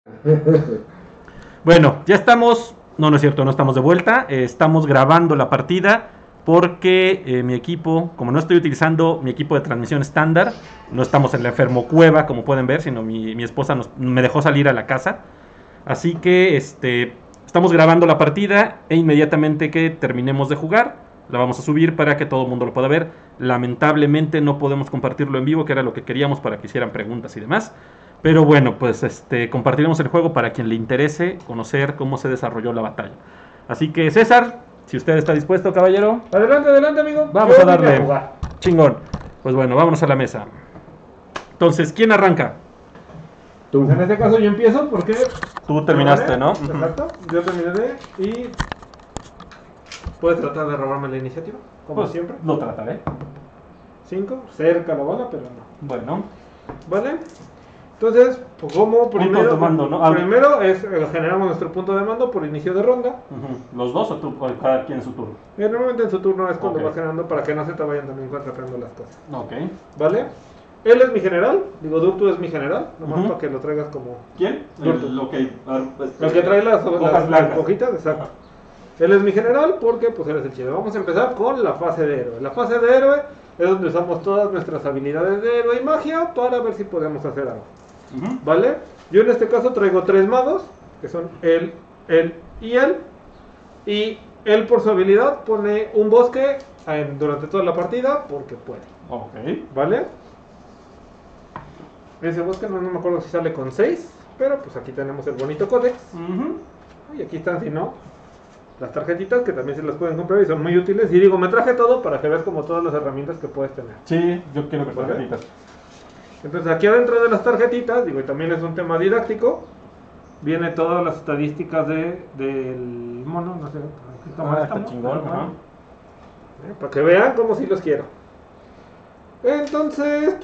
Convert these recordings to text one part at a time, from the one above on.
Bueno, ya estamos. No, no es cierto, no estamos de vuelta. Estamos grabando la partida porque mi equipo, como no estoy utilizando mi equipo de transmisión estándar, no estamos en la enfermo cueva, como pueden ver, sino mi esposa me dejó salir a la casa. Así que estamos grabando la partida e inmediatamente que terminemos de jugar, la vamos a subir para que todo el mundo lo pueda ver. Lamentablemente no podemos compartirlo en vivo, que era lo que queríamos para que hicieran preguntas y demás. Pero bueno, pues compartiremos el juego para quien le interese conocer cómo se desarrolló la batalla. Así que César, si usted está dispuesto, caballero. Adelante, adelante, amigo. Vamos Yo a vine darle. jugar. Chingón. Pues bueno, vámonos a la mesa. Entonces, ¿quién arranca? Tú. En este caso yo empiezo porque... Tú terminaste, ¿no? Exacto, yo terminé y... ¿Puedes tratar de robarme la iniciativa? Como Pues, siempre. lo trataré. 5, cerca la bala, pero no. Bueno. ¿Vale? Entonces, pues como primero... de mando, ¿no? Primero generamos nuestro punto de mando por inicio de ronda. ¿Los dos o tú, o cada quien en su turno? Normalmente en su turno es cuando Ok. vas generando para que no se te vayan también contrapeando las cosas. Ok. ¿Vale? Él es mi general, digo, Dutu es mi general, nomás Ujú. para que lo traigas como... ¿Quién? El El que trae las hojas blancas. hojitas, exacto. Él es mi general porque pues él es el chido. Vamos a empezar con la fase de héroe. La fase de héroe es donde usamos todas nuestras habilidades de héroe y magia para ver si podemos hacer algo. Ujú. ¿Vale? Yo en este caso traigo 3 magos, que son él y él. Y él por su habilidad pone un bosque durante toda la partida porque puede. Ok. ¿Vale? Ese bosque no me acuerdo si sale con 6, pero pues aquí tenemos el bonito códex. Ujú. Y aquí están, si no, las tarjetitas que también se las pueden comprar y son muy útiles. Y digo, me traje todo para que veas como todas las herramientas que puedes tener. Sí, yo quiero que ¿Vale? tarjetitas. Entonces aquí adentro de las tarjetitas, digo, y también es un tema didáctico, viene todas las estadísticas del mono, no sé, aquí toma esta, Está ¿no? chingón. Pero Ajá. bueno, para que vean como si los quiero. Entonces,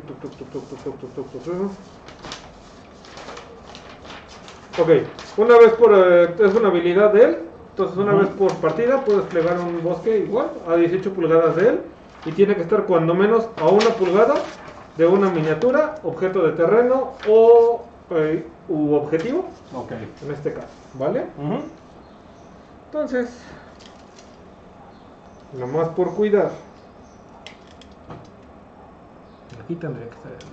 ok, una vez por, es una habilidad de él, entonces una Ujú. vez por partida puedes plegar un bosque igual a 18 pulgadas de él y tiene que estar cuando menos a 1 pulgada de una miniatura, objeto de terreno o u objetivo, Ok. en este caso, ¿vale? Ujú. Entonces, nomás por cuidar. Aquí tendría que estar el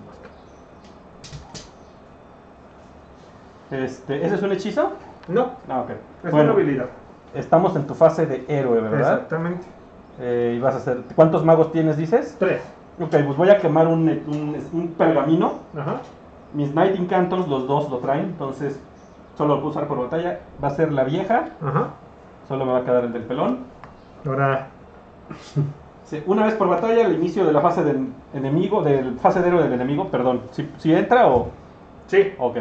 bosque. ¿Ese es un hechizo? No, Ah, ok. es Bueno, una habilidad. estamos en tu fase de héroe, ¿verdad? Exactamente. Y vas a hacer. ¿Cuántos magos tienes, dices? 3. Ok, pues voy a quemar un pergamino. Ajá. Mis Night Incantons, los dos lo traen, entonces solo lo puedo usar por batalla. Va a ser la vieja, Ajá. solo me va a quedar el del pelón. Ahora, Sí, una vez por batalla, al inicio de la fase del enemigo, del fase de héroe del enemigo, perdón. ¿Si entra o...? sí. Ok.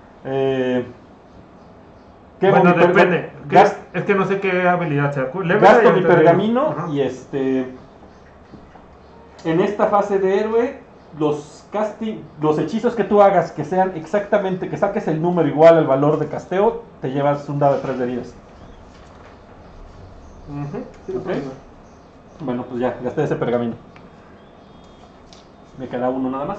Bueno, Quemo mi depende. Es que no sé qué habilidad sea. gasto mi pergamino Ajá. y en esta fase de héroe, los hechizos que tú hagas que sean exactamente, que saques el número igual al valor de casteo, te llevas un dado de 3 de heridas. Ujú, sí, Ok. pues, Bueno, pues ya, gasté ese pergamino. Me queda uno nada más.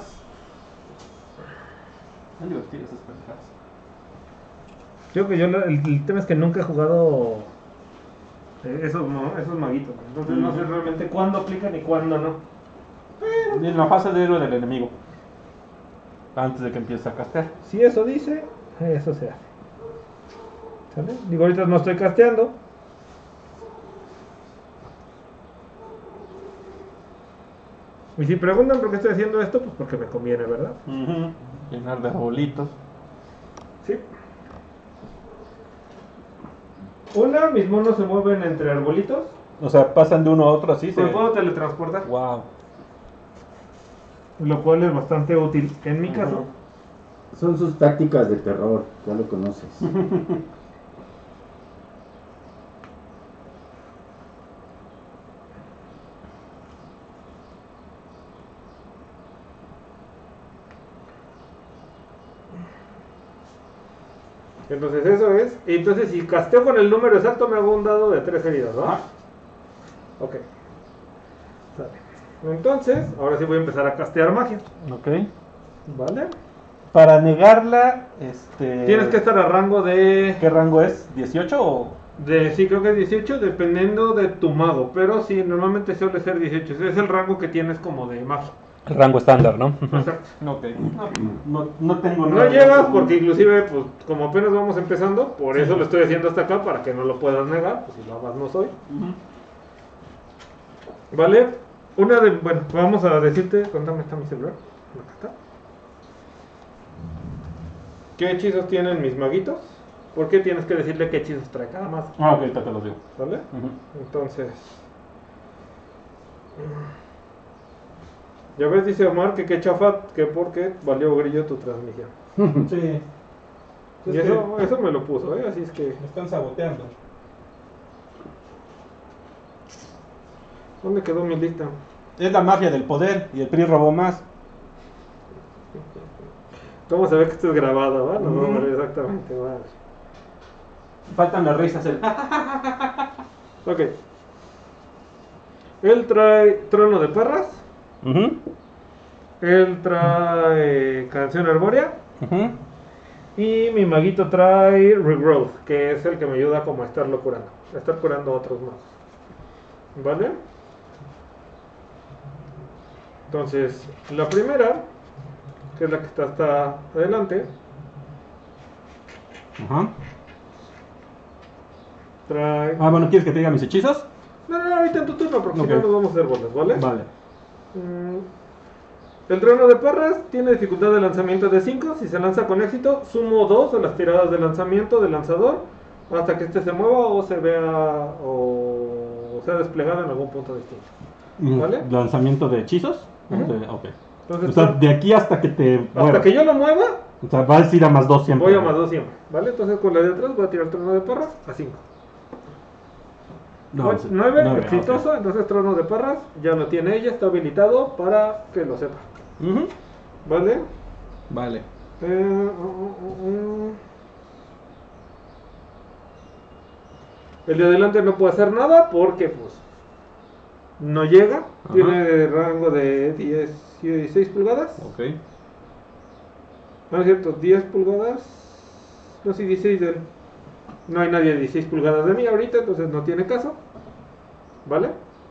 Están divertidas esas pendejadas. Digo que el tema es que nunca he jugado esos maguitos. Entonces no sé realmente cuándo aplican y cuándo no. En la fase de héroe del enemigo. Antes de que empiece a castear. Si eso dice, eso se hace. ¿Sale? Digo, ahorita no estoy casteando. Y si preguntan por qué estoy haciendo esto, pues porque me conviene, ¿verdad? Ujú. Llenar de arbolitos. Sí. Una, mis monos se mueven entre arbolitos. O sea, pasan de uno a otro así. Me puedo teletransportar. Wow. Lo cual es bastante útil en mi caso. Son sus tácticas de terror, ya lo conoces. Entonces eso es. Y entonces si casteo con el número exacto me hago un dado de 3 heridas, ¿no? Ajá. Ok. Sale. Entonces, ahora sí voy a empezar a castear magia. Ok. ¿Vale? Para negarla, Tienes que estar a rango de... ¿Qué rango es? ¿18 o...? Sí, creo que es 18, dependiendo de tu mago. Pero sí, normalmente suele ser 18. Es el rango que tienes como de magia. El rango estándar, ¿no? Exacto. Ok. No tengo No llegas porque inclusive, pues, como apenas vamos empezando, por eso lo estoy haciendo hasta acá, para que no lo puedas negar, pues si lo hagas no soy. ¿Vale? Bueno, vamos a decirte, contame, está mi celular. Acá está. ¿Qué hechizos tienen mis maguitos? ¿Por qué tienes que decirle qué hechizos trae cada mazo? Ah, ok, te los digo. ¿Vale? Entonces... Ya ves, dice Omar que qué chafa, que porque valió grillo tu transmisión. Sí. Y eso me lo puso, así es que... Me están saboteando. ¿Dónde quedó mi lista? Es la magia del poder y el PRI robó más. ¿Cómo se ve que esto es grabado, va? No, exactamente, vale. Faltan las risas. Ok. Él trae Trono de Perras. Él trae Canción Arbórea. Y mi maguito trae Regrowth, que es el que me ayuda como a estarlo curando. A estar curando otros más. ¿Vale? Entonces, la primera, que es la que está hasta adelante, trae... Ah, bueno, ¿quieres que te diga mis hechizos? No, ahorita en tu turno, porque Ok. si no nos vamos a hacer bolas, ¿vale? Vale. El Trono de Perras tiene dificultad de lanzamiento de 5. Si se lanza con éxito, sumo 2 a las tiradas de lanzamiento del lanzador hasta que este se mueva o se vea o sea desplegado en algún punto distinto. ¿Vale? ¿Lanzamiento de hechizos? Ok. Entonces, O sea, de aquí hasta que te hasta muevas. que yo lo mueva, O sea, vas a ir a más 2 siempre. voy a más 2 siempre. ¿Vale? Entonces con la de atrás voy a tirar Trono de Perras a 5. No, 9, exitoso. Entonces Trono de Perras ya lo tiene ella, está habilitado para que lo sepa. ¿Vale? Vale. El de adelante no puede hacer nada porque pues no llega. Tiene rango de 16 pulgadas. Ok. No es cierto, 10 pulgadas. No, sí, 16 de él. No hay nadie de 16 pulgadas de mí ahorita, entonces no tiene caso. ¿Vale?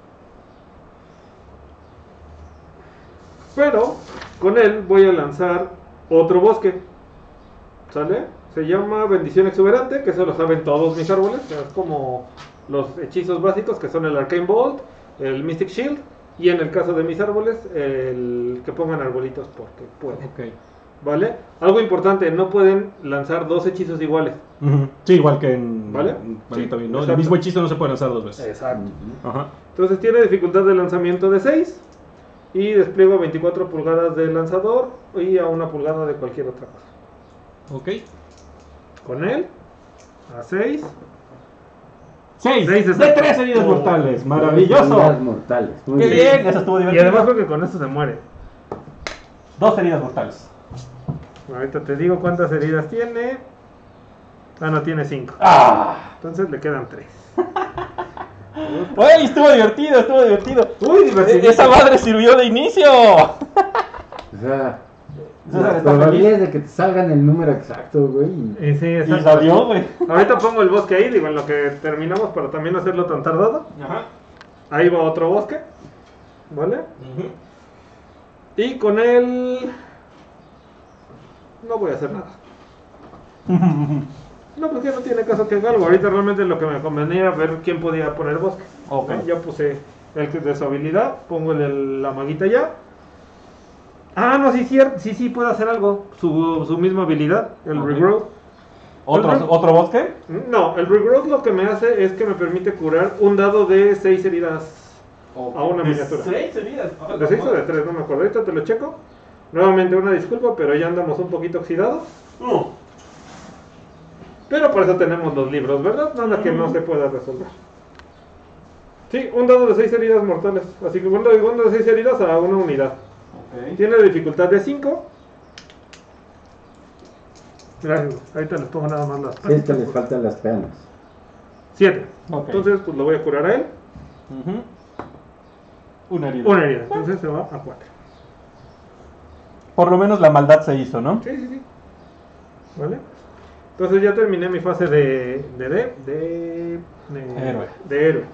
Pero con él voy a lanzar otro bosque. ¿Sale? Se llama Bendición Exuberante, que eso lo saben todos mis árboles. Es como los hechizos básicos, que son el Arcane Bolt, el Mystic Shield, y en el caso de mis árboles, el que pongan arbolitos porque pueden. Ok. ¿Vale? Algo importante, no pueden lanzar dos hechizos iguales. Sí, igual que en... ¿Vale? Sí, también, ¿no? El exacto. mismo hechizo no se puede lanzar 2 veces. Exacto. Ajá. Entonces tiene dificultad de lanzamiento de 6 y despliego 24 pulgadas del lanzador y a 1 pulgada de cualquier otra cosa. Ok. Con él, a 6. 6 Seis de exacto. 3 heridas Oh. mortales. Heridas Maravilloso. mortales. Muy Qué bien, eso estuvo Y divertido. además creo que con esto se muere. 2 heridas mortales. Ahorita te digo cuántas heridas tiene. Ah, no, tiene 5. Entonces le quedan 3. ¡Uy! Estuvo divertido. Uy, divertido. Esa madre sirvió de inicio. O sea, César las está probabilidades de que te salgan el número exacto, güey. Sí, Y exacto. salió, güey. Ahorita pongo el bosque ahí, digo, en lo que terminamos para también no hacerlo tan tardado. Ajá. Ahí va otro bosque. ¿Vale? Y con él... no voy a hacer nada. No, pues ya no tiene caso que haga algo. Ahorita realmente lo que me convenía era ver quién podía poner bosque. Ok. ¿No? Ya puse el que es de su habilidad. Pongo la maguita ya. Ah, no, sí, cierto. Sí, puede hacer algo. Su misma habilidad, el Ok. Regrowth. ¿Otro bosque? No, el Regrowth lo que me hace es que me permite curar un dado de 6 heridas a una miniatura. 6 heridas. ¿De 6 o de 3? No me acuerdo. Ahorita te lo checo. Nuevamente una disculpa, pero ya andamos un poquito oxidados. Pero por eso tenemos los libros, ¿verdad? Nada que no se pueda resolver. Sí, un dado de 6 heridas mortales. Así que un dado de 6 heridas a una unidad. Ok. Tiene dificultad de 5. Gracias. Ahorita les pongo nada más las Sí, es que les faltan las penas. 7. Ok. Entonces, pues lo voy a curar a él. Una herida. Una herida. Entonces se va a 4. por lo menos la maldad se hizo, ¿no? Sí, sí, sí. ¿Vale? Entonces ya terminé mi fase de Héroe. de héroe.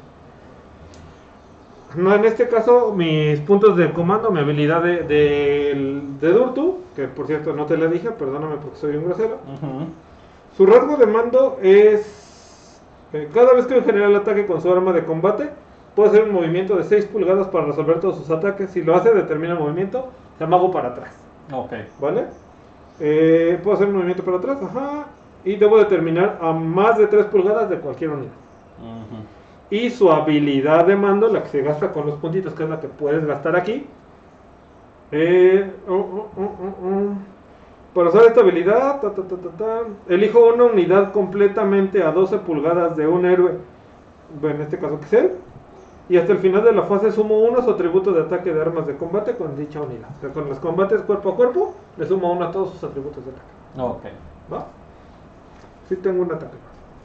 No, en este caso, mis puntos de comando, mi habilidad de Durtu, que por cierto no te la dije, perdóname porque soy un grosero. Ujú. Su rasgo de mando es: cada vez que un general ataque con su arma de combate, puede hacer un movimiento de 6 pulgadas para resolver todos sus ataques. Si lo hace, determina el movimiento, se amago para atrás. Ok. ¿Vale? Puedo hacer un movimiento para atrás, ajá. Y debo determinar a más de 3 pulgadas de cualquier unidad. Ujú. Y su habilidad de mando, la que se gasta con los puntitos, que es la que puedes gastar aquí. Para usar esta habilidad, elijo una unidad completamente a 12 pulgadas de un héroe. Bueno, en este caso que es él. Y hasta el final de la fase sumo uno a su atributo de ataque de armas de combate con dicha unidad. O sea, con los combates cuerpo a cuerpo, le sumo uno a todos sus atributos de ataque. Ok. ¿Va? Sí tengo un ataque.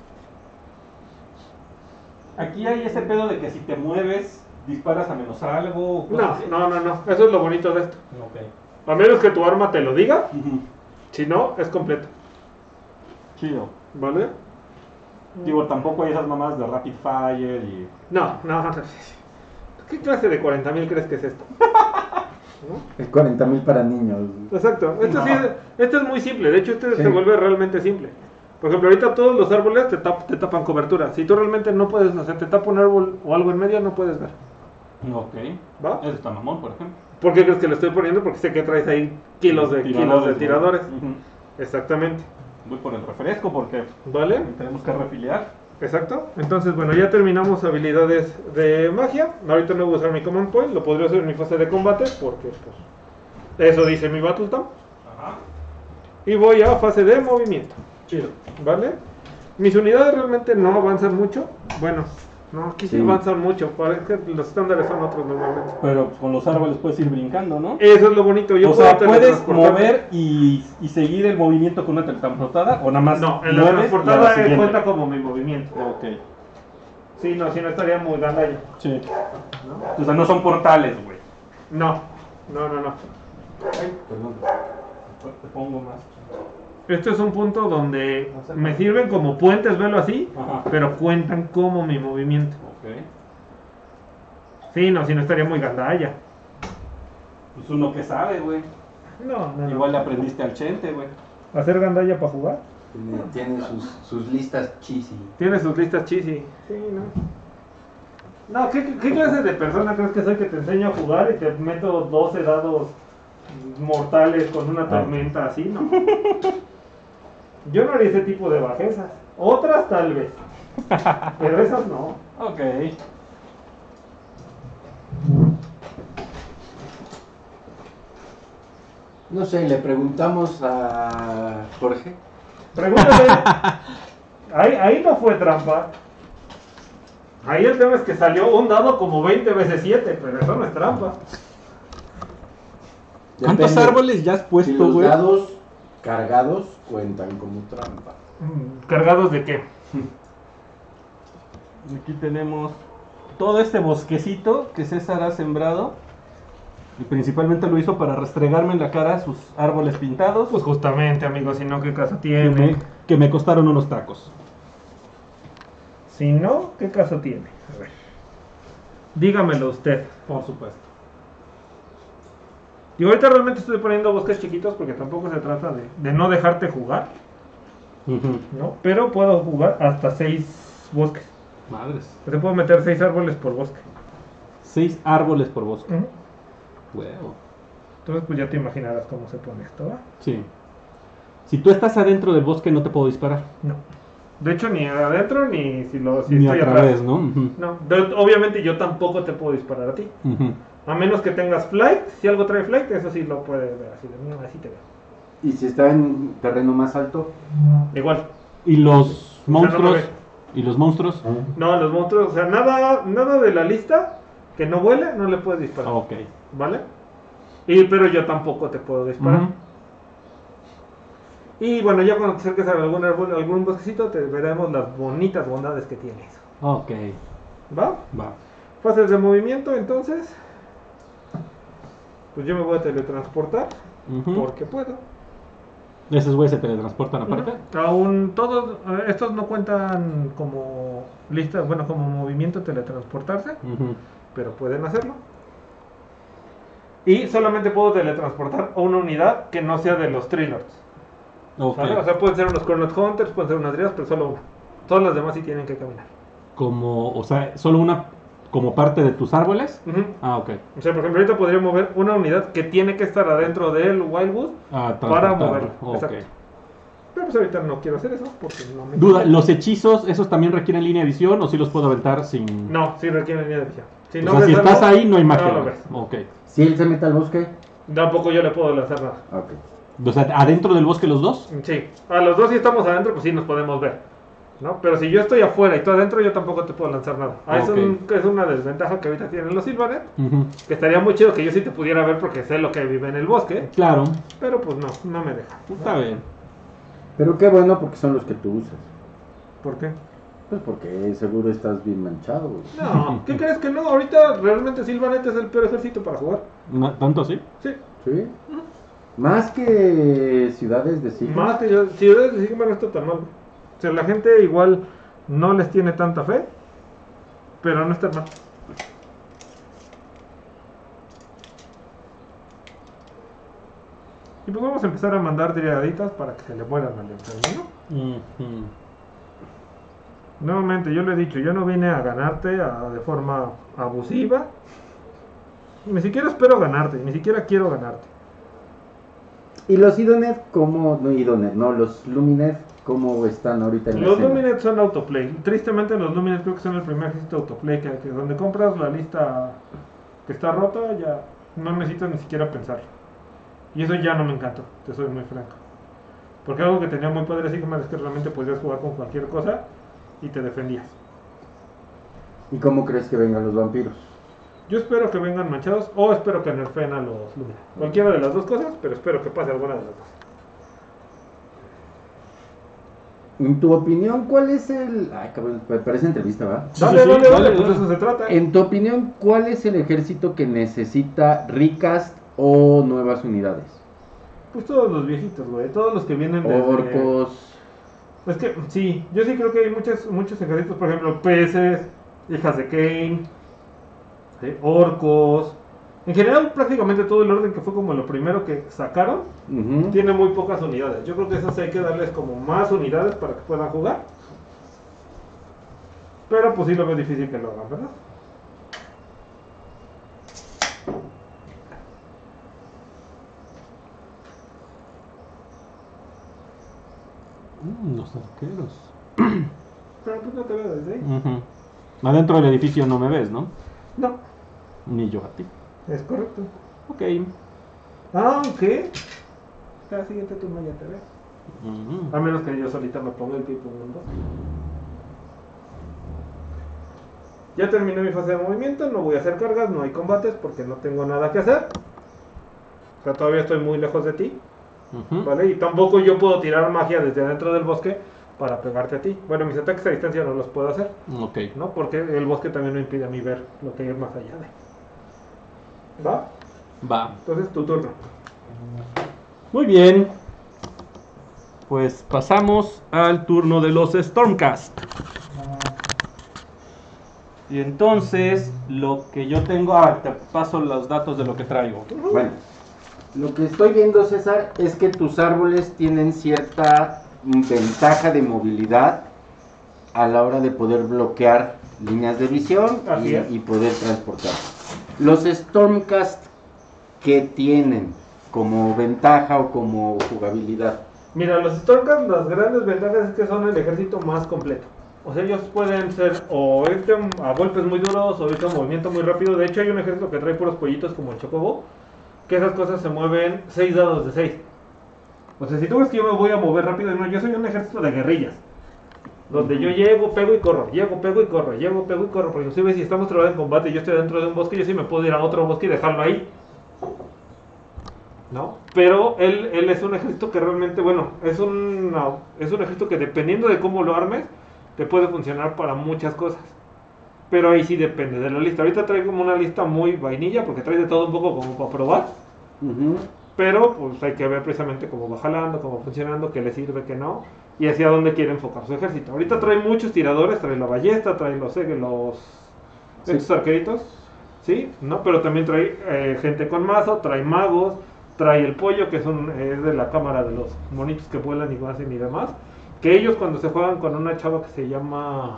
Aquí hay ese pedo de que si te mueves, disparas a menos algo. o No, cosas así. no, no, no. Eso es lo bonito de esto. Ok. A menos que tu arma te lo diga. Ujú. Si no, es completo. Chido. ¿Vale? Digo, tampoco hay esas mamadas de Rapid Fire y... No, no, no. ¿Qué clase de 40.000 crees que es esto? ¿No? Es 40.000 para niños. Exacto. Esto, No. sí, esto es muy simple. De hecho, esto Sí. se vuelve realmente simple. Por ejemplo, ahorita todos los árboles te tapan cobertura. Si tú realmente no puedes, o sea, te tapa un árbol o algo en medio, no puedes ver. Ok. ¿Va? Eso está mamón, por ejemplo. ¿Por qué crees que lo estoy poniendo? Porque sé que traes ahí kilos de tiradores. ¿no? Ujú. Exactamente. Voy por el refresco porque ¿Vale? tenemos que refiliar. Exacto. Entonces, bueno, ya terminamos habilidades de magia. Ahorita no voy a usar mi command point. Lo podría hacer en mi fase de combate porque, pues, eso dice mi Battletamp. Ajá. Y voy a fase de movimiento. Chido. ¿Vale? Mis unidades realmente no avanzan mucho. Bueno, no, aquí sí Sí. avanzan mucho. Parece que los estándares son otros normalmente. Pero con los árboles puedes ir brincando, ¿no? Eso es lo bonito. Yo O puedo sea, puedes teletransportarme. mover y seguir el movimiento con una teletransportada o nada más No, en la mueves y a transportada la siguiente. cuenta como mi movimiento. Ok. Sí, no, si no estaría muy gandalla. Sí. O sea, no son portales, güey. No, no, no, no. Perdón. Te pongo más. Este es un punto donde me sirven como puentes, velo así, Ajá. pero cuentan como mi movimiento. Ok. Sí, no, si no estaría muy gandalla. Pues uno que sabe, güey. No, no, no. Igual le aprendiste al Chente, güey. ¿Hacer gandalla para jugar? Tiene sus listas cheesy. Tiene sus listas cheesy. Sí, no. No, ¿qué clase de persona crees que soy que te enseño a jugar y te meto 12 dados mortales con una tormenta así? No. Yo no haría ese tipo de bajezas. Otras tal vez. Pero esas no. Ok. No sé, le preguntamos a Jorge. Pregúntale. Ahí no fue trampa. Ahí el tema es que salió un dado como 20 veces 7, pero eso no es trampa. ¿Cuántos Depende. árboles ya has Si puesto, los güey? dados cargados cuentan como trampa. ¿Cargados de qué? Aquí tenemos todo este bosquecito que César ha sembrado. Y principalmente lo hizo para restregarme en la cara sus árboles pintados. Pues justamente, amigos, si no, ¿qué caso que tiene? que me costaron unos tacos. Si no, ¿qué caso tiene? A ver. Dígamelo usted. Por supuesto. Y ahorita realmente estoy poniendo bosques chiquitos porque tampoco se trata de no dejarte jugar, ¿no? Pero puedo jugar hasta 6 bosques. Madres. Te puedo meter 6 árboles por bosque. 6 árboles por bosque. Ujú. Huevo. Entonces, pues ya te imaginarás cómo se pone esto, ¿va? Sí. Si tú estás adentro del bosque no te puedo disparar. No. De hecho, ni adentro ni si Ni estoy a atrás. través, ¿no? Ujú. No, obviamente yo tampoco te puedo disparar a ti. Ujú. A menos que tengas flight. Si algo trae flight, eso sí lo puedes ver así. De, "No, así te veo". Y si está en terreno más alto, Igual. Y los O sea, no monstruos. me ve. Y los monstruos. No, los monstruos, o sea, nada de la lista que no vuele, no le puedes disparar. Ok. ¿Vale? Pero yo tampoco te puedo disparar. Ujú. Y bueno, ya cuando te acerques a algún árbol, algún bosquecito, te veremos las bonitas bondades que tiene eso. Ok. ¿Va? Va. Fases de movimiento, entonces. Pues yo me voy a teletransportar. Ujú. porque puedo. ¿Esos güeyes se teletransportan aparte? Aún todos estos no cuentan como listas, bueno, como movimiento teletransportarse, Ujú. pero pueden hacerlo. Y solamente puedo teletransportar a una unidad que no sea de los Trilords. Ok. ¿Vale? O sea, pueden ser unos Chronoth Hunters, pueden ser unas Driadas, pero solo una. Todas las demás sí tienen que caminar. O sea, solo una como parte de tus árboles. Ujú. Ah, ok. O sea, por ejemplo, ahorita podría mover una unidad que tiene que estar adentro del Wildwood Ah, para transportarlo. moverla. Ok. Exacto. Pero pues ahorita no quiero hacer eso porque no me... Duda, ¿los hechizos, esos también requieren línea de visión o si los puedo aventar sin...? No, sí requiere línea de visión. Si O no sea, ves si estás algo, ahí no hay magia. no lo ves. Ok. Si él se mete al bosque, Tampoco yo le puedo lanzar nada. ok. O sea, ¿adentro del bosque los dos? Sí, a los dos si estamos adentro, pues sí nos podemos ver, ¿no? Pero si yo estoy afuera y tú adentro, yo tampoco te puedo lanzar nada. Es una desventaja que ahorita tienen los Sylvaneth, Ujú. que estaría muy chido que yo sí te pudiera ver porque sé lo que vive en el bosque, Claro. pero pues no me deja. Está bien. Pero qué bueno porque son los que tú usas. ¿Por qué? Pues porque seguro estás bien manchado, güey. No, ¿qué crees que no? Ahorita realmente Sylvaneth es el peor ejército para jugar. ¿Tanto así? Sí, ¿Sí? Más que ciudades de signo. más que yo, Ciudades de Sigmar no está tan mal. O sea, la gente igual no les tiene tanta fe, pero no está mal. Y pues vamos a empezar a mandar driaditas para que se le mueran al enfermo, ¿no? Ujú. Nuevamente, yo le he dicho, yo no vine a ganarte de forma abusiva. Ni siquiera espero ganarte, ni siquiera quiero ganarte. ¿Y los Idonet cómo? No, Idonet, no, los Luminet, ¿cómo están ahorita en la Los escena? Luminet son autoplay. Tristemente los Luminet creo que son el primer ejército autoplay que donde compras la lista que está rota ya no necesitas ni siquiera pensarlo. Y eso ya no me encantó, te soy muy franco. Porque algo que tenía muy padre Sigmar es que realmente podías jugar con cualquier cosa y te defendías. ¿Y cómo crees que vengan los vampiros? Yo espero que vengan manchados o espero que nerfeen a los Luminet. Cualquiera de las dos cosas, pero espero que pase alguna de las dos. En tu opinión, ¿cuál es el...? Ay, cabrón, parece entrevista, ¿va? Sí, Dale, sí, dale, dale, pues dale. de eso se trata. En tu opinión, ¿cuál es el ejército que necesita recast o nuevas unidades? Pues todos los viejitos, güey, todos los que vienen de... Orcos... Es que, sí, yo sí creo que hay muchos ejércitos, por ejemplo, peces, hijas de Cain, ¿sí? Orcos. En general, prácticamente todo el orden que fue como lo primero que sacaron, Ujú. tiene muy pocas unidades. Yo creo que esas hay que darles como más unidades para que puedan jugar. Pero pues sí lo veo difícil que lo hagan, ¿verdad? Los arqueros. Pero pues no te veo desde ahí. Ujú. Adentro del edificio no me ves, ¿no? No, Ni yo a ti. es correcto. Ok. Aunque, cada siguiente turno ya te veo. Ujú. A menos que yo solita me ponga el pie por un 2. Ya terminé mi fase de movimiento, no voy a hacer cargas, no hay combates porque no tengo nada que hacer. O sea, todavía estoy muy lejos de ti, Ujú. ¿vale? Y tampoco yo puedo tirar magia desde adentro del bosque para pegarte a ti. Bueno, mis ataques a distancia no los puedo hacer, Ok. ¿no? Porque el bosque también me impide a mí ver lo que hay más allá de. ¿Va? Va. Entonces, tu turno. Muy bien. Pues pasamos al turno de los Stormcast. Y entonces, lo que yo tengo... te paso los datos de lo que traigo. Bueno, lo que estoy viendo, César, es que tus árboles tienen cierta ventaja de movilidad a la hora de poder bloquear líneas de visión Así es. y poder transportar. Los Stormcast, ¿qué tienen como ventaja o como jugabilidad? Mira, los Stormcast, las grandes ventajas es que son el ejército más completo. O sea, ellos pueden ser o irte a golpes muy duros o irte a movimiento muy rápido. De hecho, hay un ejército que trae puros pollitos como el Chocobo, que esas cosas se mueven 6 dados de 6. O sea, si tú ves que yo me voy a mover rápido, no, yo soy un ejército de guerrillas. Donde yo llego, pego y corro, llego, pego y corro, llego, pego y corro. Porque inclusive si estamos trabajando en combate y yo estoy dentro de un bosque, yo sí me puedo ir a otro bosque y dejarlo ahí. ¿No? Pero él es un ejército que realmente, bueno, es un ejército que dependiendo de cómo lo armes, te puede funcionar para muchas cosas. Pero ahí sí depende de la lista. Ahorita traigo como una lista muy vainilla porque trae de todo un poco como para probar. Ujú. pero pues hay que ver precisamente cómo va jalando, cómo va funcionando, qué le sirve, qué no, y hacia dónde quiere enfocar su ejército. Ahorita trae muchos tiradores, trae la ballesta, trae los estos arqueritos, ¿sí? ¿No? Pero también trae gente con mazo, trae magos, trae el pollo, que es de la cámara de los monitos que vuelan y hacen y demás, que ellos cuando se juegan con una chava que se llama...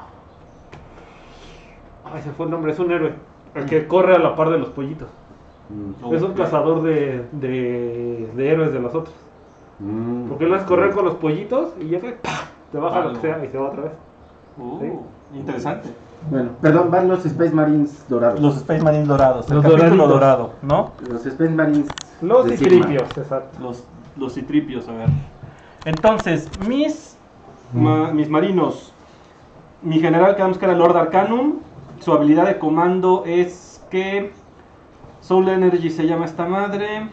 Ay, se fue el nombre, es un héroe, el que corre a la par de los pollitos. Es un cazador de héroes de los otros. Porque él hace correr con los pollitos y llega y ¡pah! Te baja lo que sea y se va otra vez. ¿Sí? Interesante. Bueno, perdón, van los Space Marines dorados. Los Space Marines dorados, el Los capítulo doraditos. dorado, ¿no? Los Space Marines. Los de Sigma. citripios, exacto. Los citripios, a ver. Entonces, mis marinos. Mi general que vamos que era Lord Arcanum. Su habilidad de comando es que Soul Energy se llama esta madre.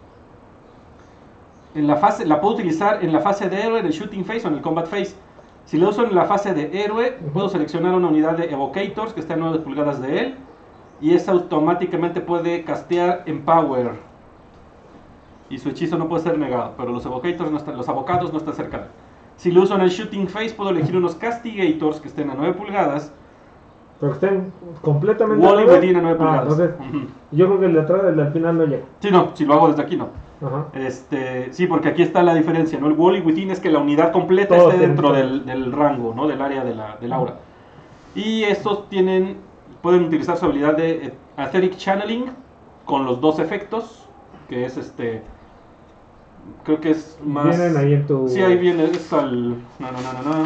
La puedo utilizar en la fase de héroe, en el Shooting Phase o en el Combat Phase. Si lo uso en la fase de héroe, puedo seleccionar una unidad de Evocators que está a 9 pulgadas de él. Y esa automáticamente puede castear Empower. Y su hechizo no puede ser negado, pero los Evocators no están, los abocados no están cerca de él. Si lo uso en el Shooting Phase, puedo elegir unos Castigators que estén a 9 pulgadas. Pero que estén completamente... Wally arriba. Within a 9 pulgadas. Entonces, Ujú. yo creo que el de atrás, el de al final no llega. Sí, no, si lo hago desde aquí no. Ajá. Sí, porque aquí está la diferencia, ¿no? El Wally Within es que la unidad completa Todo esté tiene dentro todo. del rango, ¿no? Del área del aura. Y estos pueden utilizar su habilidad de Etheric Channeling con los dos efectos, que es creo que es más... Vienen ahí en tu... Sí, ahí viene, es al... No.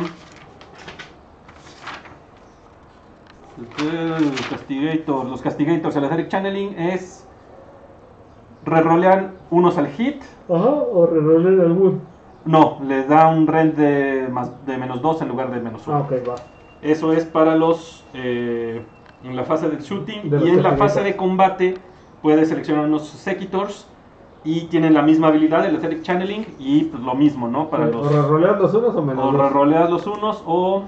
Los Castigators, el Etheric Channeling es... Rerolean unos al hit. Ajá, o reroler algún. No, les da un range de menos 2 en lugar de menos 1. Ah, ok, va. Eso es para los... en la fase del shooting. De los Y en la Castigators. fase de combate puedes seleccionar unos Secutors. Y tienen la misma habilidad, el Etheric Channeling. Y pues lo mismo, ¿no? Para O los... rerolear los unos o menos O dos. reroleas los unos o...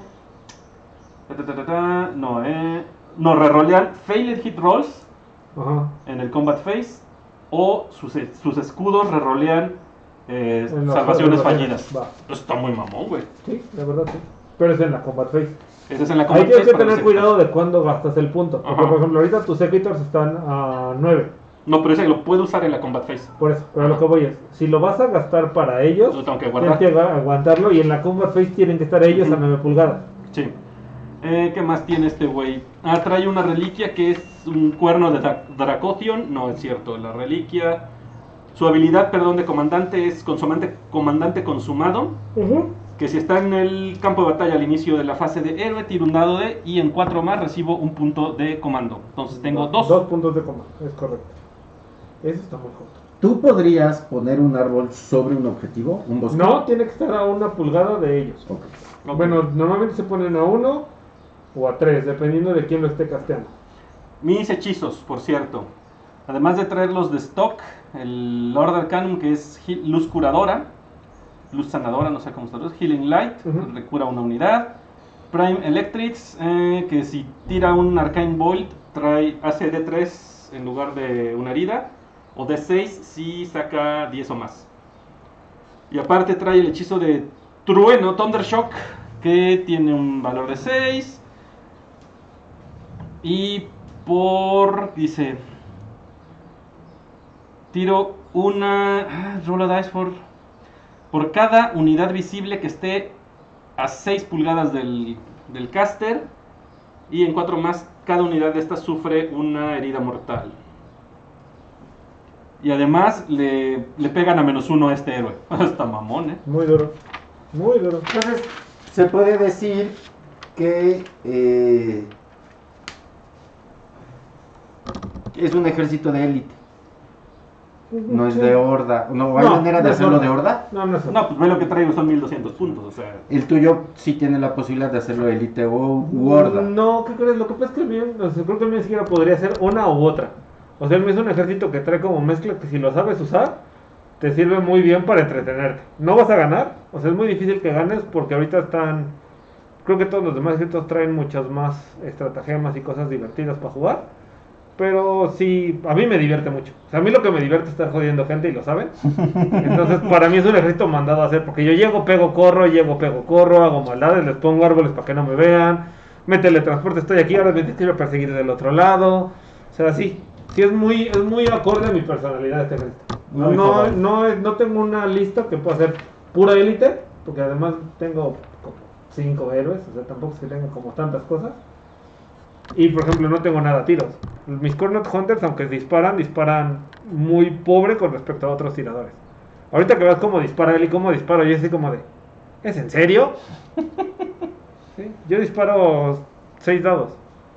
No, rerolean Failed Hit Rolls Ajá. en el Combat Phase. O sus escudos rerolean En las salvaciones salvaciones. fallidas. Va. Eso está muy mamón, güey. Sí, la verdad sí. Pero es en la Combat Phase. Ese es en la Ahí Combat tienes Phase que para los tener cuidado Secutors. de cuándo gastas el punto. Porque, Ajá. por ejemplo, ahorita tus Secutors están a 9. No, pero ese lo puedo usar en la Combat Phase. Por eso, pero lo que voy es, si lo vas a gastar para ellos, Lo tengo que tienes guardar. que aguantarlo y en la Combat Phase tienen que estar ellos a 9 pulgadas. Sí. ¿Qué más tiene este güey? Trae una reliquia que es un cuerno de Dracothion. No, es cierto, la reliquia... Su habilidad, perdón, de comandante es comandante consumado. Que si está en el campo de batalla al inicio de la fase de héroe, tiro un dado de... Y en 4 más recibo un punto de comando. Entonces tengo 2. 2 puntos de comando, es correcto. Eso está muy corto. ¿Tú podrías poner un árbol sobre un objetivo? ¿Un bosque? No, tiene que estar a 1 pulgada de ellos. Ok. Bueno, normalmente se ponen a 1 o a 3, dependiendo de quién lo esté casteando. Mis hechizos, por cierto. Además de traerlos de stock, el Lord Arcanum, que es luz curadora, luz sanadora, no sé cómo está, Healing Light, Ujú. recura una unidad. Prime Electrics, que si tira un Arcane Bolt, hace D3 en lugar de una herida, o D6 si saca 10 o más. Y aparte trae el hechizo de Trueno, Thundershock, que tiene un valor de 6. Y dice, tiro una, roll a dice por cada unidad visible que esté a 6 pulgadas del caster, y en 4 más, cada unidad de estas sufre una herida mortal. Y además le pegan a -1 a este héroe. Está mamón, Muy duro. Muy duro. Entonces, se puede decir que es un ejército de élite. No es de horda. ¿No hay No, manera de no es hacerlo horda. de horda? No, no es No, pues ve lo que traigo, son 1200 puntos, o sea... El tuyo sí tiene la posibilidad de hacerlo élite u horda. No, ¿qué crees? Lo que pasa es que el mío, o sea, creo que el mío ni siquiera podría ser una u otra. O sea, el mío es un ejército que trae como mezcla que si lo sabes usar, te sirve muy bien para entretenerte. No vas a ganar, o sea, es muy difícil que ganes porque ahorita están... Creo que todos los demás ejércitos traen muchas más estratagemas y cosas divertidas para jugar. Pero sí, a mí me divierte mucho. O sea, a mí lo que me divierte es estar jodiendo gente y lo saben. Entonces, para mí es un ejército mandado a hacer. Porque yo llego, pego, corro, hago maldades, les pongo árboles para que no me vean. Me teletransporte, estoy aquí, ahora me tienes que ir a perseguir del otro lado. O sea, sí. Sí, es muy acorde a mi personalidad este ejército. Muy No, joven. no tengo una lista que pueda ser pura élite. Porque además tengo como 5 héroes. O sea, tampoco es que tenga como tantas cosas. Y por ejemplo, no tengo nada a tiros. Mis Cornet Hunters, aunque disparan muy pobre con respecto a otros tiradores. Ahorita que ves cómo dispara él y cómo disparo, yo así como de, ¿es en serio? Sí, yo disparo 6 dados.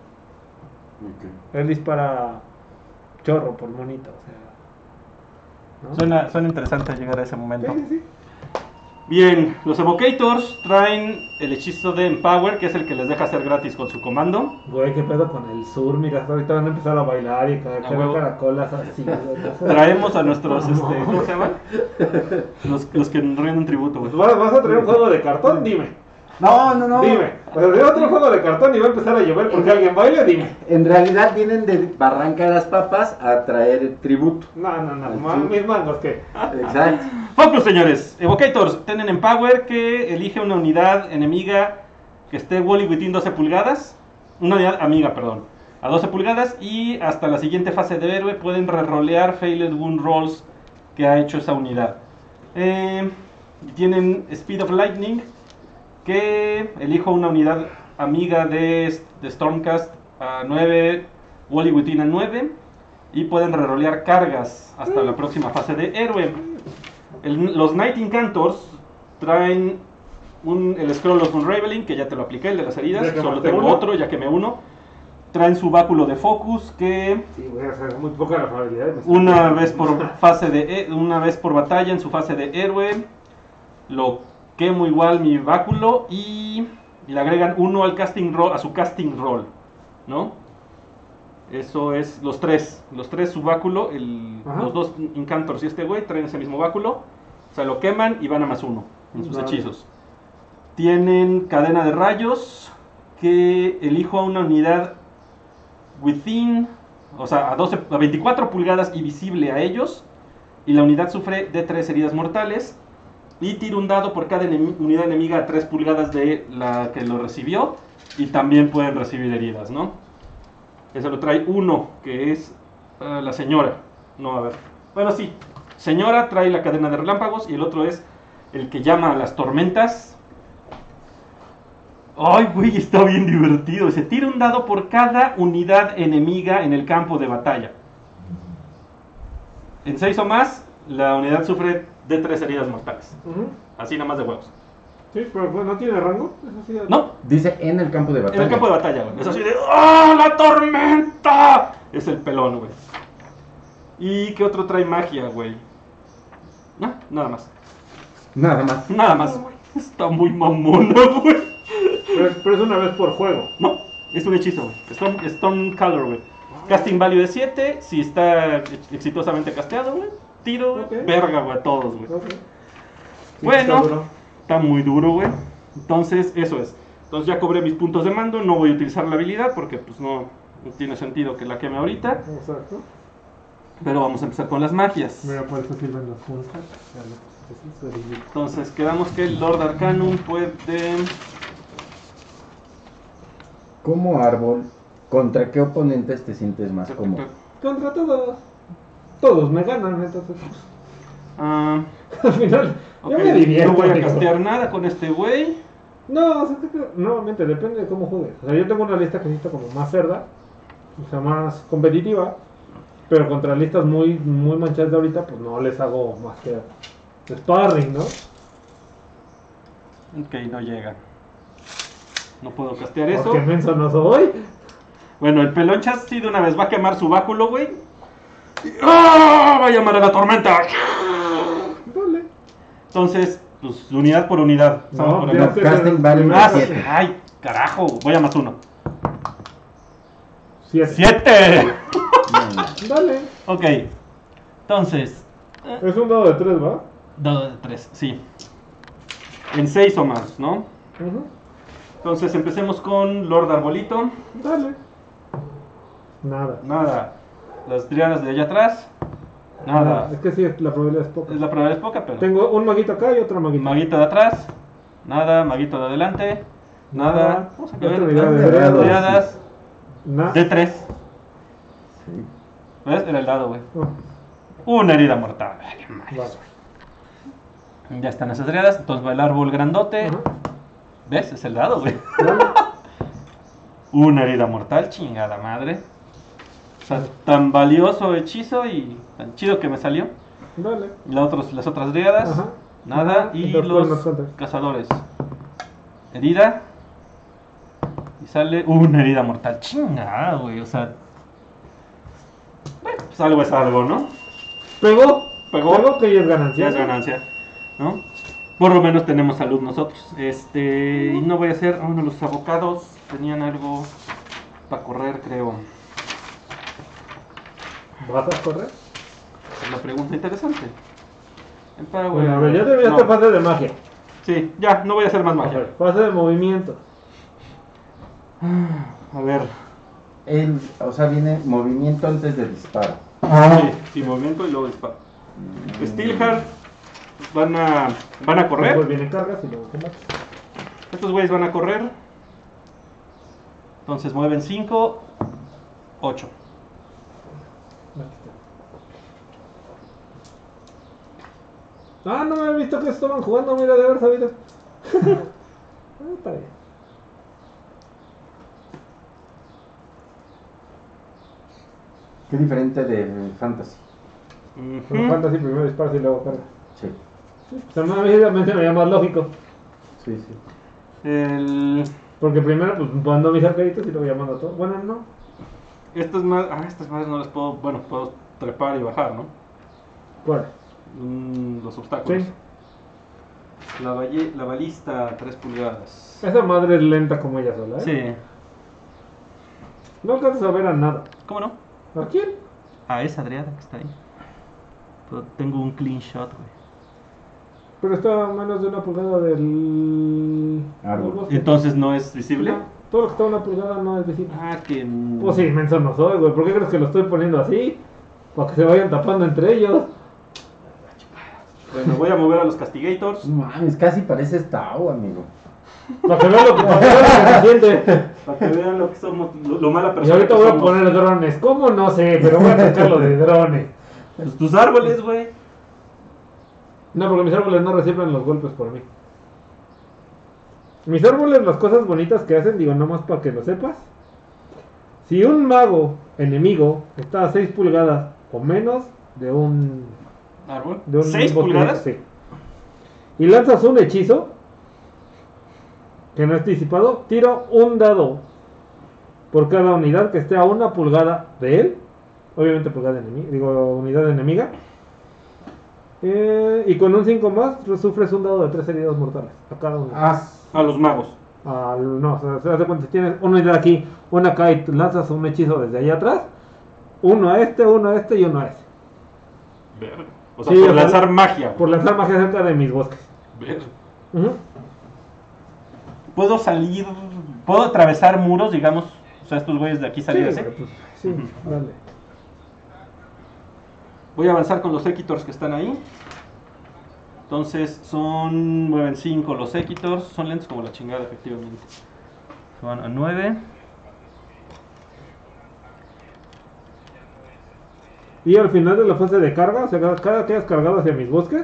Él dispara chorro por monito, o sea. ¿no? Suena interesante llegar a ese momento. Sí, sí. Bien, los Evocators traen el hechizo de Empower, que es el que les deja hacer gratis con su comando. Güey, qué pedo con el sur, mira, ahorita van a empezar a bailar y A caer huevo. caracolas así. güey. Traemos a nuestros, ¿cómo se llaman? Los que nos rinden tributo, güey. Pues ¿vas a traer un juego de cartón? Dime. No. Dime. O sea, si otro juego de cartón y va a empezar a llover porque alguien baile, dime. En realidad vienen de Barranca de las Papas a traer tributo. No. Sí. Mis mangos, ¿qué? Exacto. Focus, señores. Evocators tienen Empower que elige una unidad enemiga que esté Wally within 12 pulgadas. Una unidad amiga, perdón. A 12 pulgadas y hasta la siguiente fase de héroe pueden rerolear Failed Wound Rolls que ha hecho esa unidad. Tienen Speed of Lightning que elijo una unidad amiga de Stormcast a 9, Wally within a 9 y pueden rerolear cargas hasta la próxima fase de héroe. Los Night Incantors traen el Scroll of Unraveling, que ya te lo apliqué, el de las heridas, ¿Ya solo quemaste tengo uno? otro, ya quemé uno. Traen su báculo de Focus, que Sí, voy a hacer muy poca la probabilidad. una vez por batalla en su fase de héroe, lo quemo igual mi báculo y le agregan uno al casting roll, a su casting roll, ¿no? Eso es los tres su báculo, Ajá. los dos Incantors y este güey traen ese mismo báculo, o sea, lo queman y van a +1 en sus Vale. hechizos. Tienen cadena de rayos, que elijo a una unidad within, o sea, a 24 pulgadas y visible a ellos, y la unidad sufre de 3 heridas mortales, y tiro un dado por cada unidad enemiga a 3 pulgadas de la que lo recibió, y también pueden recibir heridas, ¿no? Eso lo trae uno, que es la señora. No, a ver. Bueno, sí. Señora trae la cadena de relámpagos y el otro es el que llama a las tormentas. Ay, güey, está bien divertido. Se tira un dado por cada unidad enemiga en el campo de batalla. En 6 o más, la unidad sufre de 3 heridas mortales. Ujú. Así nada más de huevos. Sí, pero pues, ¿no tiene rango? Eso sí, No, Dice en el campo de en batalla. el campo de batalla, güey. Es así de ¡ah, la tormenta! Es el pelón, güey. ¿Y qué otro trae magia, güey? No, nada más. Nada más. Nada más, güey. Está muy mamona, güey. Pero es una vez por juego. No, es un hechizo, güey. Stone Color, güey. Casting value de 7. Si está exitosamente casteado, güey. Tiro, güey. Ok. Verga, güey, a todos, güey. Ok. Sí, Bueno, está duro. está muy duro, güey. Entonces, eso es. Entonces ya cobré mis puntos de mando. No voy a utilizar la habilidad porque, pues, no tiene sentido que la queme ahorita. Exacto. Pero vamos a empezar con las magias. Mira, por eso sirven los puntos. Entonces, quedamos que el Lord Arcanum puede... Como árbol, ¿contra qué oponentes te sientes más cómodo? Contra todos. Todos me ganan, entonces. Ah, Al final, ok, yo me divierto. no voy a amigo. castear nada con este güey. No, o sea, nuevamente depende de cómo juegues. O sea, yo tengo una lista que necesito como más cerda, o sea, más competitiva, pero contra listas muy manchadas de ahorita, pues no les hago más que sparring, ¿no? Ok, no llega. No puedo castear eso. Porque menso no soy. Bueno, el pelonchas sí de una vez va a quemar su báculo, güey. Y ¡ah! Va a llamar a la tormenta. Dale. Entonces, pues unidad por unidad. Vamos por ya acá. te- Casting value de Ah, 7. ay, carajo. Voy a +1. 7. 7. Dale. Ok. Entonces, Es un dado de 3, ¿va? dado de 3, sí. En 6 o más, ¿no? Ujú. Entonces empecemos con Lord Arbolito. Dale. Nada. Nada. Las triadas de allá atrás. Nada. Es que sí, la probabilidad es poca. La probabilidad es poca, pero. Tengo un maguito acá y otro maguito. Maguito de atrás. Nada. Maguito de adelante. Nada. Vamos a Otra ver. unidad de Triadas. Triadas. Nada. De 3. Sí. ¿Ves? Era el dado, güey. Oh, Una herida mortal. Ay, qué madre. vale. Ya están esas triadas. Entonces va el árbol grandote. Ajá. ¿Ves? Es el dado, güey. Vale. Una herida mortal, chingada madre. O sea, tan valioso hechizo y tan chido que me salió. Vale. Las otras dríadas, Ajá. nada. Ajá. Y Entonces, ¿cuál los nos cuentas? cazadores. Herida. Y sale una herida mortal. Chingada, güey. O sea. Bueno, pues algo es algo, ¿no? Pegó. Pegó. Que ya es ganancia. Ya es ganancia, ¿no? Por lo menos tenemos salud nosotros. Y no voy a hacer. Bueno, los abocados tenían algo para correr, creo. ¿Vas a correr? Es una pregunta interesante. Bueno, a ver, ya terminaste No. fase de magia. Sí, ya, no voy a hacer más magia. Ok, fase de movimiento. A ver. O sea, viene movimiento antes de disparo. Sí, movimiento y luego disparo. Steelheart van a correr. Después vienen cargas y luego combates. Estos güeyes van a correr. Entonces mueven 5, 8. Aquí está. Ah, no me había visto que estaban jugando, mira, de haber sabido. Está bien. Qué diferente de Fantasy. Pero Fantasy primero disparas y luego carga. Sí, Sí, pues a mí obviamente me llama más lógico. sí, sí. Porque primero pues mando mis arcaditos y luego llamando a todo. Bueno, no. Estas más no las puedo. Bueno, puedo trepar y bajar, ¿no? ¿Cuál? Los obstáculos. Sí. La balista 3 pulgadas. Esa madre es lenta como ella sola, ¿eh? Sí. No alcanzas a ver a nada. ¿Cómo no? ¿A quién? A esa Adriana que está ahí. Pero tengo un clean shot, güey. Pero está a menos de una pulgada del Árbol. bosque. Entonces no es visible. No, todo lo que está a una pulgada no es visible. Ah, que. Pues sí, menso no soy, güey. ¿Por qué crees que lo estoy poniendo así? Para que se vayan tapando entre ellos. Bueno, voy a mover a los castigators. No mames, casi parece Tao, amigo. Para que vean lo que se siente. Para que vean lo que somos, lo mala Y persona. ahorita que voy a somos. poner drones. ¿Cómo? No sé, pero voy a sacarlo de drones. Pues tus árboles, güey. No, porque mis árboles no reciben los golpes por mí. Mis árboles, las cosas bonitas que hacen, digo, nomás para que lo sepas. Si un mago enemigo está a 6 pulgadas o menos de un... Árbol. De un 6 bosque, pulgadas. sí. Y lanzas un hechizo que no es disipado, tiro un dado por cada unidad que esté a 1 pulgada de él. Obviamente pulgada enemiga, digo unidad enemiga. Y con un 5 más sufres un dado de 3 heridas mortales a cada uno. A los magos. No, o sea, se hace cuenta, si tienes una unidad aquí, una acá y tú lanzas un hechizo desde allá atrás, uno a este y uno a ese. Verga. O sea, Sí, por o sea, lanzar magia. Por lanzar magia cerca de mis bosques. Verga. Ujú. Puedo salir. Puedo atravesar muros, digamos. O sea, estos güeyes de aquí salir así. pero, pues, sí, Ujú. dale. Voy a avanzar con los Ekitors que están ahí. Entonces mueven 5 los Ekitors. Son lentos como la chingada, efectivamente. Se van a 9. Y al final de la fase de carga, o sea, cada que hayas cargado hacia mis bosques,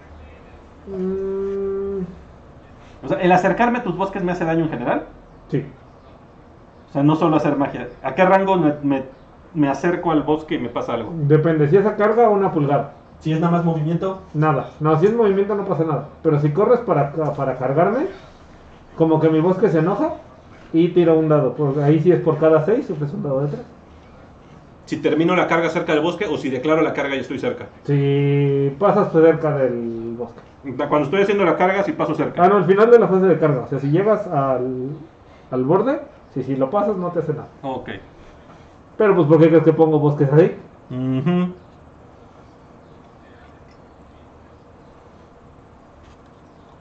O sea, el acercarme a tus bosques me hace daño en general. sí, O sea, no solo hacer magia. ¿A qué rango me acerco al bosque y me pasa algo? depende, si es a carga o 1 pulgada, Si es nada más movimiento. nada, no, si es movimiento no pasa nada, pero si corres para cargarme, como que mi bosque se enoja y tira un dado, porque ahí sí es por cada 6, sufres un dado de 3. Si termino la carga cerca del bosque o si declaro la carga y estoy cerca. Si pasas cerca del bosque. Cuando estoy haciendo la carga, si paso cerca. Ah, no, al final de la fase de carga, o sea, si llegas al borde, si lo pasas no te hace nada. Ok. Pero pues, ¿por qué crees que pongo bosques ahí? Ujú.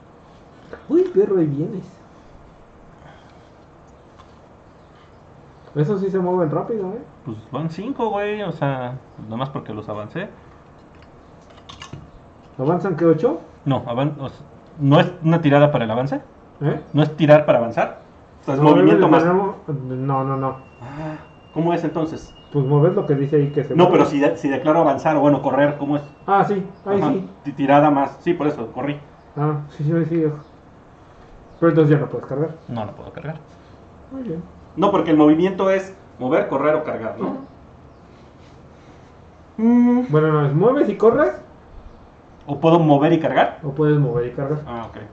Uy, perro, ahí vienes. Esos sí se mueven rápido, ¿eh? Pues van 5, güey, o sea, nomás porque los avancé. ¿Avanzan que 8? No, no es una tirada para el avance, ¿Eh? no es tirar para avanzar. O sea, es No, movimiento más. No. Ah, ¿cómo es entonces? Pues mover lo que dice ahí que se No, mueve. pero si declaro avanzar o bueno, correr, ¿cómo es? Ah, sí, ahí Ajá, sí. Tirada más. Sí, por eso, corrí. Ah, sí. Pero entonces ya no puedes cargar. No puedo cargar. Muy bien. No, porque el movimiento es mover, correr o cargar, ¿no? Bueno, no, es mueves y corres ¿O puedo mover y cargar? o puedes mover y cargar. Ah, ok.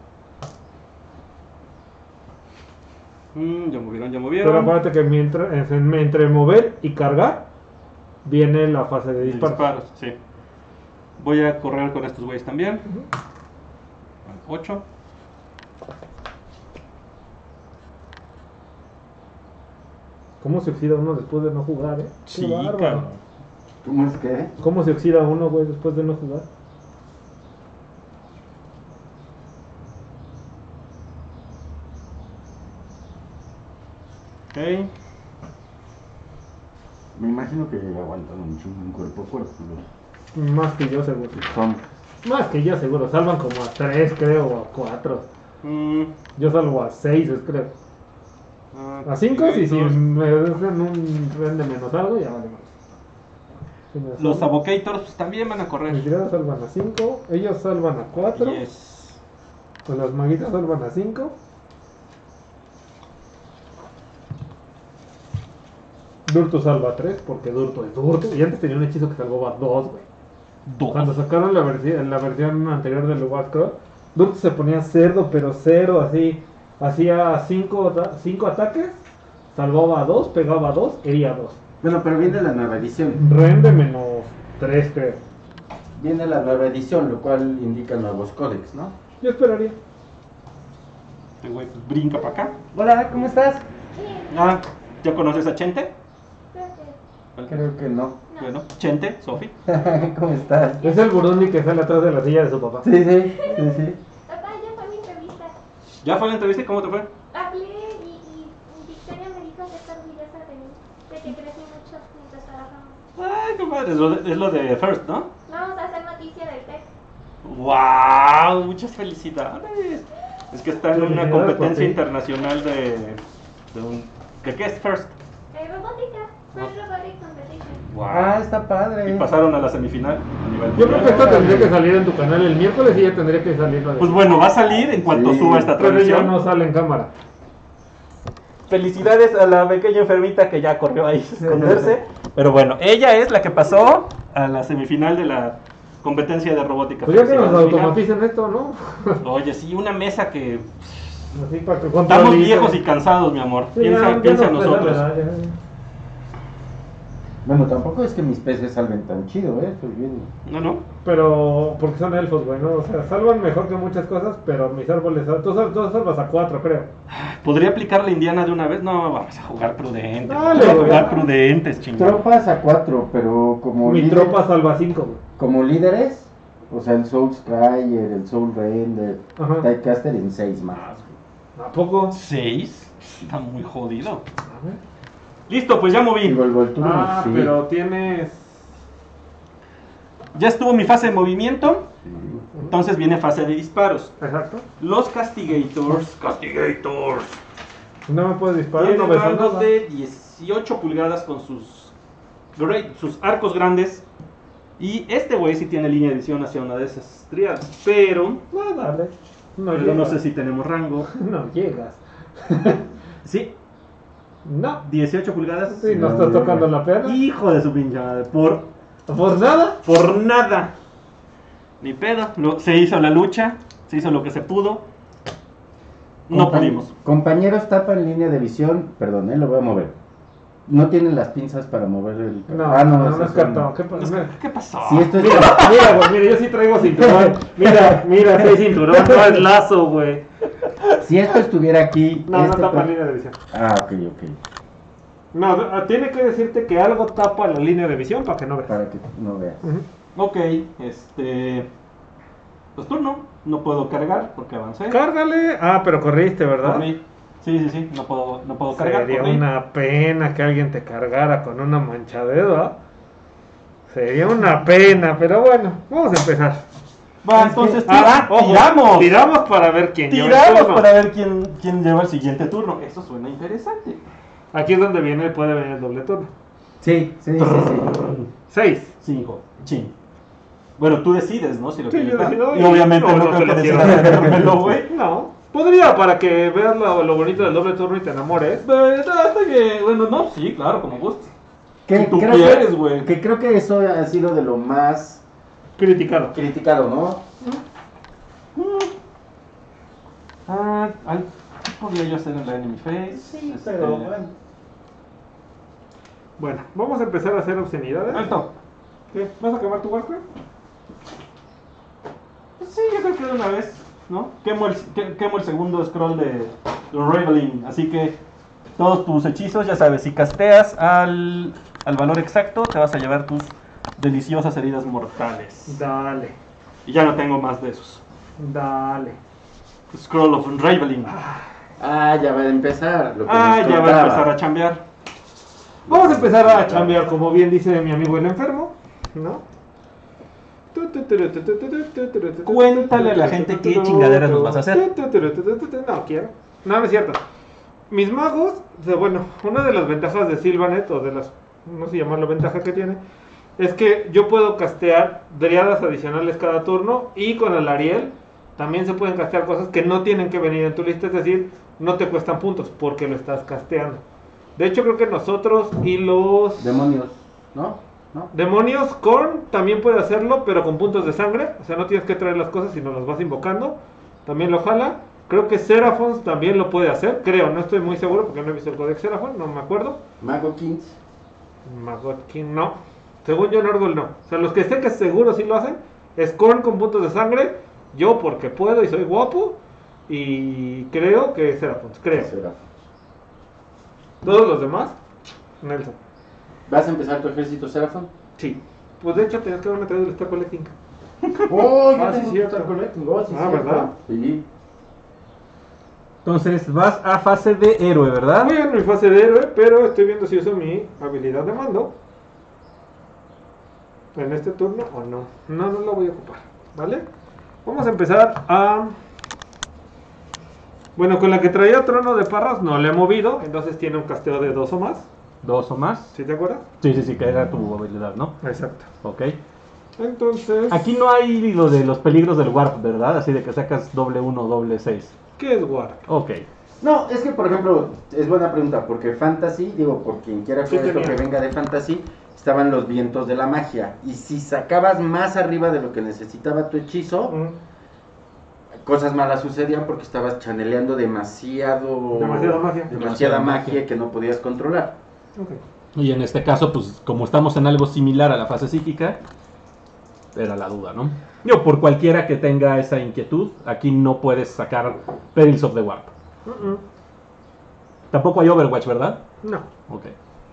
Ya Pero movieron. acuérdate que entre mover y cargar viene la fase de disparos. Disparos, sí. Voy a correr con estos güeyes también. 8. ¿Cómo se oxida uno después de no jugar, eh? Qué Sí, bárbaro. cabrón. ¿Cómo es que? ¿Cómo se oxida uno, güey, después de no jugar? Ok. Me imagino que aguantan un chingo en cuerpo a cuerpo. Los Más que yo, seguro. son. Más que yo, seguro. Salvan como a 3, creo, o a 4. Yo salvo a 6, creo. A 5, y si me dejan un rende menos algo, ya vale más. Si me Los salvan- Avocators pues, también van a Mis correr. tiradas salvan a 5, ellos salvan a 4, Yes. con las maguitas salvan a 5. Durto salva a 3, porque Durto es Durto. Y antes tenía un hechizo que salvaba a 2, güey. Cuando sacaron la versión anterior del Warcraft, Durto se ponía cerdo, pero cero, así. Hacía 5 ataques, salvaba a 2, pegaba a 2, hería a 2. Bueno, pero viene la nueva edición. Rende menos 3, creo. Viene la nueva edición, lo cual indica nuevos códex, ¿no? Yo esperaría. Este güey pues, brinca para acá. Hola, ¿cómo estás? Ah, ¿ya conoces a Chente? Creo que no. Bueno, Chente, Sofi. ¿Cómo estás? Es el Burundi que sale atrás de la silla de su papá. Sí. Papá, ya fue mi entrevista. ¿Ya fue la entrevista y cómo te fue? Hablé y Victoria me dijo que está orgullosa de mí, de que crecí mucho mientras trabajamos. Ay, qué padre. Es lo de First, ¿no? Vamos a hacer noticia del TEC. ¡Wow! Muchas felicidades. Es que está en una Felicidades, competencia papi. internacional ¿De qué es First? Robótica, First Robotic Competition. ¡Wow! Está padre. Y pasaron a la semifinal a nivel Yo creo que mundial. esto tendría que salir en tu canal el miércoles y ya tendría que salir la de... Pues bueno, va a salir en cuanto Sí. suba esta Pero ya transmisión. no sale en cámara. Felicidades a la pequeña enfermita que ya corrió ahí a esconderse. Pero bueno, ella es la que pasó a la semifinal de la competencia de robótica. Pues ya que nos Felicidades, automaticen esto, ¿no? mija. Oye, sí, una mesa que... Así para que Estamos controlicen. viejos y cansados, mi amor. Sí, Piensa, ya piensa en no pesa, nosotros. ¿verdad? Ya. Bueno, tampoco es que mis peces salven tan chido, estoy viendo. No. Pero, porque son elfos, güey, ¿no? O sea, salvan mejor que muchas cosas, pero mis árboles... Tú salvas a 4, creo. ¿Podría aplicar la indiana de una vez? No, vamos a jugar prudente. Dale, Vamos a güey. jugar prudentes, chingados. Tropas a 4, pero como Mi líder- tropa salva 5, güey. como líderes, o sea, el Soul Strider, el Soul Render, Ajá. Typecaster en 6 más. ¿A poco? 6. Está muy jodido. A ver. Listo, pues ya Y moví. vuelvo el turno. Ah, sí. pero tienes... Ya estuvo mi fase de movimiento. Sí. Entonces viene fase de disparos. Exacto. Los Castigators. Castigators. No me puedes disparar, Tienen no ves rangos nada. de 18 pulgadas con sus arcos grandes. Y este güey sí tiene línea de visión hacia una de esas triadas. Pero Dale. No no llegas. sé si tenemos rango. No llegas. Sí, No. 18 pulgadas. Sí, no No estás llegas. tocando la pierna. Hijo de su pinche madre. Pues nada. Por nada. Ni pedo. Se hizo la lucha. Se hizo lo que se pudo. No pudimos. Compañeros tapan línea de visión. Perdón, lo voy a mover. No tienen las pinzas para mover el. No, no, no esas es son- cartón. ¿Qué pasa? ¿Qué pasó? Si esto es. Mira, güey, mira, yo sí traigo cinturón. Mira, sí hay cinturón, no es lazo, güey. Si esto estuviera aquí. No, no este tapa per- línea de visión. Ah, ok. No, tiene que decirte que algo tapa la línea de visión para que no veas. Para que no veas. Ujú. Ok, pues turno. No puedo cargar porque avancé. Cárgale. Ah, pero corriste, ¿verdad? Corrí. Sí, no puedo cargar. Sería ok. una pena que alguien te cargara con una manchadero, ¿ah? Sería una pena, pero bueno, vamos a empezar. Va, entonces Ojo, tiramos. tiramos para ver quién lleva el Tiramos turno. para ver quién lleva el siguiente turno. Eso suena interesante. Aquí es donde puede venir el doble turno. Sí. 6. 5. Chin. Bueno, tú decides, ¿no? Si lo Sí, quieres yo dar. decido, Y obviamente no, no no creo te que lo quiero decidas dar. dármelo, güey. No, podría para que veas lo bonito del doble turno y te enamores. Hasta que, bueno, no, sí, claro, como gustes. Que Si tú creo quieres, güey. que creo que eso ha sido de lo más Criticado. criticado, ¿no? ¿Qué podría yo hacer en la Enemy Face? Sí, pero bueno. Bueno, vamos a empezar a hacer obscenidades. Alto. ¿Qué? ¿Vas a acabar tu Warcraft? Sí, yo creo que de una vez, ¿no? Quemo el segundo scroll de Raveling, así que todos tus hechizos, ya sabes, si casteas al valor exacto, te vas a llevar tus deliciosas heridas mortales. Dale, Y ya no tengo más de esos. dale. Scroll of Unraveling. Ya va a empezar. Lo que nos Ya va a contaba. empezar a chambear. Vamos a empezar a chambear, como bien dice mi amigo el enfermo, ¿no? Cuéntale a la gente qué chingaderas nos vas a hacer. No quiero. No es cierto. Mis magos, bueno, una de las ventajas de Sylvanet, o de las, no sé llamarlo ventaja que tiene, es que yo puedo castear driadas adicionales cada turno, y con el Ariel también se pueden castear cosas que no tienen que venir en tu lista, es decir, no te cuestan puntos porque lo estás casteando. De hecho, creo que nosotros y los Demonios, ¿no? demonios, Korn también puede hacerlo, pero con puntos de sangre. O sea, no tienes que traer las cosas, sino las vas invocando. También lo jala. Creo que Seraphon también lo puede hacer. Creo, no estoy muy seguro porque no he visto el Codex Seraphon, no me acuerdo. Mago Kings. Magotkin no. Según yo, Nordgol no. O sea, los que sé que seguro sí lo hacen es Korn con puntos de sangre. Yo porque puedo y soy guapo. Y creo que Seraphon, creo. Todos los demás, Nelson. ¿Vas a empezar tu ejército Seraphon? Sí. Pues de hecho tenías que haberme traído el Star Collecting. Oh, yo Ah, sí, tengo cierto. Star Collecting. Oh, sí, Ah, cierto. ¿verdad? Sí. Entonces vas a fase de héroe, ¿verdad? Voy en mi fase de héroe, pero estoy viendo si uso mi habilidad de mando en este turno o no. No la voy a ocupar, ¿vale? Vamos a empezar a... Bueno, con la que traía Trono de Parras no le he movido, entonces tiene un casteo de 2 o más. 2 o más. ¿Sí te acuerdas? Sí, que era tu habilidad, ¿no? Exacto. Ok. Entonces... Aquí no hay lo de los peligros del warp, ¿verdad? Así de que sacas doble 1, doble 6. ¿Qué es Warp? Ok. No, es que por ejemplo, es buena pregunta, porque Fantasy, digo, por quien quiera Sí jugar esto tenía. que venga de Fantasy, estaban los vientos de la magia. Y si sacabas más arriba de lo que necesitaba tu hechizo, cosas malas sucedían porque estabas chaneleando Demasiada magia. demasiada magia que no podías controlar. Ok. Y en este caso, pues como estamos en algo similar a la fase psíquica, era la duda, ¿no? Yo, por cualquiera que tenga esa inquietud, aquí no puedes sacar Perils of the Warp. Tampoco hay Overwatch, ¿verdad? No. Ok.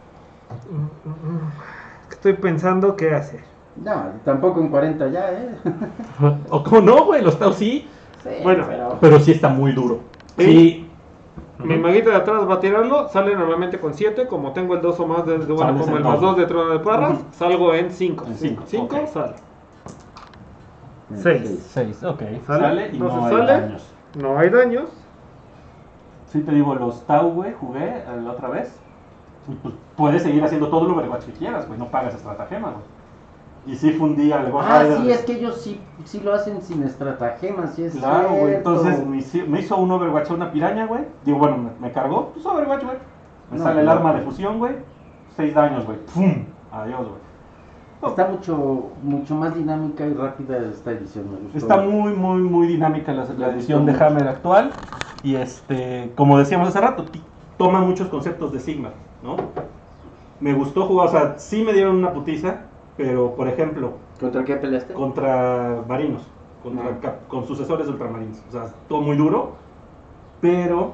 Estoy pensando qué hacer. No, tampoco en 40 ya, ¿eh? ¿O cómo no, güey? Los Tau sí, Sí, Bueno. pero sí está muy duro. Sí. Sí. Mi maguita de atrás va a tirarlo, sale normalmente con 7, como tengo el 2 o más bueno, Sales como en el más dos. 2 de Trono de Parras, Ujú. salgo en 5. En cinco, 5 ok. sale. Sí. 6. 6, ok. ¿Sale? Sale y Entonces no hay sale. daños. No hay daños. Sí, te digo, los Tau, güey, jugué la otra vez. Pues puedes seguir haciendo todo el Overwatch que quieras, güey, no pagas estratagema, güey. Y sí fundí al Ghost Ah, Rider. sí, es que ellos sí lo hacen sin estratagemas, sí es Claro, güey. cierto. Entonces me hizo un Overwatch a una piraña, güey. Digo, bueno, me cargó. Pues Overwatch, güey. Me No, sale el no. arma de fusión, güey. 6 daños, güey. ¡Pum! Adiós, güey. Está mucho más dinámica y rápida esta edición, me gustó. Está muy dinámica la edición de Hammer actual. Y como decíamos hace rato, toma muchos conceptos de Sigmar, ¿no? Me gustó jugar, o sea, sí me dieron una putiza, pero por ejemplo, ¿Contra qué peleaste? contra marinos, con sucesores de ultramarines. O sea, todo muy duro, pero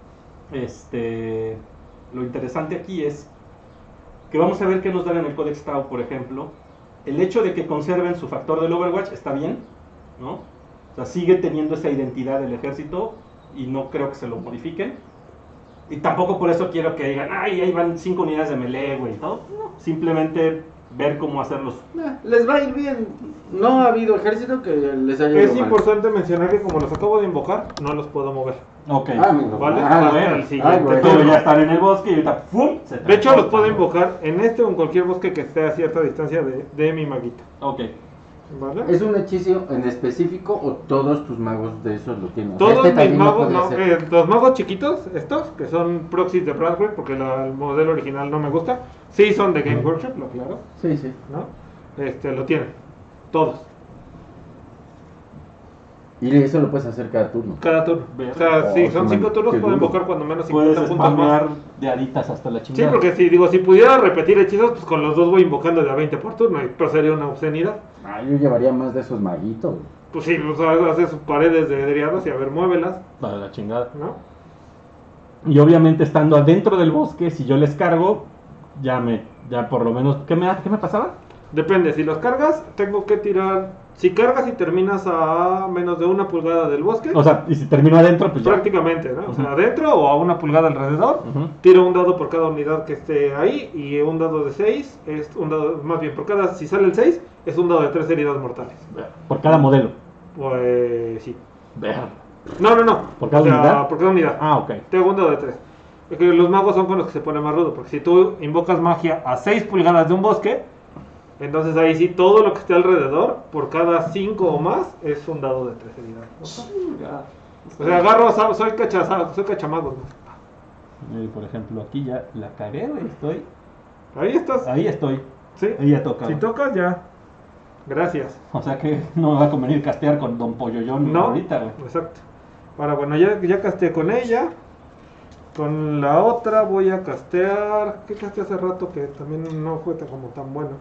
lo interesante aquí es que vamos a ver qué nos dan en el Codex Tau, por ejemplo. El hecho de que conserven su factor del Overwatch está bien, ¿no? O sea, sigue teniendo esa identidad del ejército y no creo que se lo modifiquen. Y tampoco por eso quiero que digan, ay, ahí van 5 unidades de melee, güey. No, simplemente ver cómo hacerlos. Les va a ir bien. No ha habido ejército que les haya ido Es mal. importante mencionar que como los acabo de invocar, no los puedo mover. Ok. Amigo. ¿Vale? Ah, Hasta el siguiente bueno. Pero turno. ya están en el bosque y ahorita ¡pum! Se De hecho, los transportan. puedo invocar en este o en cualquier bosque que esté a cierta distancia de mi maguito. Ok. ¿Vale? ¿Es un hechizo en específico o todos tus magos de esos lo tienen? O sea, Todos mis también lo magos, podría no, hacer. los magos chiquitos, estos, que son proxies de Bradford, porque el modelo original no me gusta, sí son de Game Workshop, lo claro, Sí, sí. ¿no? Lo tienen, todos, Y eso lo puedes hacer cada turno. cada turno. Ver. O sea, Oh, si son qué 5 turnos, qué puedo duro. invocar cuando menos 50 Puedes puntos más. spamear de aditas hasta la Sí, chingada. porque si pudiera repetir hechizos, pues con los dos voy invocando de a 20 por turno, pero sería una obscenidad. Ah, yo llevaría más de esos maguitos. Pues sí, o sea, hace sus paredes de driadas y a ver, muévelas, Para la chingada. ¿no? Y obviamente estando adentro del bosque, si yo les cargo, ya por lo menos. ¿Qué me pasaba? Depende, si los cargas, tengo que tirar. Si cargas y terminas a menos de 1 pulgada del bosque, O sea, y si termino adentro, pues ya. prácticamente, ¿no? O sea, Ujú. adentro o a 1 pulgada alrededor, Ujú. tiro un dado por cada unidad que esté ahí y un dado de 6 es un dado, más bien, si sale el 6, es un dado de 3 heridas mortales. Por cada modelo. Pues sí. Ver. No. ¿Por cada O sea, unidad? por cada unidad. Ah, ok. Tengo un dado de 3. Porque los magos son con los que se pone más rudo, porque si tú invocas magia a 6 pulgadas de un bosque, entonces ahí sí todo lo que esté alrededor, por cada 5 o más, es un dado de 3 heridas. O sea, agarro, soy cachamago, ¿no? Por ejemplo, aquí ya la cagué, güey. Ahí estás. Ahí estoy. Sí. Ahí ya toca. Si güey. tocas, ya. Gracias. O sea que no me va a convenir castear con Don Polloyón No. ahorita, güey. Exacto. Ahora, bueno, ya casteé con ella. Con la otra voy a castear. ¿Qué casteé hace rato que también no fue como tan bueno?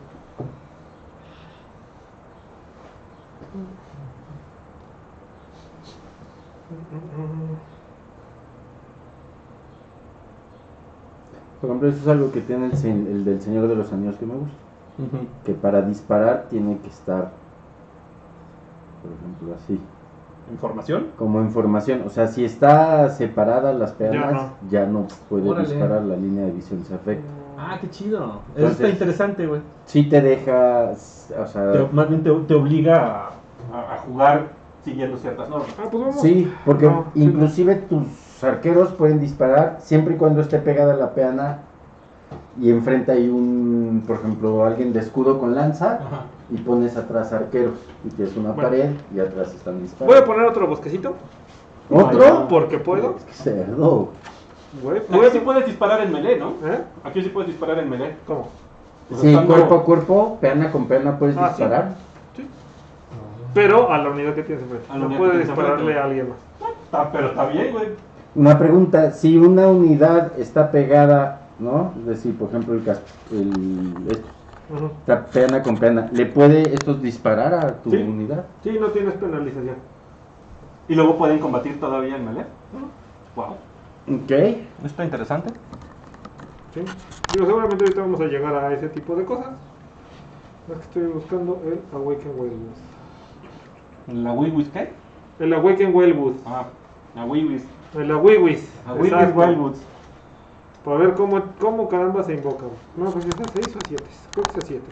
Por ejemplo, eso es algo que tiene el del Señor de los Anillos que me gusta. Ujú. Que para disparar tiene que estar, por ejemplo, así. ¿Información? Como información. O sea, si está separada las peanas, ya no puede Órale. disparar, la línea de visión se afecta. Ah, qué chido. Eso Entonces- está interesante, güey. Sí te deja, o sea... Más bien te obliga a jugar siguiendo ciertas normas. Ah, pues vamos. Sí, porque No, sí. inclusive tus arqueros pueden disparar siempre y cuando esté pegada la peana y enfrente hay un, por ejemplo, alguien de escudo con lanza Ajá. y pones atrás arqueros y tienes una Bueno. pared y atrás están Voy a disparando. poner otro bosquecito. ¿Otro? Porque puedo. Qué cerdo. Güey, Aquí sí puedes disparar en melee, ¿no? ¿Eh? Aquí sí puedes disparar en melee. ¿Cómo? Pues Sí, estando- cuerpo a cuerpo, peana con peana puedes Ah, sí. disparar. Sí. Pero a la unidad que tienes enfrente. A la No unidad puede que tienes dispararle enfrente. a alguien más. Pero está bien, güey. Una pregunta, si una unidad está pegada, ¿no? Es decir, por ejemplo, esto, Ujú. está peana con peana, ¿le puede estos disparar a tu Sí. unidad? Sí, no tienes penalización. Y luego pueden combatir todavía en melee. Wow. Ok. Está interesante. Sí. Digo, seguramente ahorita vamos a llegar a ese tipo de cosas. Es que estoy buscando el Awaken Wildwood. ¿La Wiwis qué? El Awaken Wildwood. Ah, la Wiwis. El Awiwis. La Wiwis Exacto. Wildwoods. Para ver cómo caramba se invoca. No, pues es a 6 o 7. Creo que es a 7.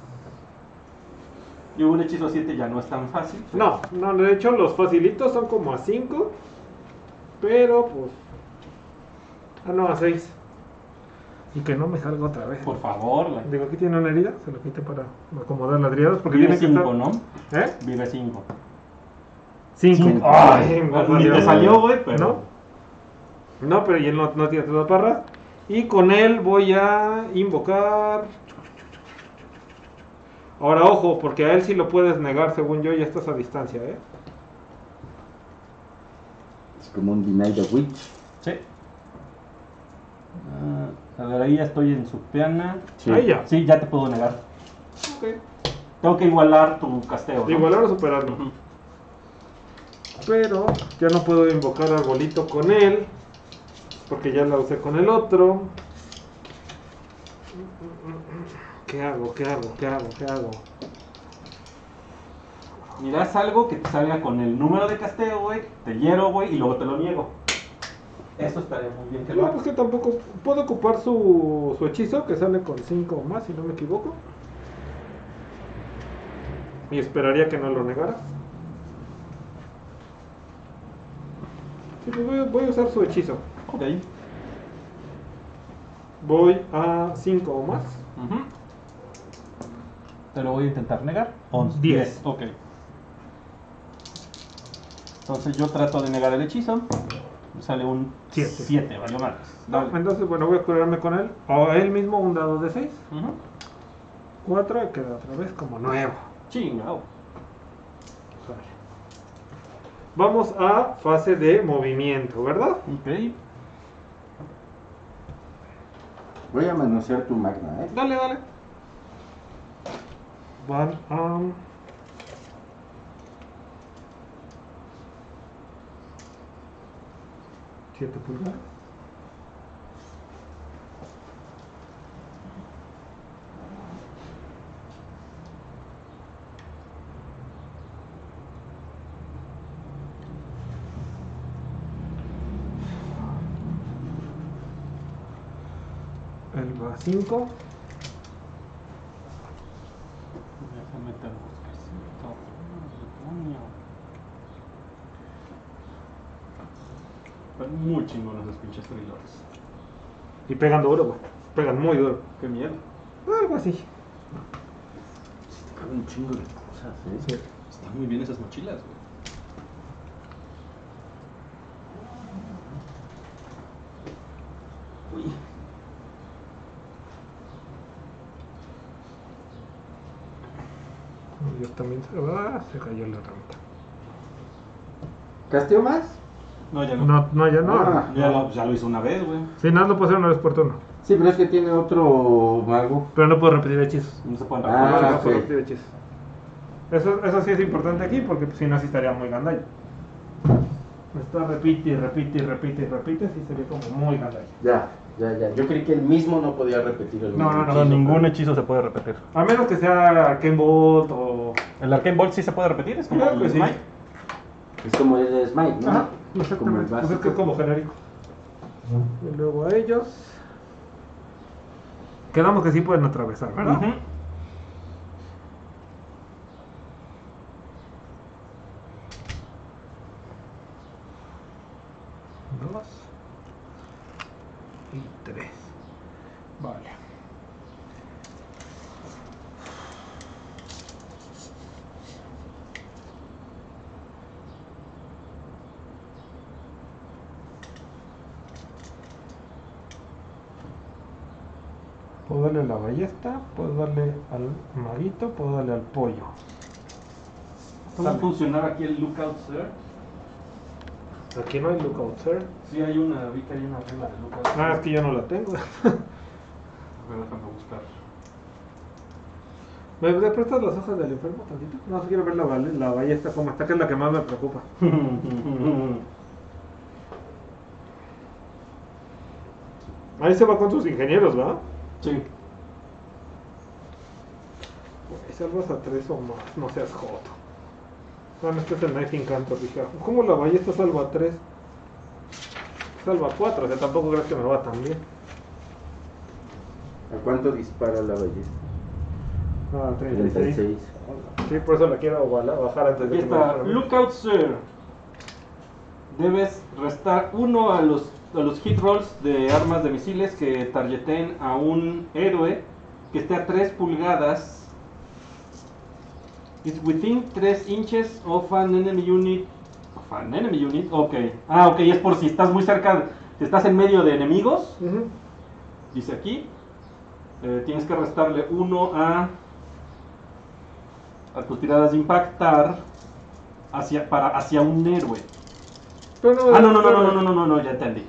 Y un hechizo 7 ya no es tan fácil. No, de hecho los facilitos son como a 5. Pero pues. Ah, no, a 6. Y que no me salga otra vez. Por favor, la... Digo, aquí tiene una herida. Se lo quite para acomodar las driadas. Porque Vive tiene que 5, estar. ¿no? ¿Eh? Vive 5. 5. Ay, ni te salió, güey, pero... ¿No? No, pero y él no tiene toda parra. Y con él voy a invocar. Ahora, ojo, porque a él sí lo puedes negar, según yo, ya estás a distancia, ¿eh? Es como un Deny the Witch. Sí. A ver, ahí ya estoy en su peana. Sí. Ahí ya. Sí, ya te puedo negar. Ok. Tengo que igualar tu casteo, ¿no? Igualar o superarlo. Ujú. Pero ya no puedo invocar arbolito con él. Porque ya la usé con el otro. ¿Qué hago? Mirás algo que te salga con el número de casteo, güey. Te hiero, güey, y luego te lo niego. Eso estaría muy bien que lo No, haga. pues que tampoco puedo ocupar su hechizo que sale con 5 o más, si no me equivoco. Y esperaría que no lo negara. Sí, pues voy a usar su hechizo. Ok. Voy a 5 o más. Ujú. Te lo voy a intentar negar. 10. Ok. Entonces yo trato de negar el hechizo. Me sale un Siete. 7, valió más. Entonces, bueno, voy a curarme con él. O a él mismo un dado de 6. Ujú. 4 y queda otra vez como nuevo. Chingao. Vale. Vamos a fase de movimiento, ¿verdad? Ok. Voy a manosear tu magna, ¿eh? Dale, dale. Van a... ¿7 pulgadas? Él va a 5. Déjame meter bosquecito. Demonio. Están muy chingones esos pinches trilores. Y pegan duro, güey. Pegan muy duro. Qué miedo. Algo así. Te cabe un chingo de cosas, ¿eh? Sí. Están muy bien esas mochilas, güey. Uy. Yo también se cayó la rampa. ¿Casteo más? No, ya no. No, ya no. Ah. Ya lo hizo una vez, güey. Sí, nada, lo puedo hacer una vez por turno. Sí, pero es que tiene otro mago. Pero no puedo repetir hechizos. No se pueden Ah, recuperar. No puedo ok. repetir hechizos. Eso sí es importante aquí porque pues, si no, sí estaría muy gandalla. Esto repite y repite y repite y repite, sí sería como muy gandalla. Ya. Yo creí que él mismo no podía repetir el No, mismo no, hechizo, ningún pero- hechizo se puede repetir. A menos que sea Arcane Bolt o... ¿El Arcane Bolt sí se puede repetir? Es como Creo el que sí. Smite. Es como el de Smite, ¿no? Ajá, Como el exactamente. Pues es que es básico. como genérico. Y luego a ellos... Quedamos que sí pueden atravesar, ¿verdad? Ujú. Dos y 3. Vale. Puedo darle a la ballesta, puedo darle al maguito, puedo darle al pollo. ¿Cómo funcionaba aquí el Lookout, sir? Aquí no hay lookout, sir. Sí, vi que hay una regla de Lookout. Ah, es que yo no la tengo. A ver, déjame buscar. ¿Me prestas las hojas del enfermo tantito? No, si quiero ver la ballesta cómo está, que es la que más me preocupa. Ahí se va con sus ingenieros, ¿verdad? Sí. Pues salvas a 3 o más, no seas joto. Bueno, este es el Knife Incanto, dije. ¿Cómo la ballesta salva a 3? Salva a 4, o sea, tampoco crees que me va tan bien. ¿A cuánto dispara la ballesta? Ah, 36. 36. Sí, por eso la quiero bajar antes de Aquí que me está. dé Lookout, sir. Debes restar 1 a los hit rolls de armas de misiles que targeten a un héroe que esté a 3 pulgadas. Is within 3 inches of an enemy unit. Ok. Ah, ok, es por si estás muy cerca, si estás en medio de enemigos. Ujú. Dice aquí. Tienes que restarle 1 a tus tiradas de impactar hacia un héroe. Pero Ah, no, ya entendí.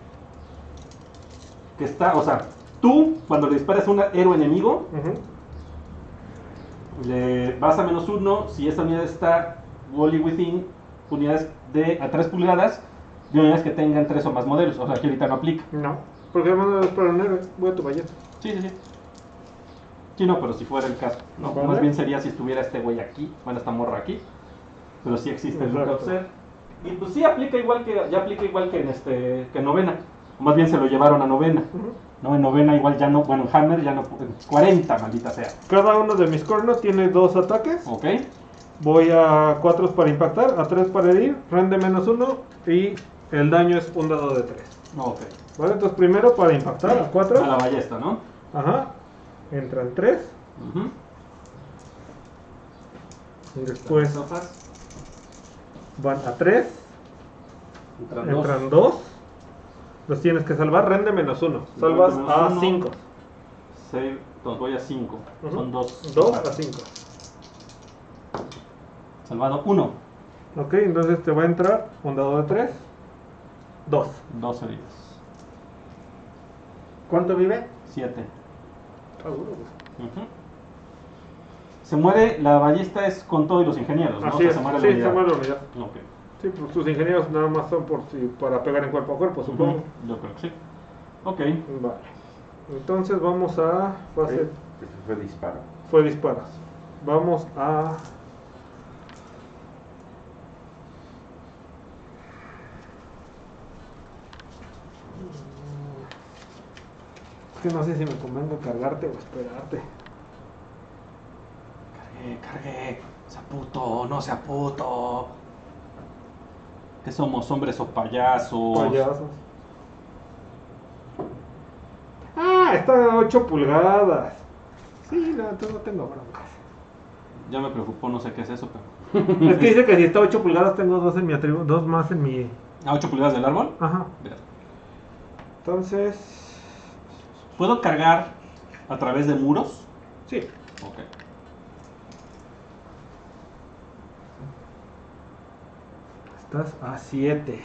Que está, o sea, tú, cuando le disparas a un héroe enemigo, Ujú. le vas a -1 si esa unidad está wholly within unidades de a 3 pulgadas de unidades que tengan 3 o más modelos. O sea, que ahorita no aplica. No, porque además no es para un héroe. Voy a tu ballesta. Sí. Sí, no, pero si fuera el caso. No, Vale. más bien sería si estuviera este güey aquí, bueno, esta morra aquí. Pero sí existe el Exacto. Lookout Ser. Y pues sí aplica igual que, ya aplica igual que que en novena. Más bien se lo llevaron a novena. Ujú. ¿No? En novena igual ya no, bueno, en Hammer ya no, 40, maldita sea. Cada uno de mis cornos tiene 2 ataques. Ok. Voy a 4 para impactar, a 3 para herir, rende -1 y el daño es un dado de 3. Ok. Vale, entonces primero para impactar a 4. A la ballesta, ¿no? Ajá. Entran 3. Ujú. Y después van a 3. Entran 2. Los tienes que salvar, rende -1. Salvas a -1. 5. Save, entonces voy a 5. Son 2. 2 a 5. Salvado 1. Ok, entonces te va a entrar un dado de 3. 2. 2 heridas. ¿Cuánto vive? 7. Está duro, güey. Ujú. Se muere, la ballesta es con todo y los ingenieros, ¿no? Así O sea, es, se muere sí, la se unidad. muere la unidad. Ok. Sí, pues sus ingenieros nada más son para pegar en cuerpo a cuerpo, supongo. Ujú. Yo creo que sí. Ok. Vale. Entonces vamos a fase. Ese fue disparo. Fue disparos. Vamos a. Es que no sé si me convenga cargarte o esperarte. Cargué. Sea puto, no sea puto. ¿Qué somos, hombres o payasos? Payasos. Ah, está a 8 pulgadas. Sí, no, entonces no tengo broncas. Ya me preocupó, no sé qué es eso, pero... Es que dice que si está a 8 pulgadas tengo 2 en mi atributo, 2 más en mi. ¿A 8 pulgadas del árbol? Ajá. Mira. Entonces. ¿Puedo cargar a través de muros? Sí. Ok. Estás a 7.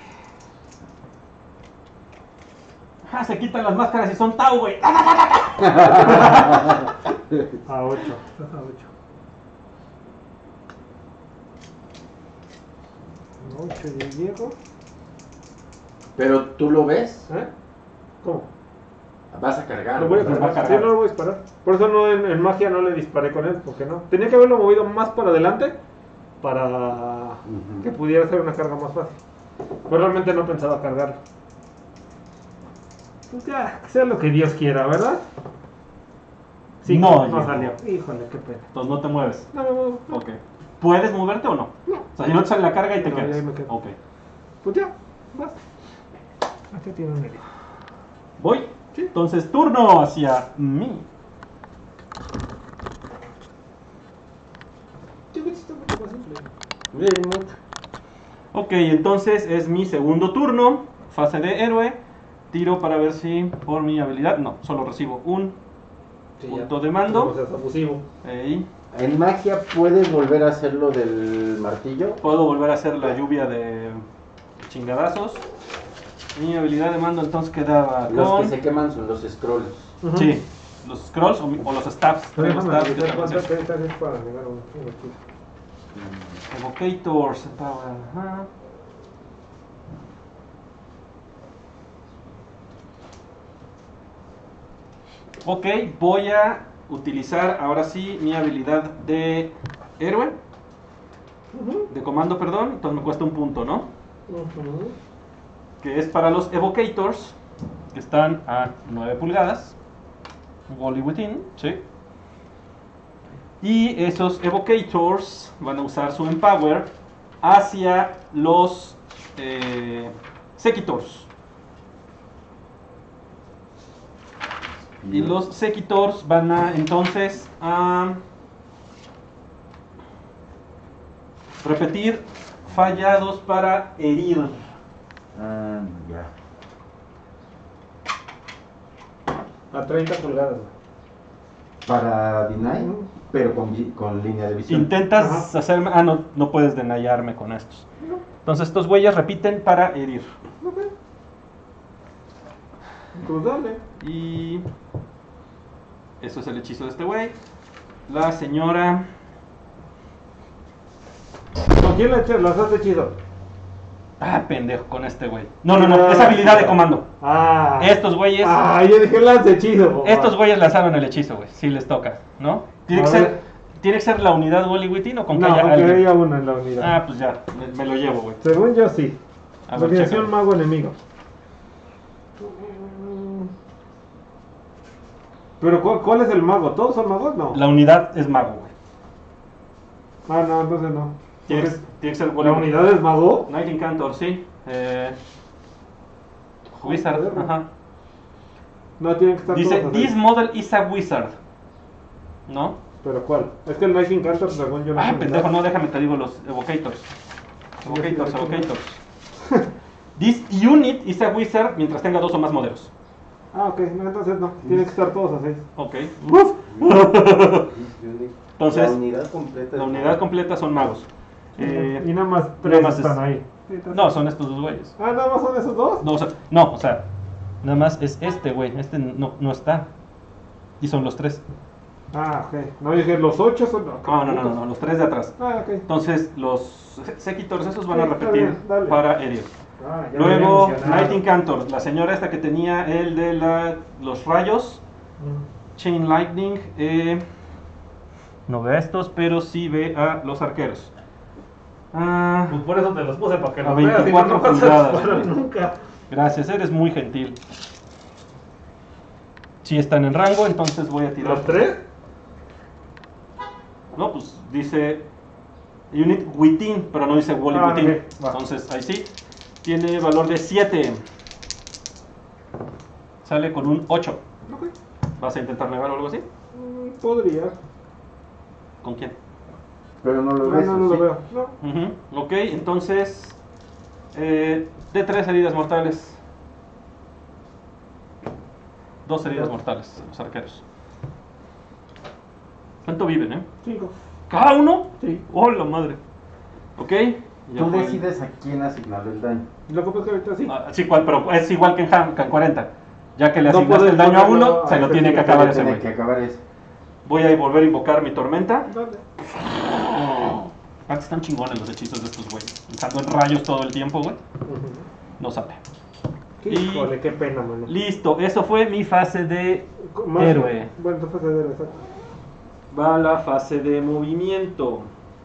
Ah, se quitan las máscaras y son Tau, güey. A 8. Estás a 8. 8 y llego. Pero tú lo ves, ¿Eh? ¿Cómo? vas a cargar. Lo voy a ¿verdad? va a cargar. cargar. Sí, no lo voy a disparar. Por eso no en magia no le disparé con él, porque no. Tenía que haberlo movido más para adelante para Ujú. que pudiera ser una carga más fácil. Pero realmente no pensaba cargarlo. Pues ya, que sea lo que Dios quiera, ¿verdad? Sí, No, no llegó. salió. Híjole, qué pena. Entonces no te mueves. No me muevo. Ok. ¿Puedes moverte o no? No. O sea, si no te sale la carga y te No, quedas. ya ahí me quedo. Ok. Pues ya, vas. Aquí tiene un medio. ¿Voy? Sí. Entonces, turno hacia mí. Está mucho más simple. Sí, mucho. Ok, entonces es mi segundo turno. Fase de héroe. Tiro para ver si por mi habilidad. No, solo recibo un Sí, punto ya. de mando. No seas abusivo. Ey. En magia puedes volver a hacer lo del martillo. Puedo volver a hacer la lluvia de chingadazos. Mi habilidad de mando entonces quedaba Los con... que se queman son los scrolls. Ujú. Sí, los scrolls o los staffs. Pero Los déjame staffs que revisar te cuánto avancé. que es para negar un hechizo. Evocators, Power, ajá. Ok, voy a utilizar ahora sí mi habilidad de héroe, Ujú. de comando, perdón. Entonces me cuesta un punto, ¿no? Ujú. Que es para los Evocators, que están a 9 pulgadas. Wally Within, sí. Y esos Evocators van a usar su Empower hacia los Sequitors. Y los Sequitors van a entonces a repetir fallados para herir. Ah, ya. A 30 pulgadas. güey. Para deny, Ujú. pero con línea de visión. Intentas Ajá. hacerme... Ah, no, no puedes denayarme con estos. Entonces estos güeyes repiten para herir. Ok. Pues dale. Y... eso es el hechizo de este güey. La señora... ¿Con quién las has hechizo? Ah, pendejo, con este güey. No, no, no, es habilidad de comando. Ah. Estos güeyes... Ah, yo dije las hechizo. Estos güeyes lanzaron el hechizo, güey. Sí les toca, ¿no? Tiene A que ser... ver. ¿Tiene que ser la unidad Wally Within o con que No, haya aunque alguien? haya una en la unidad. Ah, pues ya, me lo llevo, güey. Según yo, sí. A ver, Alineación chécale. mago enemigo. Pero ¿cuál es el mago? ¿Todos son magos? No. La unidad es mago, güey. Ah, no, entonces no. Tiene, Porque tiene que ser Wally ¿la Within. unidad es mago? Knight Incantor, sí. Wizard, Joder. ajá. No, tienen que estar Dice, todos así. this model is a wizard. ¿No? ¿Pero cuál? Es que el Knight Incantor, según yo, no Ah, es pendejo, unidad. no, déjame te digo los evocators. Evocators, Sí, sí, sí. evocators. This unit is a wizard mientras tenga 2 o más modelos. Ah, ok, no, entonces no. Tienen que estar todos así. Ok. Entonces, Entonces, la unidad completa. la unidad completa son magos. Y nada más tres más están es- ahí. Sí, entonces- No, son estos dos güeyes. Ah, nada más son esos dos. No, o sea, nada más es este güey. Este no está. Y son los 3. Ah, ok. No dije los 8 son. No, los 3 de atrás. Ah, ok. Entonces, los Sequitors esos van a Sí, está repetir bien, dale. para Aerial. Ah, ya me Luego, había emocionado. Knight Incantor, la señora esta que tenía el de los rayos, Chain Lightning, no ve a estos, pero sí ve a los arqueros. Ah, Pues por eso te los puse para que A los veas. 24 y no vas a pulgadas, disparar güey. nunca. gracias, eres muy gentil. Sí están en rango, entonces voy a tirar. ¿Los 3? No, pues dice Unit Within, pero no dice Wally Ah, Within. ok, va. Entonces, ahí sí. Tiene valor de 7. Sale con un 8. Ok. ¿Vas a intentar negar o algo así? Podría. ¿Con quién? Pero no lo No, ves. no, no ¿sí? lo veo. No. Ujú, ok, entonces. De 3 heridas mortales. 2 heridas mortales, los arqueros. ¿Cuánto viven, 5. ¿Cada uno? Sí. ¡Oh, la madre! Ok. ya Tú fue. decides a quién asignarle el daño. Lo que pasa es que ahorita sí. Ah, sí, pero es igual que que en 40. Ya que le No asignaste puedes el daño a uno, ponerlo se lo a tiene que ese acabar ese Tiene güey. que acabar eso. Voy a volver a invocar mi tormenta. Dale. Aparte están chingones los hechizos de estos güeyes. Pensando en rayos todo el tiempo, güey. Ujú. No sabe. Híjole, qué pena, mano. Listo, eso fue mi fase de Más- héroe. Bueno, tu fase de héroe, exacto. Va la fase de movimiento.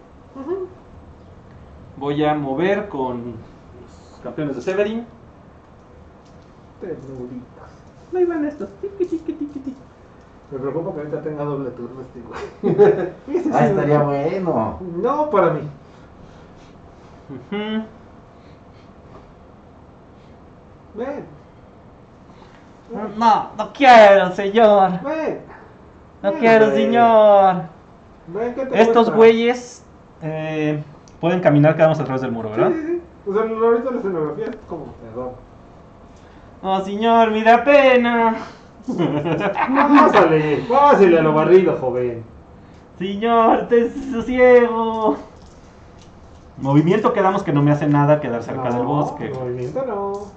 Voy a mover con los campeones de Severin. Ternuritas. Ahí van estos. Tiqui, tiqui, tiqui, tiqui. Me preocupa que ahorita tenga doble turno este güey. Ese Ah, sí, estaría no. bueno. No, para mí. Ujú. Ven, No quiero, señor. ven. No Ven, quiero, güey. señor. Ven, ¿qué te Estos cuesta? güeyes pueden caminar cada uno a través del muro, Sí, ¿verdad? sí, sí. O sea, ahorita la escenografía es como perdón. Oh, señor, me da pena. Pásale a lo barrido, joven. Señor, te sosiego. Movimiento quedamos que no me hace nada quedar cerca del bosque. Movimiento no.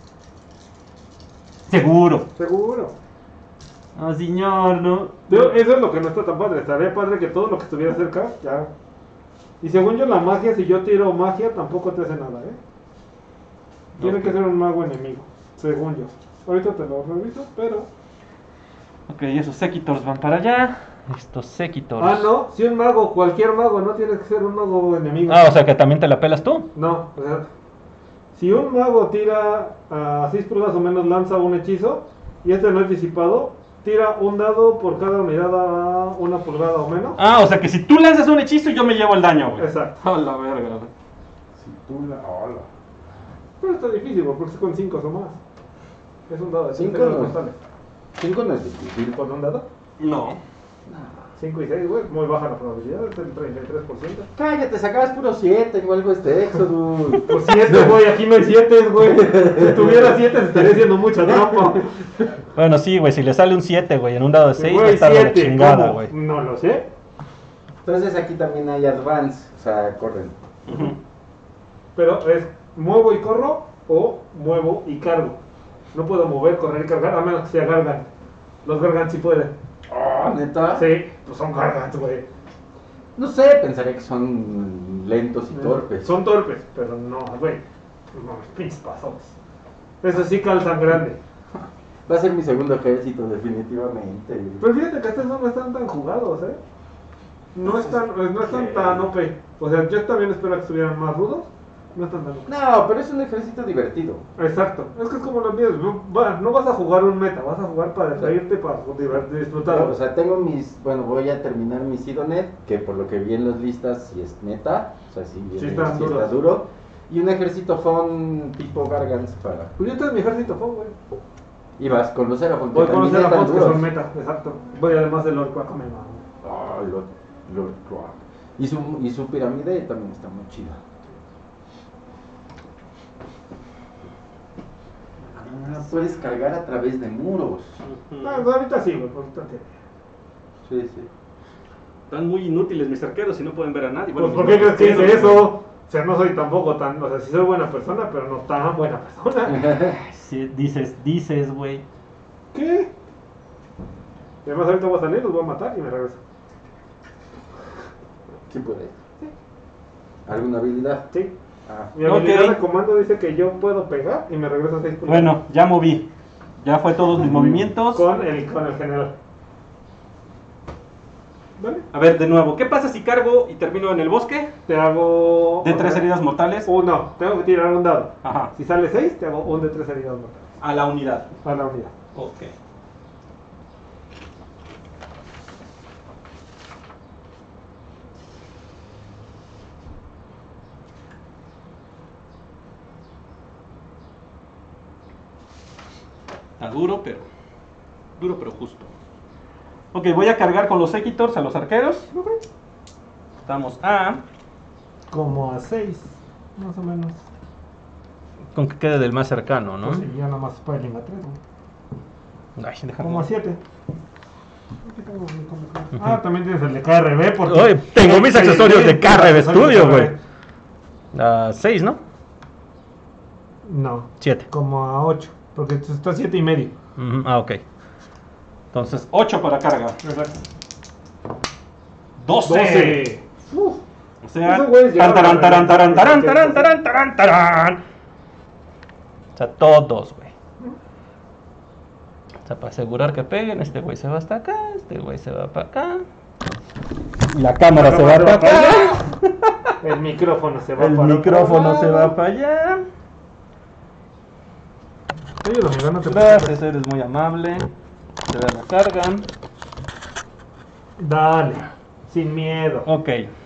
Seguro. Seguro. Oh, señor, no. Eso es lo que no está tan padre. Estaría padre que todo lo que estuviera cerca, ya. Y según yo, la magia, si yo tiro magia, tampoco te hace nada, ¿eh? Tiene Ok. que ser un mago enemigo, según yo. Ahorita te lo reviso, pero. Ok, esos Sequitors van para allá. Estos Sequitors. Ah, no, si un mago, cualquier mago, no tienes que ser un mago enemigo. Ah, o sea que también te la pelas tú. No, o sea, si un mago tira a 6 pulgadas o menos, lanza un hechizo y este no es disipado, tira un dado por cada unidad a 1 pulgada o menos. Ah, o sea que si tú lanzas un hechizo, yo me llevo el daño, güey. Exacto. A la verga, güey. Si tú la. Hola. Pero está difícil porque es con 5 o más. Es un dado de 5 cinco no, totales. 5 no es difícil. ¿Con un dado? No. 5 y 6, güey, muy baja la probabilidad, es el 33%. Cállate, sacabas puro 7 o algo este Exodus. Por 7, güey, aquí no hay 7, güey. Si tuviera 7 se estaría haciendo mucha trampa. Bueno, sí, güey, si le sale un 7, güey, en un dado de 6, va a Güey, estar de la 7, chingada, ¿cómo? güey. No lo sé. Entonces aquí también hay advance, o sea, corren. Ujú. Pero es muevo y corro o muevo y cargo. No puedo mover, correr y cargar a menos que sea Gargant. Los Gargant sí pueden. Oh, neta. Sí, pues son Gargant, güey. No sé, pensaría que son lentos y torpes. Son torpes, pero no, güey. No, pinches pasos. Esos sí calzan grande. Va a ser mi segundo ejército, definitivamente. Pero fíjate que estos no están tan jugados, ¿eh? no están tan OP. O sea, yo también espero que estuvieran más rudos. No están tan OP. No, pero es un ejército divertido. Exacto. Es que es como los míos. No vas a jugar un meta, vas a jugar para reírte, para disfrutar. O sea, tengo bueno, voy a terminar mi Sidonet, que por lo que vi en las listas sí es meta, o sea, sí está está duro. Y un ejército fun tipo Gargants para... Pues yo tengo mi ejército, güey. Y vas con los Seraphon. Voy con los también Seraphon están que son duros. meta, exacto. Voy además del Lord Quack, me mamo. Ah, Lord Croak. Y su pirámide también está muy chida. Ah, puedes cargar a través de muros. Ahorita sí, güey, por instante. Sí, sí. Están muy inútiles mis arqueros y no pueden ver a nadie. Pues, mis ¿por qué crees que hice arqueros, eso? O sea, no soy tampoco tan. O sea, sí soy buena persona, pero no tan buena persona. güey. Sí, dices, güey. ¿Qué? Y además, ahorita voy a salir, los voy a matar y me regreso. Sí puede. ¿Alguna habilidad? Sí. Ah. Mi habilidad Ok. de comando dice que yo puedo pegar y me regreso a 6 puntos. Bueno, ya moví. Ya fue todos mis movimientos. Con el general. ¿Vale? A ver, de nuevo, ¿qué pasa si cargo y termino en el bosque? Te hago. De 3 heridas mortales. No, tengo que tirar un dado. Ajá. Si sale 6, te hago un de 3 heridas mortales. A la unidad. A la unidad. Ok. Está duro, pero justo. Ok, voy a cargar con los Equitors a los arqueros. Estamos a... Como a 6, más o menos. Con que quede del más cercano, ¿no? Pues sí, ya nada más Spyling a 3, ¿no? Ay, déjame. Como a 7. También tienes el de KRB. Porque Oye, tengo mis accesorios de KRB Studio, güey. A 6, ¿no? No, 7. como a 8. Porque está 7 y medio. Ok. Entonces, 8 para carga. Exacto. 12. O sea, Esos güeyes llegaron tarán, a tarán, tarán, reventar tarán, tarán, cualquier tarán, tarán, tarán. O sea, todos, güey. O sea, para asegurar que peguen, este güey se va hasta acá, este güey se va para acá. La cámara se va para acá. El micrófono se va El para micrófono otro se lado. va para allá. Oye, amigo, no te Gracias, preocupes. eres muy amable. Te da la carga. Dale, sin miedo. Ok.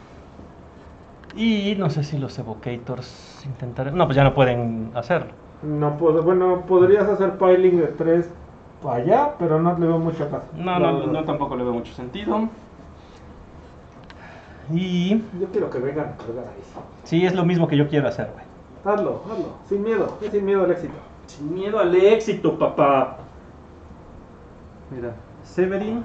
Y no sé si los evocators intentarán. No, pues ya no pueden hacerlo. No puedo, bueno, podrías hacer piling de 3 para allá, pero no le veo mucho caso. No, tampoco le veo mucho sentido. Y Yo quiero que vengan a cargar ahí. sí, es lo mismo que yo quiero hacer, güey. Hazlo, sin miedo, es sin miedo al éxito. Sin miedo al éxito, papá. Mira, Severin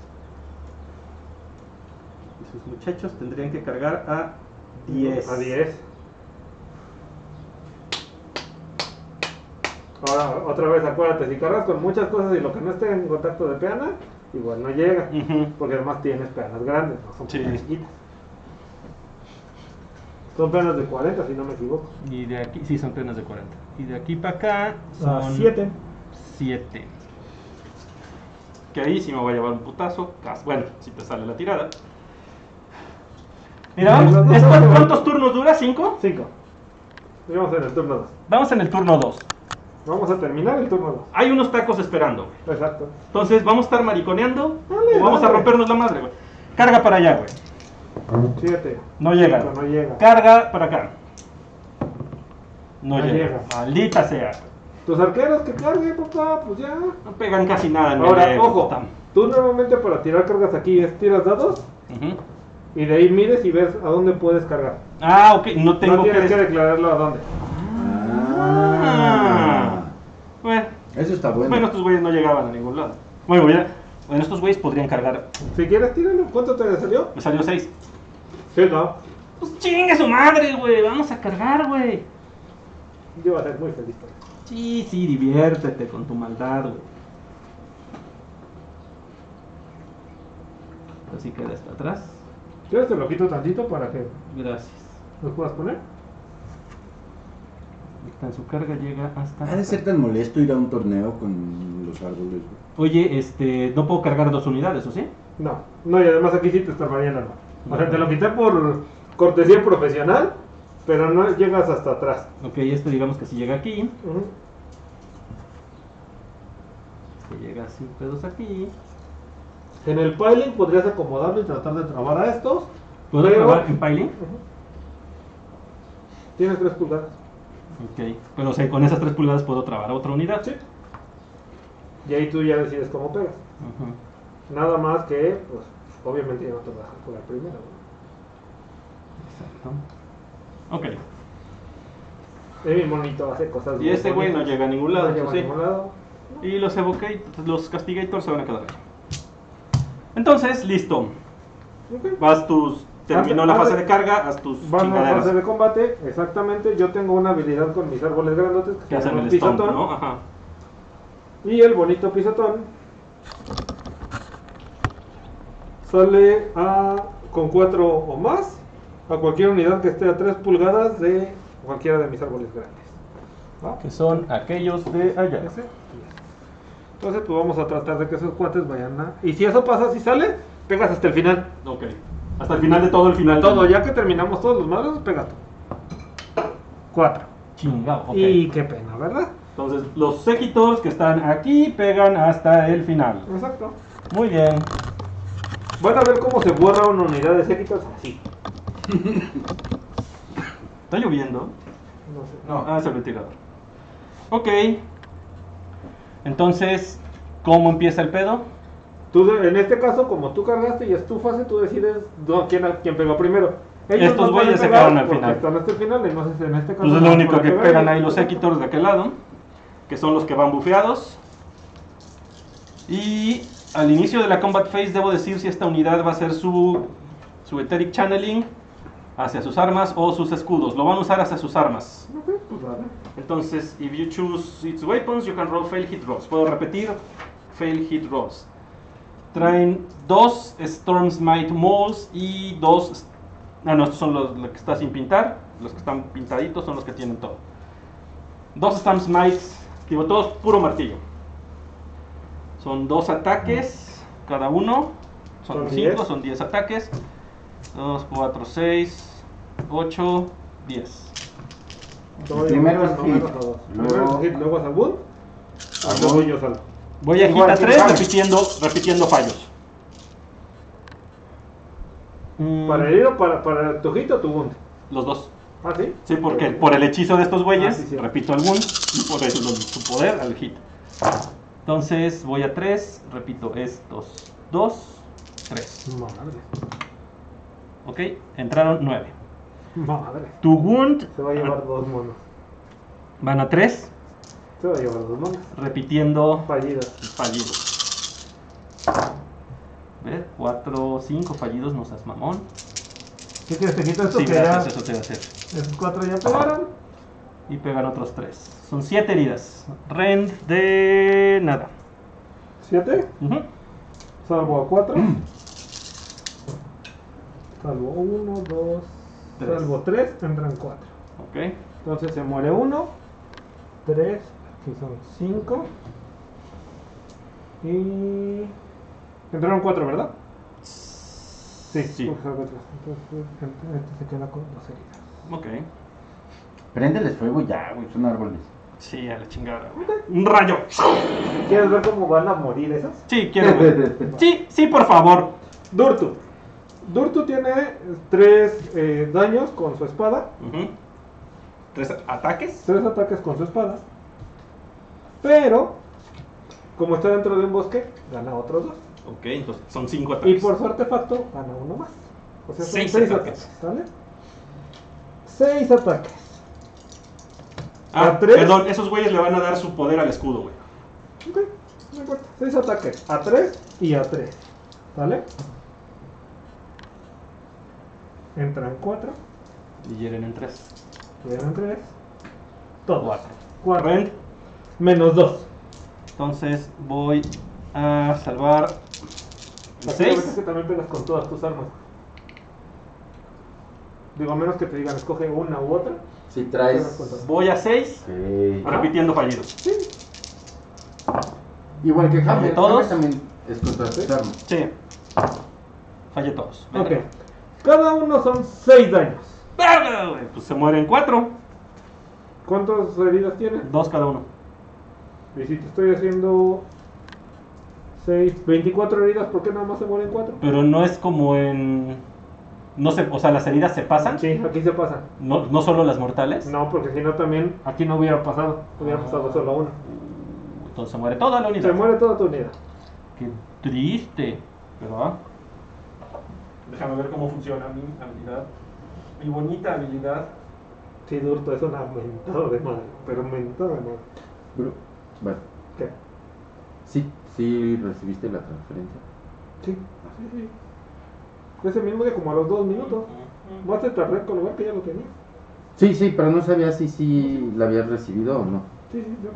y sus muchachos tendrían que cargar a 10. A 10. Ahora, otra vez, acuérdate, si cargas con muchas cosas y lo que no esté en contacto de peana, igual no llega. Ujú. Porque además tienes peanas grandes, no son Sí. peanas chiquitas. Son peanas de 40, si no me equivoco. Y de aquí, sí, son penas de 40. Y de aquí para acá son 7. 7. Que ahí sí me voy a llevar un putazo. Bueno, si te sale la tirada. Mira, vamos, ¿cuántos turnos dura? ¿5? 5. Vamos en el turno 2. Vamos en el turno 2. Vamos a terminar el turno 2. Hay unos tacos esperando, güey. Exacto. Entonces, ¿vamos a estar mariconeando? Dale, ¿O vamos a dale. rompernos la madre, güey? Carga para allá, güey. 7. No llega. No llega. Carga para acá. No No llega. llega. Maldita sea. Tus arqueros que carguen, papá, pues ya. No pegan casi nada en Ahora, melee, ojo, puta. tú normalmente para tirar cargas aquí tiras dados Ujú. y de ahí mides y ves a dónde puedes cargar. Ah, ok, no tengo No tienes que des- declararlo a dónde. Ah. Bueno, Eso está bueno. bueno, estos güeyes no llegaban a ningún lado. Bueno, estos güeyes podrían cargar. Si quieres, tíralo. ¿Cuánto te salió? Me salió 6. Sí, no. Pues chingue su madre, güey. Vamos a cargar, güey. Yo voy a ser muy feliz. por eso. Sí, diviértete con tu maldad, güey. Así queda hasta atrás. ¿Quieres te lo quito tantito para que Gracias. los puedas poner? Ahorita en su carga llega hasta. Ha de ser tan molesto ir a un torneo con los árboles, güey. Oye, no puedo cargar 2 unidades, ¿o sí? No, no, y además aquí sí te estorbaría el arma. O sea, te lo quité por cortesía profesional, pero no llegas hasta atrás. Ok, este digamos que si llega aquí. Ujú. Que llega sin pedos aquí. En el piling podrías acomodarlo y tratar de trabar a estos. ¿Puedo pero- trabar en piling? Ujú. Tienes 3 pulgadas. Ok, pero o sea, con esas 3 pulgadas puedo trabar a otra unidad. Sí. Y ahí tú ya decides cómo pegas. Ujú. Nada más que, pues, obviamente ya no te vas a dejar jugar primero. ¿no? Exacto. Ok. Mi monito hace cosas Y muy este güey no bonitas. llega a ningún lado, No llega a ¿sí? ningún lado. Y los los castigators se van a quedar aquí. Entonces, listo. Ok. Vas tus. Terminó la Antes- fase de carga, haz tus Vamos a chingaderas. fase de combate, exactamente. Yo tengo una habilidad con mis árboles grandotes Que que se hacen llama el stomp, pisotón. ¿no? Ajá. Y el bonito pisotón sale con 4 o más a cualquier unidad que esté a 3 pulgadas de cualquiera de mis árboles grandes. ¿Va? Que son aquellos de allá. Ese y ese. Entonces, pues vamos a tratar de que esos cuates vayan a. Y si eso pasa, si sale, pegas hasta el final. Ok. Hasta el final de todo el final. Todo, ya que terminamos todos los madres, pega tú. 4. Chingado, ok. Y qué pena, ¿verdad? Entonces, los Secitors que están aquí pegan hasta el final. Exacto. Muy bien. Van a ver cómo se borra una unidad de séquitos así. ¿Está lloviendo? No sé. No, es el ventilador. Ok. Entonces, ¿cómo empieza el pedo? En este caso, como tú cargaste y es tu fase, tú decides quién pegó primero. Estos no pueden güeyes se pegar quedaron al porque final. Están hasta el final, entonces en este caso. Pues es lo no único pueden que pegar pegan y- ahí los Secitors de aquel lado, que son los que van bufeados. Y al inicio de la combat phase debo decir si esta unidad va a hacer su Etheric Channeling hacia sus armas o sus escudos. Lo van a usar hacia sus armas. Ok, pues vale. Entonces, if you choose its weapons, you can roll fail hit rolls. Puedo repetir, fail hit rolls. Traen 2 Storm Smite Mauls y 2... Ah, no, estos son los que están sin pintar. Los que están pintaditos son los que tienen todo. 2 Storm Smites, digo, todos puro martillo. Son 2 ataques cada uno. Son Son 5, 10. son 10 ataques. 2, 4, 6, 8, 10. Primero es no, hit, menos a dos. Primero luego- es hit, luego es a wound. A Y luego wound. yo salgo. Voy a hit Igual a que 3 Jaime. repitiendo fallos. ¿Para herir o para tu hit o tu wound? Los dos. Ah, sí. Sí, porque por el hechizo de estos güeyes, Ah, sí, sí. repito el wound, y por eso su poder al hit. Entonces voy a 3, repito estos 2, 3. Madre. Ok, entraron 9. Madre. Tu wound Se va a llevar 2 monos. van a 3, Se va a llevar 2 monos. repitiendo Fallidas. fallidos. ¿Ves? 4, 5 fallidos, no seas mamón. ¿Qué quieres? Te quito esto Sí, que ya. gracias, eso te va a hacer. Esos 4 ya pegaron. Y pegan otros 3. Son 7 heridas. Rend de nada. 7. Ujú. Salvo a 4. Salvo 1, 2. Tres. Salvo 3. Entran 4. Ok. Entonces se muere 1. 3. Aquí son 5. Y. Entraron 4, ¿verdad? Sí, Sí. porque salvo 3. Entonces este se queda con 2 heridas. Ok. Préndeles fuego ya, güey, son árboles. Sí, a la chingada. Un rayo. ¿Quieres ver cómo van a morir esas? Sí, quiero ver. Sí, sí, por favor. Durtu. Durtu tiene 3 daños con su espada. Ujú. 3 ataques. 3 ataques con su espada. Pero, como está dentro de un bosque, gana otros 2. Ok, entonces son 5 Y ataques. por su artefacto, gana uno más. O sea, son Seis 6 ataques. ataques. ¿Sale? 6 ataques. Ah, a tres. perdón, esos güeyes le van a dar su poder al escudo, güey. Ok, no importa. 6 ataques. A 3 y a 3. ¿Sale? Entran 4. Y hieren en 3. Quedan 3. Todos. 4. 4. Rend. Menos 2. Entonces voy a salvar el Aquí a veces 6. que también pegas con todas tus armas. Digo, a menos que te digan, escoge una u otra. Si Pegas traes. con todas. Voy a 6. Sí. Repitiendo fallidos. Igual que Hammer. ¿Todos? Hammer también es contra tus armas. Sí. Fallé todos. Ok. Cada uno son 6 daños. ¡Verga, güey! Pues se mueren 4. ¿Cuántas heridas tiene? 2 cada uno. Y si te estoy haciendo 6, 24 heridas, ¿por qué nada más se mueren 4? Pero no es como en... No sé, o sea, las heridas se pasan. Sí, aquí se pasa. No solo las mortales. No, porque si no también aquí no hubiera pasado. Hubiera pasado solo uno. Entonces se muere toda la unidad. Se muere toda tu unidad. Qué triste. ¿Verdad? Déjame ver cómo funciona mi habilidad. Mi bonita habilidad. Sí, Durto, es una mentada de madre. Pero mentada de madre. Bro, bueno, ¿Qué? sí recibiste la transferencia. Sí, sí. Ese mismo día, como a los 2 minutos. Más te tardé en colgar que ya lo tenía. Sí, pero no sabía si la habías recibido o no. Sí, yo.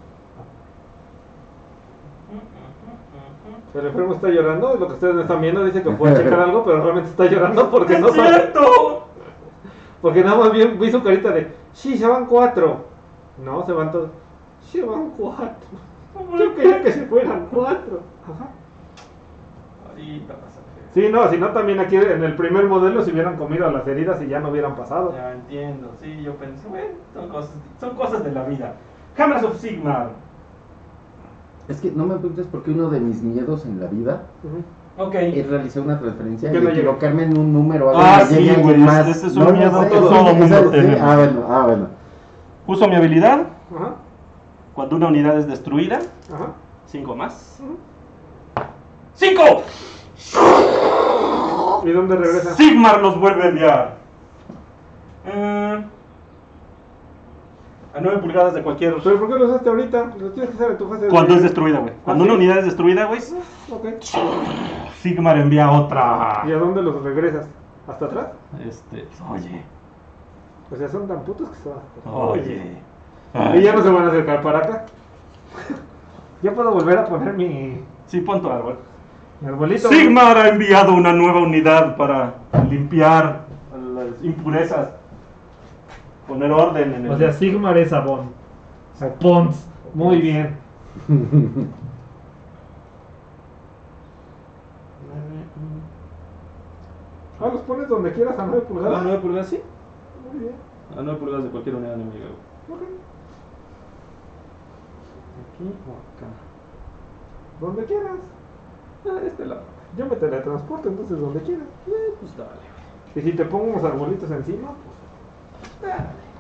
El enfermo está llorando, lo que ustedes no están viendo, dice que puede checar algo, pero realmente está llorando porque no sabe. ¡Cierto! Porque nada más vi su carita de, sí, se van 4. No, se van todos. Se van 4. Yo quería que se fueran 4. Ajá. Ahorita pasa. Sí, no, si no también aquí en el primer modelo se hubieran comido las heridas y ya no hubieran pasado. Ya entiendo, sí, yo pensé, bueno, son cosas de la vida. Hammers of Sigmar. Es que no me preguntes por qué uno de mis miedos en la vida Ujú. Ok. es realizar una transferencia Que y no llegue. equivocarme en un número. Algo Ah, que llegue sí, alguien güey, más. ese es un miedo que todo esa- mundo sí, tiene. bueno. Uso mi habilidad. Ajá, Cuando una unidad es destruida, ajá. 5 más. Ujú. ¡5! ¿Y dónde regresa? Sigmar los vuelve a enviar. A 9 pulgadas de cualquier. ¿Pero por qué lo usaste ahorita? Lo tienes que hacer en tu fase Cuando de... es destruida, güey. Cuando ¿Ah, una sí? unidad es destruida, güey, Ok. Sigmar envía otra. ¿Y a dónde los regresas? ¿Hasta atrás? Oye. O sea, son tan putos que se van. Oye. Y ya no se van a acercar para acá. Ya puedo volver a poner mi Sí, pon tu árbol. arbolito. Sigmar ha enviado una nueva unidad para limpiar las impurezas. Poner orden en el. O sea, Sigmar es Avon. O sea, Pons. Muy bien. Ah, los pones donde quieras a 9 pulgadas. ¿A 9 pulgadas, sí? Muy bien. A 9 pulgadas de cualquier unidad enemiga. Ok. Aquí o acá. Donde quieras. Este lado. Yo me teletransporto, entonces donde quieras. Pues dale. Y si te pongo unos arbolitos encima, pues.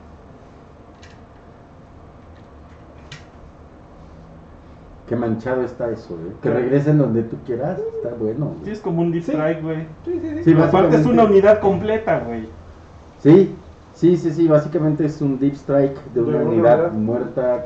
Qué manchado está eso, Que ¿Qué? regresen donde tú quieras. Está bueno. Sí, es como un deep Sí. strike, güey. Sí, sí, sí. Sí, Pero aparte es básicamente. una unidad completa, güey. Sí. Básicamente es un deep strike de una De una unidad unidad. muerta.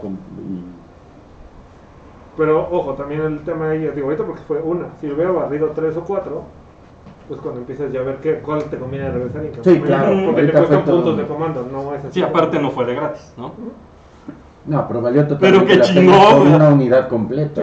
Pero ojo, también el tema ahí, digo ahorita porque fue una. Si hubiera barrido 3 o 4, pues cuando empiezas ya a ver cuál te conviene regresar y Sí, claro, Porque te ahorita cuestan fue todo. puntos de comando, no es así. Sí, aparte no fue de gratis, ¿no? No, pero valió totalmente Pero qué la pena chingón, por güey. una unidad completa.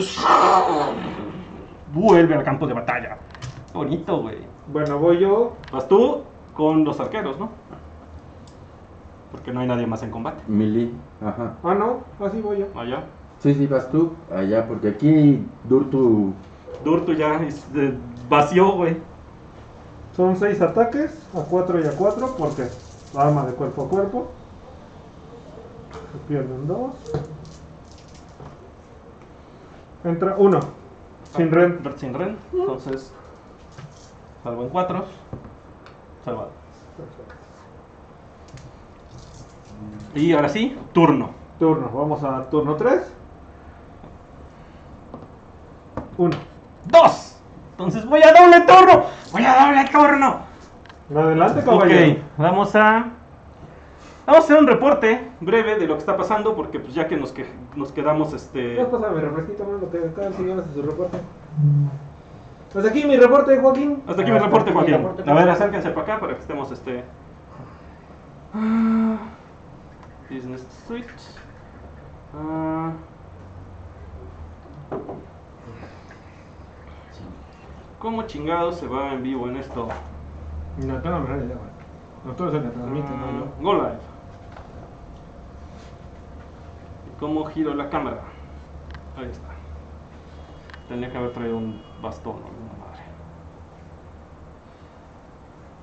Vuelve al campo de batalla. Bonito, güey. Bueno, voy yo. Vas tú con los arqueros, ¿no? Porque no hay nadie más en combate. Melee, ajá. Ah, no, así voy yo. Allá. Sí, vas tú allá, porque aquí Durtu. Durtu ya vació, güey. Son 6 ataques, a 4 y a 4, porque arma de cuerpo a cuerpo. Se pierden 2. Entra 1. Sin red. Sin ren. Entonces, salvo en 4. Salvado. Y ahora sí, turno. Turno, vamos a turno 3. 1. 2. Entonces voy a doble turno. Voy a doble turno. Adelante, caballero. Ok, vamos a hacer un reporte breve de lo que está pasando, porque pues ya que nos quedamos ¿Puedes pasar mi refresquito, mano? Que cada señor hace su reporte. Hasta aquí mi reporte, Joaquín. Hasta aquí mi reporte, aquí mi Joaquín. reporte, A ver, Joaquín. acérquense para acá para que estemos Business Suite. ¿Cómo chingados se va en vivo en esto? No tengo la menor idea, güey. Nosotros se le transmite, no yo. Go live. ¿Y cómo giro la cámara? Ahí está. Tendría que haber traído un bastón o alguna madre.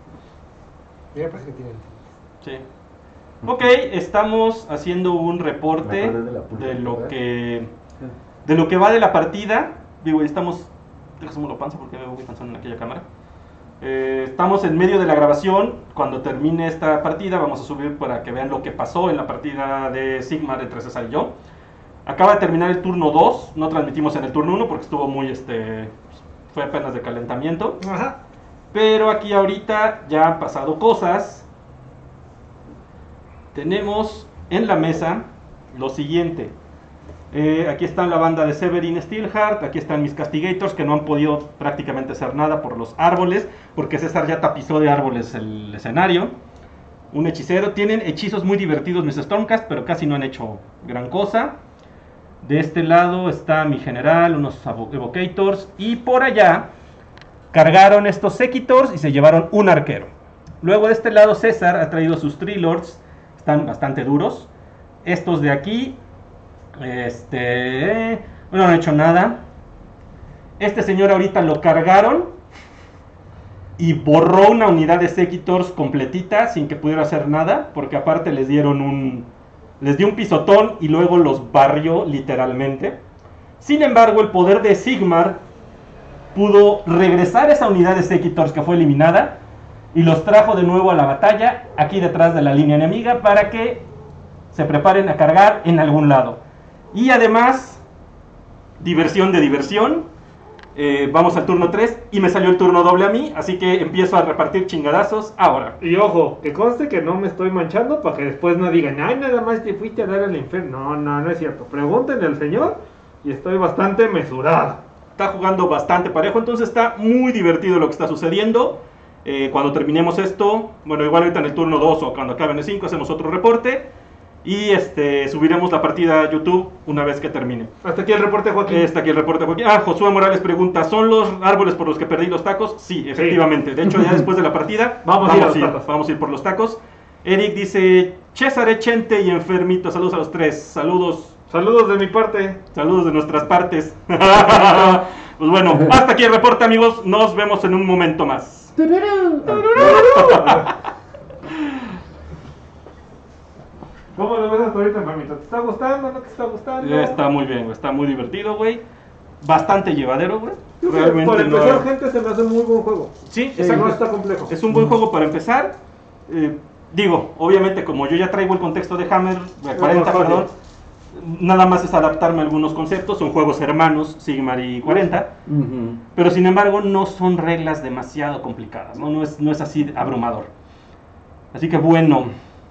Mira, parece que tienen. Sí. Ok, estamos haciendo un reporte Me acordé de la pulga, de lo ¿verdad? que de lo que va de la partida. Digo, estamos, déjame la panza porque me voy cansando en aquella cámara. Estamos en medio de la grabación. Cuando termine esta partida vamos a subir para que vean lo que pasó en la partida de Sigmar entre César y yo. Acaba de terminar el turno 2, no transmitimos en el turno 1 porque estuvo muy, fue apenas de calentamiento. Ajá. Pero aquí ahorita ya han pasado cosas. Tenemos en la mesa lo siguiente. Aquí está la banda de Severin Steelheart, aquí están mis Castigators que no han podido prácticamente hacer nada por los árboles, porque César ya tapizó de árboles el escenario. Un hechicero, tienen hechizos muy divertidos mis Stormcast, pero casi no han hecho gran cosa. De este lado está mi general, unos Evocators, y por allá cargaron estos Sequitors y se llevaron un arquero. Luego de este lado César ha traído sus Trilords, están bastante duros. Estos de aquí, no han hecho nada. Este señor ahorita lo cargaron y borró una unidad de Sequitors completita sin que pudiera hacer nada, porque aparte les dio un pisotón y luego los barrió literalmente. Sin embargo, el poder de Sigmar pudo regresar esa unidad de Sequitors que fue eliminada y los trajo de nuevo a la batalla aquí detrás de la línea enemiga para que se preparen a cargar en algún lado. Y además, diversión de diversión, vamos al turno 3 y me salió el turno doble a mí, así que empiezo a repartir chingadazos ahora. Y ojo, que conste que no me estoy manchando para que después no digan, ay, nada más te fuiste a dar al infierno. No es cierto. Pregúntenle al señor y estoy bastante mesurado. Está jugando bastante parejo, entonces está muy divertido lo que está sucediendo. Cuando terminemos esto, bueno, igual ahorita en el turno 2 o cuando acabe en el 5 hacemos otro reporte. Y subiremos la partida a YouTube una vez que termine. Hasta aquí el reporte, Joaquín. Está aquí el reporte, Joaquín. Josué Morales pregunta, ¿son los árboles por los que perdí los tacos? Sí, efectivamente. De hecho, ya después de la partida, vamos a ir por los tacos. Eric dice, César Chente y Enfermito. Saludos a los tres. Saludos. Saludos de mi parte. Saludos de nuestras partes. Pues bueno, hasta aquí el reporte, amigos. Nos vemos en un momento más. ¿Cómo lo ves hasta ahorita, Enfermito? ¿Te está gustando? ¿No te está gustando? Está muy bien, güey. Está muy divertido, güey. Bastante llevadero, güey. Sí, Realmente para no empezar, hay- gente, se me hace muy buen juego. Sí, No exacto. está complejo. Es un buen juego para empezar. Digo, obviamente, como yo ya traigo el contexto de Hammer, de 40, más perdón, nada más es adaptarme a algunos conceptos. Son juegos hermanos, Sigmar y 40. Pero sin embargo, no son reglas demasiado complicadas. No es así abrumador. Así que bueno.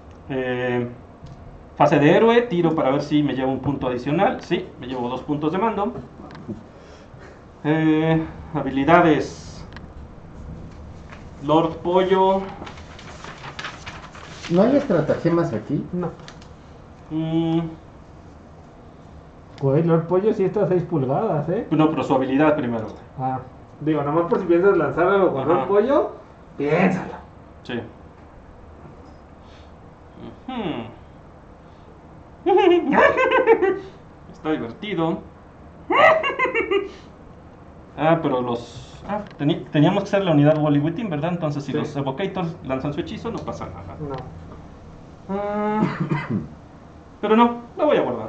Fase de héroe, tiro para ver si me llevo un punto adicional. Sí, me llevo 2 puntos de mando. Habilidades. Lord Pollo. ¿No hay estratagemas aquí? No. mm, Güey, Lord Pollo sí está a 6 pulgadas, ¿eh? no, pero su habilidad primero. Digo, nomás por si piensas lanzar algo con Ajá. Lord Pollo, piénsalo. Sí. Está divertido. Pero los... teníamos que ser la unidad Wally Witting, ¿verdad? Entonces si Sí. los Evocators lanzan su hechizo, no pasa nada. No. Pero no, la voy a guardar.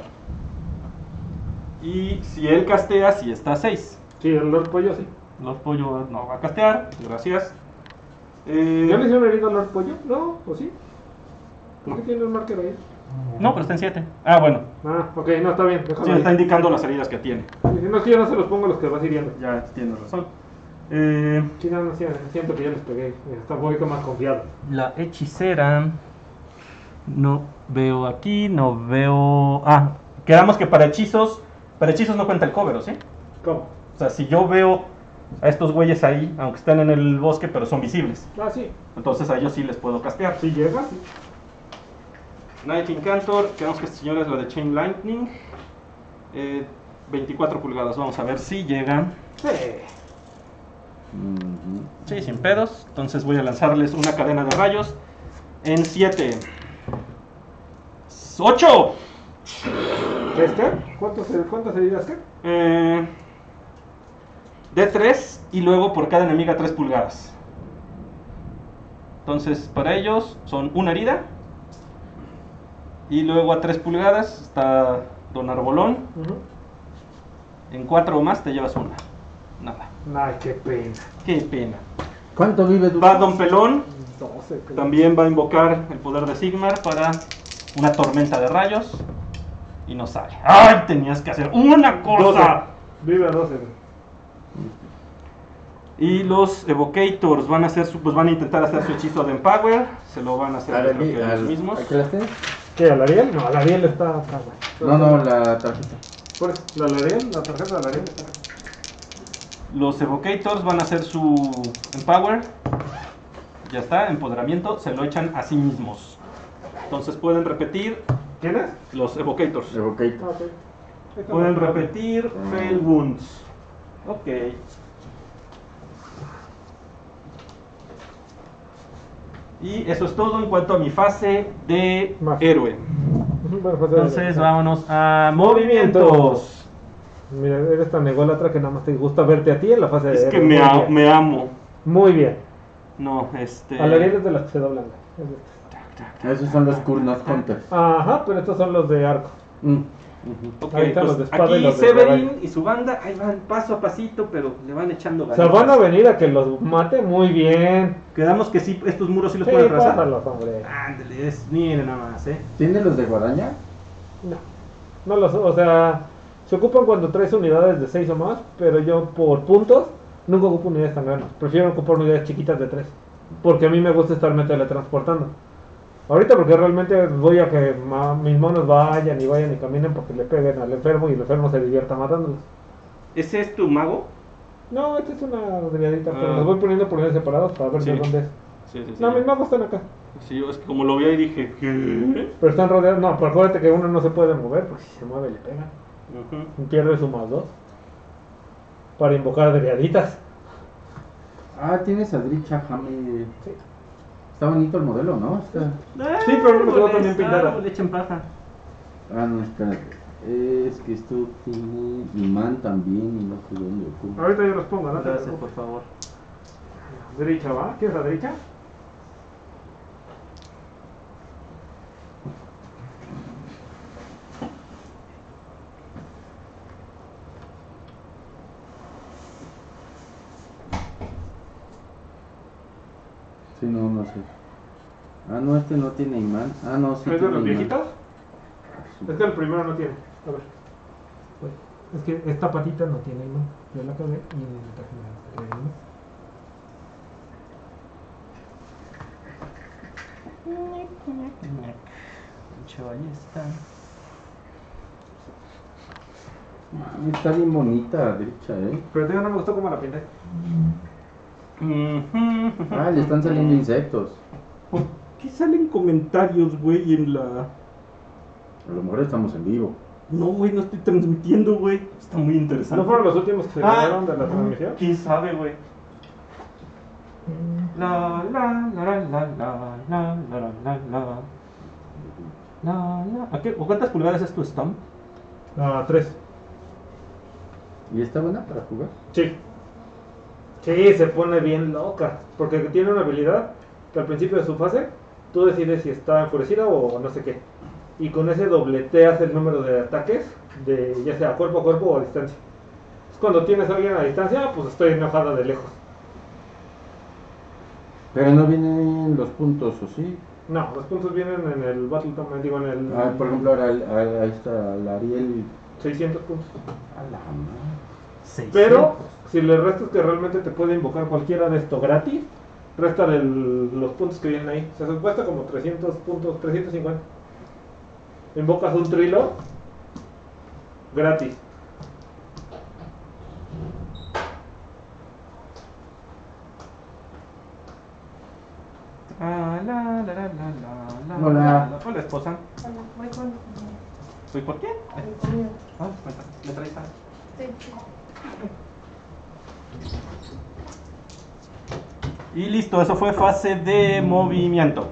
Y si él castea, si está a 6. Sí, el Lord Pollo sí. Lord Pollo no va a castear, gracias. ¿Ya le hicieron herida al Lord Pollo? ¿No? ¿O sí? ¿Por qué tiene un marker ahí? No, pero está en 7. Bueno. Ok, no, está bien. Déjalo Sí, ahí. está indicando las heridas que tiene. Si no, es que yo no se los pongo a los que vas hiriendo. Ya tienes razón. Sí, no, siento que ya les pegué. Está un poquito más confiado. La hechicera. No veo aquí, no veo... quedamos que para hechizos no cuenta el cover, ¿sí? ¿Cómo? O sea, si yo veo a estos güeyes ahí, aunque estén en el bosque, pero son visibles, Sí. entonces a ellos sí les puedo castear. Si llega, sí. Night Incantor, quedamos que esta señora es la de Chain Lightning. 24 pulgadas, vamos a ver si llega. Sí. Sí, sin pedos. Entonces voy a lanzarles una cadena de rayos en 7. 8. ¿Qué es qué? ¿Cuántas heridas qué? De 3 y luego por cada enemiga 3 pulgadas. Entonces, para ellos son una herida. Y luego a 3 pulgadas está Don Arbolón. Ujú. En 4 o más te llevas una. Nada. Ay, qué pena. Qué pena. ¿Cuánto vive tu? Va Don Pelón. 12, creo. También va a invocar el poder de Sigmar para una tormenta de rayos. Y no sale. ¡Ay! Tenías que hacer una 12. cosa. Vive a 12, güey. Y los Evocators van a hacer pues van a intentar hacer su hechizo de Empower. Se lo van a hacer creo que ellos mismos. ¿A qué las tienes? ¿Qué? ¿A la Ariel? No, a la Ariel está acá, güey. No, la tarjeta. Por eso, la Ariel, la tarjeta de la Ariel está acá. Los Evocators van a hacer su Empower. Ya está, empoderamiento. Se lo echan a sí mismos. Entonces pueden repetir ¿Quién es? los Evocators. Evocate. Ah, ok. Ahí está. Pueden repetir Fail Wounds. Ok. Y eso es todo en cuanto a mi fase de Más. héroe. Bueno, pues, Entonces vámonos a movimientos. Mira, eres tan ególatra que nada más te gusta verte a ti en la fase de Es que héroe. me, Muy bien. me amo. Muy bien. No, A la Ariel es de las que se doblan. güey. Es de- Esos son los Kurnos Hunters. Ajá, pero estos son los de arco. Ok, Ahí están pues los de espada y aquí los de Severin caballo. y su banda, ahí van paso a pasito, pero le van echando O ganas. sea, van a venir a que los mate muy bien. Quedamos que sí, estos muros sí los Sí, pueden arrasar. pásalos, hombre. Ándale, miren nada más, ¿Tiene los de guadaña? No, no los, o sea, se ocupan cuando traes unidades de 6 o más, pero yo por puntos nunca ocupo unidades tan grandes. Prefiero ocupar unidades chiquitas de 3, porque a mí me gusta estarme teletransportando. Ahorita porque realmente voy a que mis monos vayan y caminen porque le peguen al enfermo y el enfermo se divierta matándolos. ¿Ese es tu mago? No, esta es una brigadita, pero Ah. los voy poniendo por unidades separadas para ver Sí. de dónde es. Sí, sí, sí. No, mis magos están acá. Sí, es que como lo vi ahí dije, ¿qué? Pero están rodeados. No, pero acuérdate que uno no se puede mover porque si se mueve le pegan. Ujú. Pierde su más 2 para invocar deriaditas. Ah, tienes a Dricha Hame. Sí. Está bonito el modelo, ¿no? Está... Sí, pero no me quedó también pintada. Le echen paja. Ah, no, espérate. Es que esto tiene imán también y no sé dónde ocurre. Ahorita yo los pongo, ¿no? Gracias, por favor. Derecha, ¿va? ¿Quieres la derecha? Sí, no sé. Ah, no, este no tiene imán. Ah, no, sí ¿Es de tiene los imán. viejitos? Es que el primero no tiene. A ver. Es que esta patita no tiene imán. Yo la acabé y en el traje me trae imán. Pinche ballesta. Está bien bonita, Dricha, ¿eh? Pero tío, no me gustó cómo la pinté. Ah, le están saliendo insectos. ¿Por qué salen comentarios, güey, en la... A lo mejor estamos en vivo. No, güey, no estoy transmitiendo, güey. Está muy interesante. ¿No fueron los últimos que se grabaron de la transmisión? ¿Quién sabe, güey? La la la la la la la la la la la. ¿A qué? ¿O cuántas pulgadas es tu stomp? 3. ¿Y está buena para jugar? Sí. Sí, se pone bien loca. Porque tiene una habilidad que al principio de su fase tú decides si está enfurecida o no sé qué. Y con ese dobleteas el número de ataques, de ya sea cuerpo a cuerpo o a distancia. Es cuando tienes a alguien a distancia, pues estoy enojada de lejos. Pero no vienen los puntos, ¿o sí? No, los puntos vienen en el Battle Tome, digo en el Ah, por ejemplo, ahora ahí está la Ariel. 600 puntos. A la madre. Pero si le restas que realmente te puede invocar cualquiera de esto gratis, resta los puntos que vienen ahí. O sea, se cuesta como 300 puntos, 350. Invocas un trilo gratis. La la la la la la. Hola. Hola, esposa. Hola, voy con... ¿Soy por qué? voy conmigo. Ah, cuéntame, ¿me traes algo? Sí. Y listo, eso fue fase de movimiento.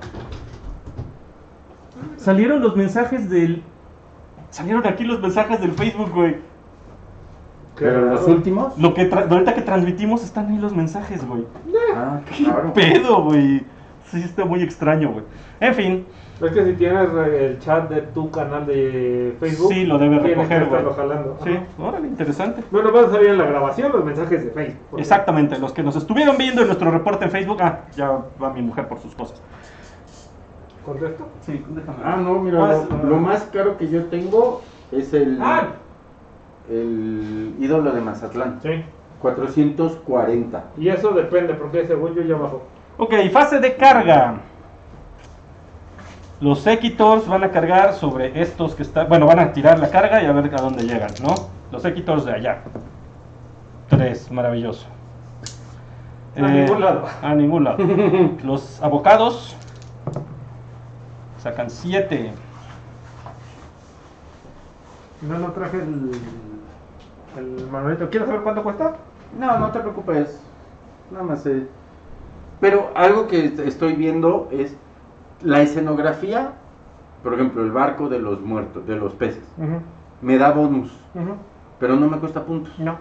Salieron los mensajes del... Salieron aquí los mensajes del Facebook, güey. Pero los últimos. Lo que ahorita que transmitimos están ahí los mensajes, güey. Ah, ¿Qué claro. pedo, güey? Sí, está muy extraño, güey. En fin, Es que si tienes el chat de tu canal de Facebook, sí, lo debe tienes recoger, que estarlo güey. jalando. Sí, Ajá. órale, interesante. Bueno, van a salir en la grabación los mensajes de Facebook. por Exactamente, los que nos estuvieron viendo en nuestro reporte en Facebook. Ah, ya va mi mujer por sus cosas. ejemplo. ¿Contesto? Sí, déjame. Ah, no, mira, lo más caro que yo tengo es el ídolo de Mazatlán. Sí. 440. Y eso depende, porque según yo ya bajó. Ok, fase de carga. Los Sekitors van a cargar sobre estos que están. Bueno, van a tirar la carga y a ver a dónde llegan, ¿no? Los Sekitors de allá. 3, maravilloso. A ningún lado. A ningún lado. Los abocados sacan 7. No traje el manualito. ¿Quieres saber cuánto cuesta? No, no te preocupes. Nada más. Pero algo que estoy viendo es la escenografía. Por ejemplo, el barco de los muertos, de los peces. Me da bonus, pero no me cuesta puntos. No.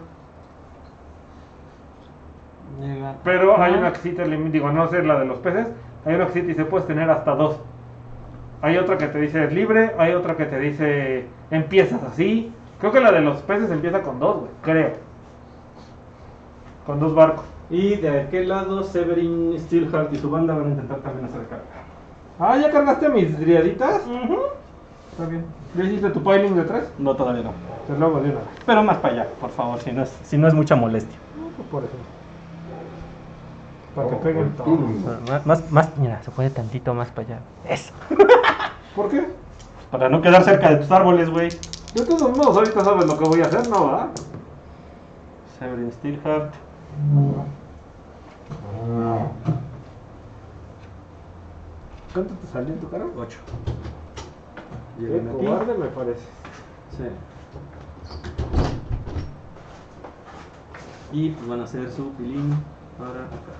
Pero hay una que sí te digo, no sé la de los peces. Hay una que sí te dice puedes tener hasta 2. Hay otra que te dice libre. Hay otra que te dice empiezas así. Creo que la de los peces empieza con 2, güey. Creo. Con 2 barcos. Y de aquel lado, Severin, Steelheart y su banda van a intentar también hacer carga. Ah, ¿ya cargaste mis driaditas? Está bien. ¿Ya hiciste tu piling de 3? No, todavía no. Te lo hago de una vez. Pero más para allá, por favor, si no es mucha molestia. Pues por eso. Para que peguen todo. Mira, se puede tantito más para allá. Eso. ¿Por qué? Para no quedar cerca de tus árboles, güey. De todos modos, ahorita sabes lo que voy a hacer, ¿no? ¿Va? Severin, Steelheart. ¿Cuánto te salió en tu cara? 8. Qué Llegan aquí. cobarde me parece. Sí. Y pues van a hacer su pilín para acá.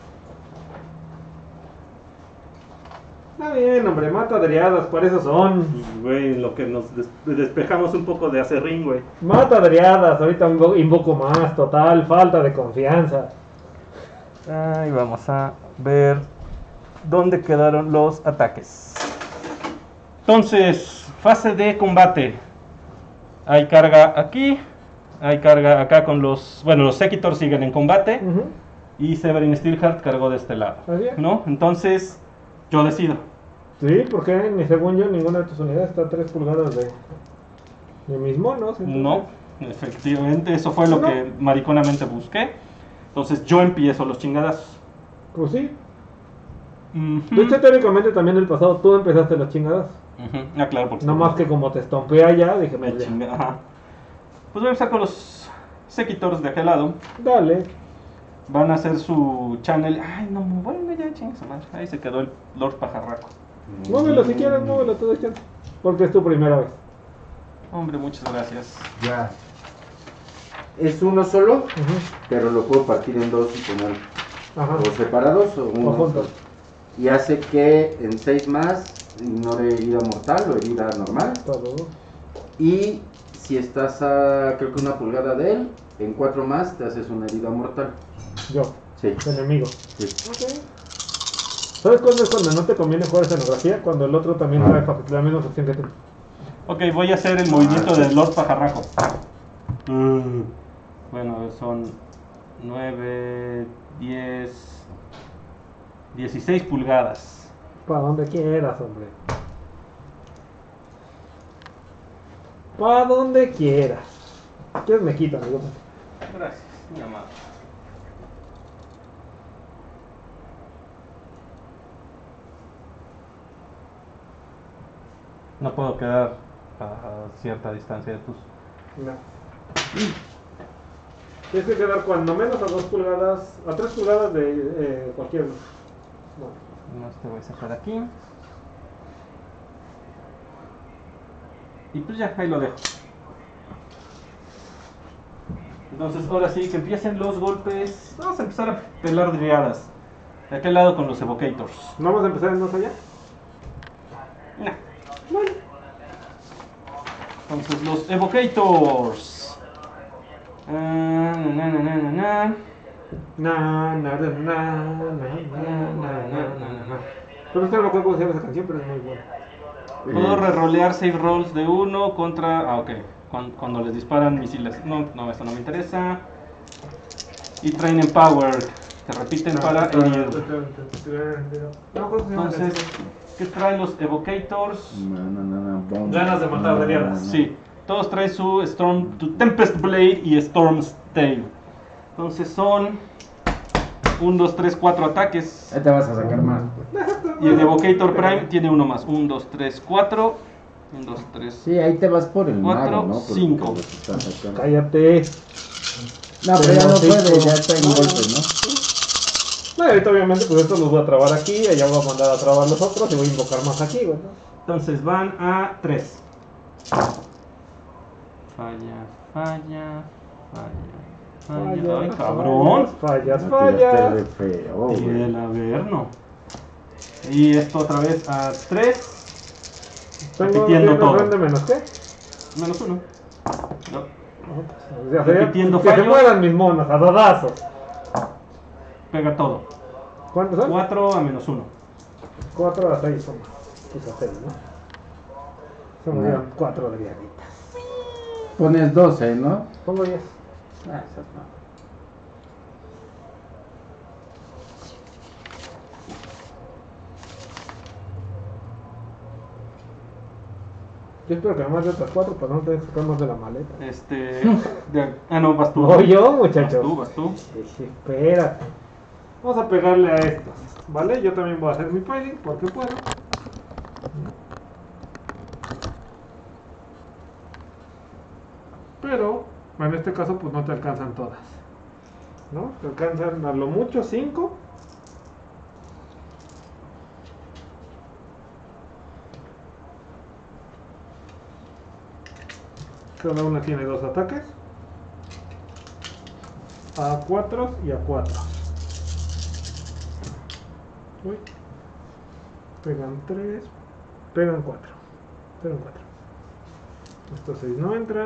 Está bien, hombre, mata driadas, por eso son. Güey, lo que nos despejamos un poco de acerrín, güey. Mata driadas, ahorita invoco más, total, falta de confianza. Ahí vamos a ver dónde quedaron los ataques. Entonces, fase de combate. Hay carga aquí, hay carga acá con los... Bueno, los Sekitors siguen en combate y Severin Steelheart cargó de este lado, Así es. ¿no? Entonces, yo decido. Sí, porque ni según yo, ninguna de tus unidades está a 3 pulgadas de mis monos. entonces- No, efectivamente, eso fue lo No. que mariconamente busqué. Entonces, yo empiezo los chingadazos. Pues sí. Ujú. De hecho, teóricamente también el pasado tú empezaste las chingadas. Ujú. Ah, claro, porque... No más que como te estompé allá, dije, Me pues ya. chingué, ajá. Pues voy a empezar con los Sekitors de aquel lado. Dale. Van a hacer su channel. Ay, no, bueno, ya chingue su madre. Ahí se quedó el Lord Pajarraco. Muévelo si quieres, muévelo, te doy chance. Porque es tu primera vez. Hombre, muchas gracias. Ya. Es uno solo, Ujú. pero lo puedo partir en dos y poner Ajá. o separados o uno juntos. solo. Y hace que en 6 más ignore herida mortal o herida normal. Todo. Y si estás a creo que 1 pulgada de él, en 4 más te haces una herida mortal. Yo, Sí. tu enemigo. Sí. Ok. ¿Sabes cuándo es cuando no te conviene jugar escenografía? Cuando el otro también trae la misma opción que tú. Ok, voy a hacer el movimiento del Lord Pajarraco. Bueno, a ver, son 9, 10, 16 pulgadas. Para donde quieras, hombre. Para donde quieras. ¿Quieres me quito, amigo? Gracias, mi amado. No puedo quedar a cierta distancia de tus... No. Tienes que quedar cuando menos a 2 pulgadas, a 3 pulgadas de cualquier. Bueno. No, este voy a sacar aquí. Y pues ya, ahí lo dejo. Entonces, ahora sí, que empiecen los golpes. Vamos a empezar a pelar driadas. De aquel lado con los evocators. ¿No vamos a empezar en más allá? Nah. Bueno. Entonces, los evocators. Na, na, na, na, na, na. Na, na, na, na, na, na, na, na, na. Pero es que no recuerdo cómo se llama esa canción, pero es muy buena. Puedo rerolear save rolls de 1 contra... Ah, ok. Cuando les disparan misiles. No, esto no me interesa. Y Training Power. Que repiten para herir. Entonces, ¿qué traen los Evocators? Ganas de matar de mierda. Sí, todos traen su Storm, tu Tempest Blade y Storm's Tail. Entonces son 1, 2, 3, 4 ataques. Ahí te vas a sacar más. Y el Evocator Prime tiene uno más. 1, 2, 3, 4. 1, 2, 3. Sí, ahí te vas por el Cuatro, mago, ¿no? Por 5. lo que estás sacando. Cállate. No, pero ya no puede, ya está en golpe, ¿no? No, y ahorita obviamente pues estos los voy a trabar aquí, allá voy a mandar a trabar los otros y voy a invocar más aquí, güey, ¿no? Entonces van a 3. Falla. Ay, cabrón. Fallas. No, tiraste re feo, Y güey. el Averno. Y esto otra vez a 3. Repitiendo todo. de menos, ¿qué? Menos 1. No. O sea, Repitiendo que se fallos. mueran mis monos, a dodazos. Pega todo. ¿Cuántos son? 4 a menos 1. 4 a 6 son más. Pues a 6, ¿no? Se murieron 4 de viaditas. Pones 12, ¿no? Pongo 10. Ah, esas no. Yo espero que más de otras 4 para no tener que sacar más de la maleta. No, vas tú. Voy yo, muchachos. Vas tú. Sí, espérate. Vamos a pegarle a estos, ¿vale? Yo también voy a hacer mi piling porque puedo. Pero, en este caso, pues no te alcanzan todas, ¿no? Te alcanzan a lo mucho 5. Cada una tiene 2 ataques. A 4 y a 4. Uy. Pegan 3. Pegan 4. Pegan 4. Estos 6 no entran.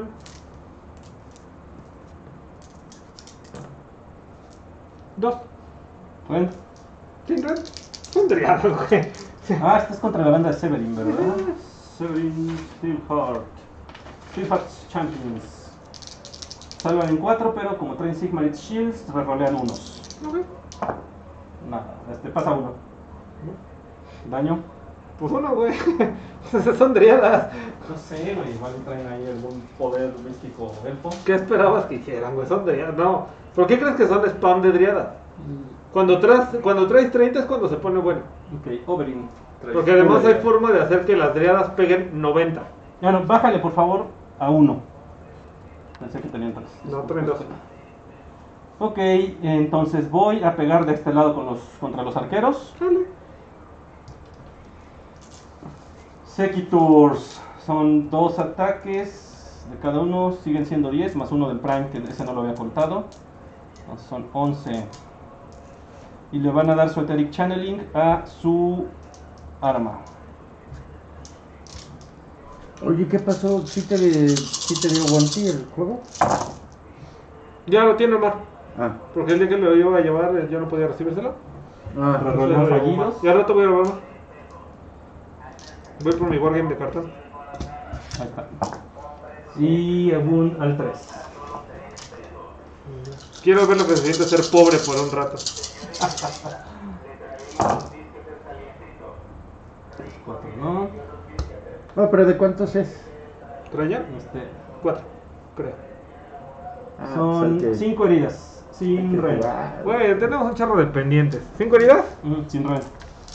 Dos. Bueno. Sin red. Son driados, güey. Estás contra la banda de Severin, ¿verdad? Severin Steelheart. Steelheart Champions. Salvan en 4, pero como traen Sigmarite Shields, rerolean unos. Ok. Nada, pasa 1. Daño. Pues uno, güey. Son driadas. No sé, güey, igual traen ahí algún poder místico elfo. ¿Qué esperabas que hicieran, güey? Son driadas. No. ¿Por qué crees que son spam de driadas? Cuando traes 30 es cuando se pone bueno. Ok, Oberyn. Porque además hay forma de hacer que las driadas peguen 90. Bueno, bájale por favor a 1. Pensé que tenían 3. No, traen 2. Ok, entonces voy a pegar de este lado contra los arqueros. Dale. Sequitors. Son 2 ataques de cada uno. Siguen siendo 10, más 1 del Prime, que ese no lo había contado. Entonces son 11. Y le van a dar su Etheric Channeling a su arma. Oye, ¿qué pasó? ¿Sí te dio One el juego? Ya lo tiene Omar. Ah. Porque el día que lo iba a llevar yo no podía recibírselo. Ah, Rerolean fallidos. Y al rato voy a grabar. Voy por mi wargame de cartón. Ahí está. Y Wound al 3. Quiero ver lo que se siente ser pobre por un rato. 4, ¿no? No, pero ¿de cuántos es? ¿Traía? 4, creo. Ah, Son pues hay que- 5 heridas. hay Sin que red. jugar. Güey, tenemos un charro de pendientes. ¿5 heridas? Sin red.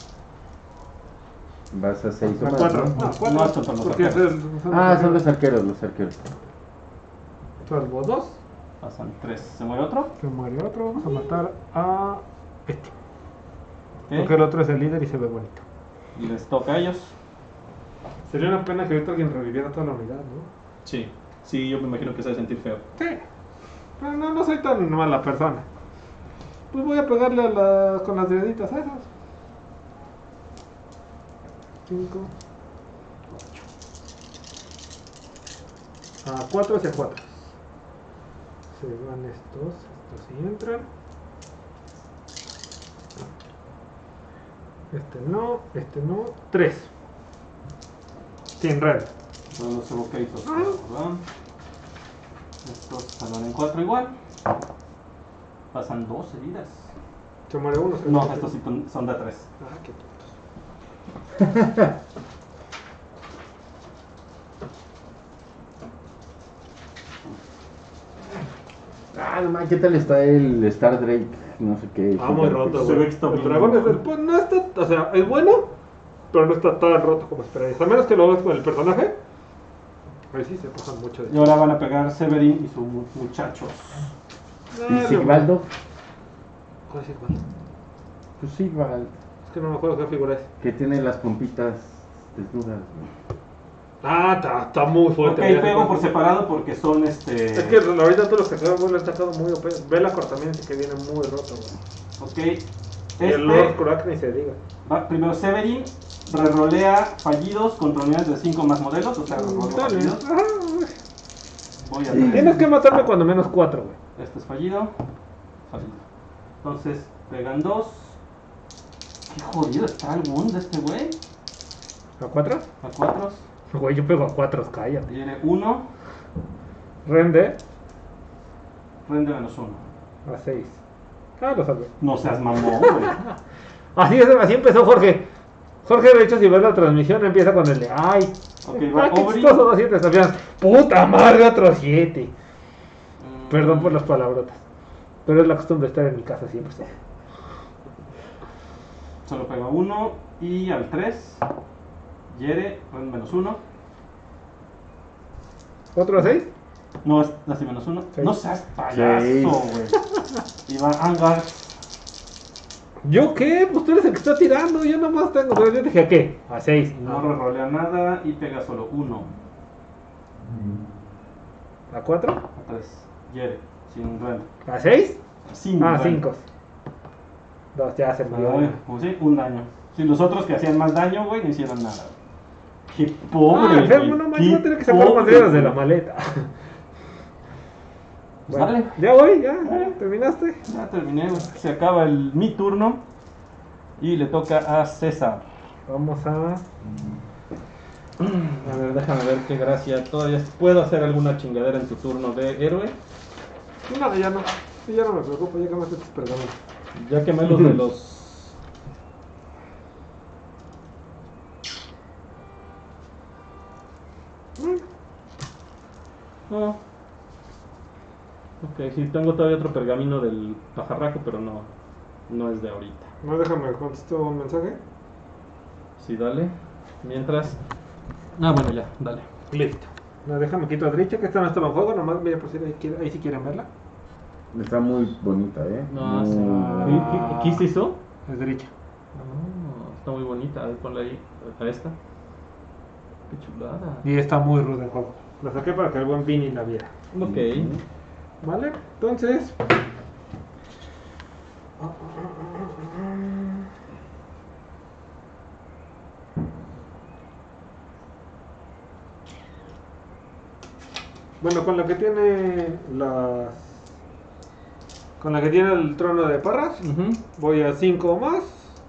Vas a 6 o A más, 4. ¿no? No, 4. No, estos son los Porque arqueros. Son los arqueros, los arqueros. Salvo 2. Pasan 3. ¿Se muere otro? Se muere otro. Vamos a matar a este. Ok. Porque el otro es el líder y se ve bonito. Y les toca a ellos. Sería una pena que ahorita alguien reviviera toda la unidad, ¿no? Sí. Sí, yo me imagino que se va a sentir feo. Sí. Pero no soy tan mala persona. Pues voy a pegarle con las deditas a esas. 5, 8. A 4 hacia 4. Se van estos sí entran. Este no. 3. Sin red. Todos los evocators, ¿verdad? Estos salen en 4 igual. Pasan 2 heridas. Se muere uno. No, estos sí son de 3. Ah, qué tontos. Ah, no mames, ¿qué tal está el Star Drake? No sé qué. Ah, muy roto, Se ve güey. que está El bien, dragón es güey. pues, no está, o sea, es bueno, pero no está tan roto como esperarías. A menos que lo hagas con el personaje. Ahí sí se pasan mucho de Y ahora van a pegar Severin y sus muchachos. ¿Y Sigvaldo? ¿Cuál es igual? Pues Sigvald, Es que no me acuerdo qué figura es. que tiene las pompitas desnudas. Ah, está muy Ok, fuerte. pego por separado porque son Es que ahorita todos los que sacaron, güey, lo han sacado muy OP. Ve la cortamiento que viene muy roto, güey. Ok. Y el Lord Este Kurak ni se diga. va primero Severin, rerolea fallidos contra unidades de 5 más modelos, o sea, reroleo Dale. fallidos. Ajá. Voy a Tienes que matarme cuando menos 4, güey. Este es fallido. Fallido. Entonces, pegan 2. Qué jodido está el wound de este güey. ¿A 4? A 4. Güey, yo pego a 4, cállate. Tiene 1. Rende Rende menos 1. a 6. Ah, lo salvé. No seas mamón, güey. Así empezó Jorge. Jorge, de hecho, si ves la transmisión, empieza con el de ay. Ok, va qué Obri. chistoso, 2 7 sabían. Puta madre, otro 7. Perdón por las palabrotas. Pero es la costumbre de estar en mi casa siempre. ¿Sí? Solo pega 1. Y al 3. Hiere, rende menos 1. ¿Otro a 6? No, es así menos 1. Seis. No seas payaso, Seis. güey. Y va Angar. ¿Yo qué? Pues tú eres el que está tirando. Yo nomás tengo. Pero yo dije a qué? A 6. No rerolea nada y pega solo 1. ¿A 4? A 3. Hiere, sin rende. ¿A 6? Sin Ah, rende. 5. 2, ya se murió. Ay, pues sí, un daño. Si los otros que hacían más daño, güey, no hicieron nada. Qué pobre, enfermo, güey. no Qué manches, voy a tener que sacar pobre, materiales de güey. la maleta. Pues Bueno, dale. ya voy, ya. ¿Terminaste? Ya terminé, güey. Se acaba mi turno. Y le toca a César. Vamos a. A ver, déjame ver qué gracia. Todavía puedo hacer alguna chingadera en tu turno de héroe. No, ya no. Sí, ya no me preocupo, ya quemaste tus pergaminos. Ya quemé los de los. No. Ok, sí, tengo todavía otro pergamino del pajarraco, pero no es de ahorita. No, déjame contesto un mensaje. Sí, dale. Mientras. Ah, bueno, ya, dale. Listo. No, déjame quito a Dricha, que esta no estaba en juego, nomás mira por si ahí si quieren verla. Está muy bonita, ¿eh? No, sí. Ah. ¿Qué se hizo? Es Dricha. No, está muy bonita. A ver, ponla ahí, a esta. Qué chulada. Y está muy ruda en juego. La saqué para que el buen Vini la viera. Ok. ¿Vale? Entonces. Bueno, con la que tiene las. Con la que tiene el trono de Parras, Ujú. voy a 5 más.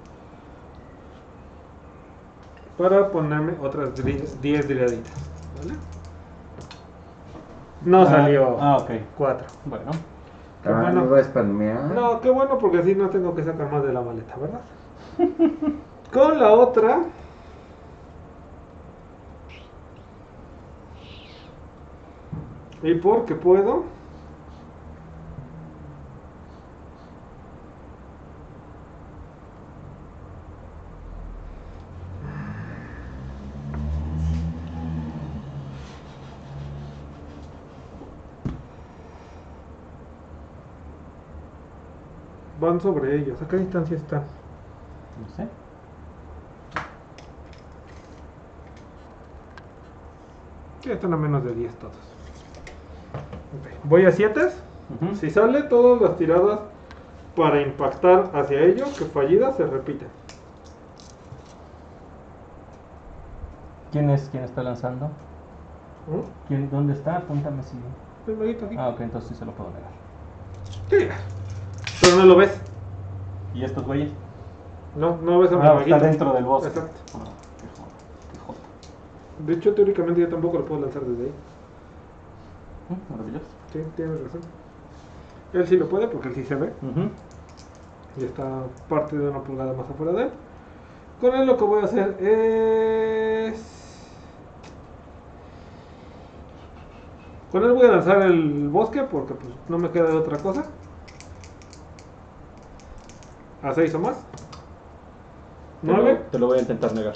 Para ponerme otras 10 driaditas. ¿Vale? No salió. Ah, ok. 4. Bueno. Qué Ah, bueno. ¿me va a spamear? No, qué bueno porque así no tengo que sacar más de la maleta, ¿verdad? Con la otra. Y porque puedo. Van sobre ellos. ¿A qué distancia están? No sé. Sí, están a menos de 10 todos. Ok, voy a 7. Ujú. Si sale, todas las tiradas para impactar hacia ellos, que fallidas, se repiten. ¿Quién está lanzando? ¿Mm? ¿Dónde está? Apúntame si. El maguito aquí. Ah, ok, entonces sí se lo puedo negar. Sí. Pero no lo ves. ¿Y estos güeyes? No ves a mi Ah, maguito. está dentro del bosque. Exacto. Ah, qué joda. De hecho, teóricamente yo tampoco lo puedo lanzar desde ahí. Maravilloso. Sí, tienes razón. Él sí lo puede porque él sí se ve. Ujú. Y está parte de una pulgada más afuera de él. Con él lo que voy a hacer es... Con él voy a lanzar el bosque porque pues no me queda de otra cosa. A 6 o más. 9. Te lo voy a intentar negar.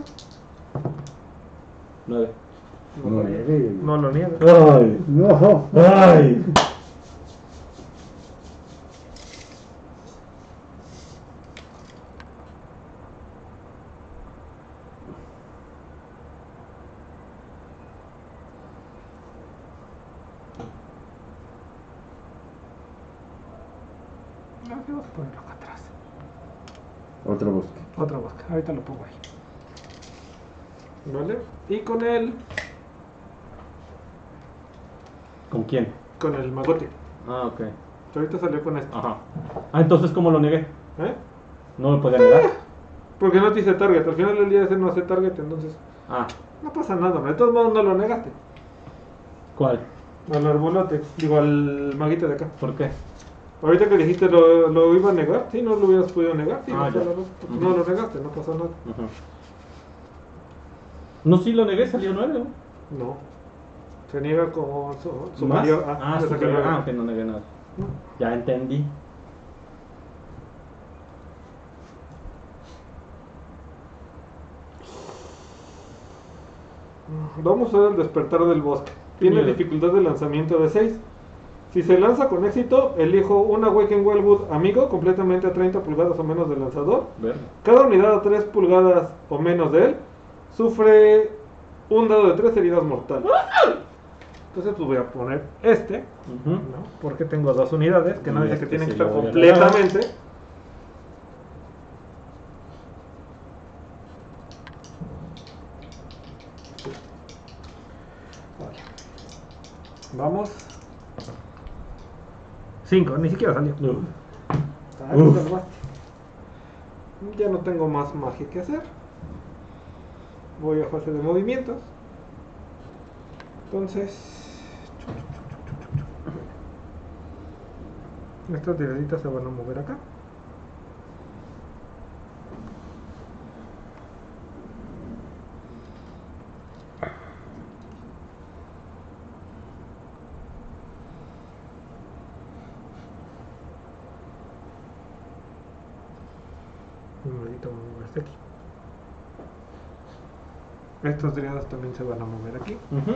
9. No lo niego. Ay, No. ay. No, vamos a ponerlo acá atrás. Otro bosque. Otro bosque. Ahorita lo pongo ahí. ¿Vale? Y con él... ¿Con quién? Con el magote. Ah, ok. Ahorita salió con esto. Ajá. Ah, entonces, ¿cómo lo negué? ¿Eh? No me podía negar. Porque no te hice target. Al final del día ese no hace target, entonces... Ah, No pasa nada, de todos modos no lo negaste. ¿cuál? Al arbolote, digo al maguito de acá. ¿Por qué? Ahorita que dijiste lo iba a negar, sí, no lo hubieras podido negar, sí, Ah, no, ya. porque no lo negaste, no pasó nada. Ujú. No, sí lo negué, salió 9. No. Se niega con su ¿Más? superior. Ah, le saqué superior. nueve. Ah, ok, no negué nada. No. Ya entendí. Vamos a ver el despertar del bosque. Tiene Miedo. dificultad de lanzamiento de 6. Si se lanza con éxito, elijo un Awaken Wildwood amigo completamente a 30 pulgadas o menos del lanzador. Verde. Cada unidad a 3 pulgadas o menos de él sufre un dado de 3 heridas mortales. Entonces pues voy a poner este, Ujú. ¿no? Porque tengo 2 unidades que no Y dice que este tienen que sí estar lo voy a completamente. Vale. Vamos. 5, ni siquiera salió. Uf. Ah, Uf. te salvaste. Ya no tengo más magia que hacer. Voy a fase de movimientos. Entonces, estas tiraditas se van a mover acá. Un movedito voy a mover hasta aquí. Estas tiradas también se van a mover aquí. Ujú.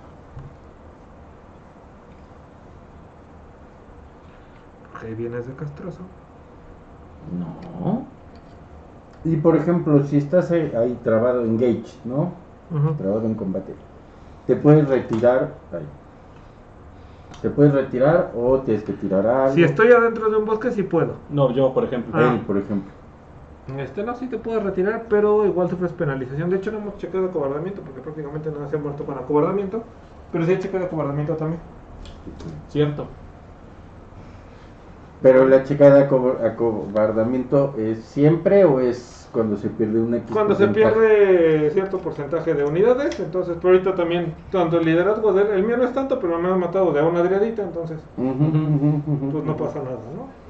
Ahí vienes de castroso. No. Y por ejemplo, si estás ahí trabado en Gage, ¿no? Ujú. Trabado en combate, te puedes retirar. Ahí. Te puedes retirar o tienes que tirar algo. Si estoy adentro de un bosque, sí puedo. No, yo, por ejemplo. Ah. Él, por ejemplo. No, sí te puedes retirar, pero igual sufres penalización. De hecho, no hemos checado acobardamiento porque prácticamente no se ha muerto con acobardamiento. Pero sí he checado acobardamiento también. Cierto. Pero la checa de acobardamiento es siempre o es cuando se pierde un X. Cuando se porcentaje? pierde cierto porcentaje de unidades, entonces, pero ahorita también, tanto el liderazgo de él, el mío no es tanto, pero me han matado de a una driadita, entonces, Ujú, ujú, ujú. pues no pasa nada, ¿no?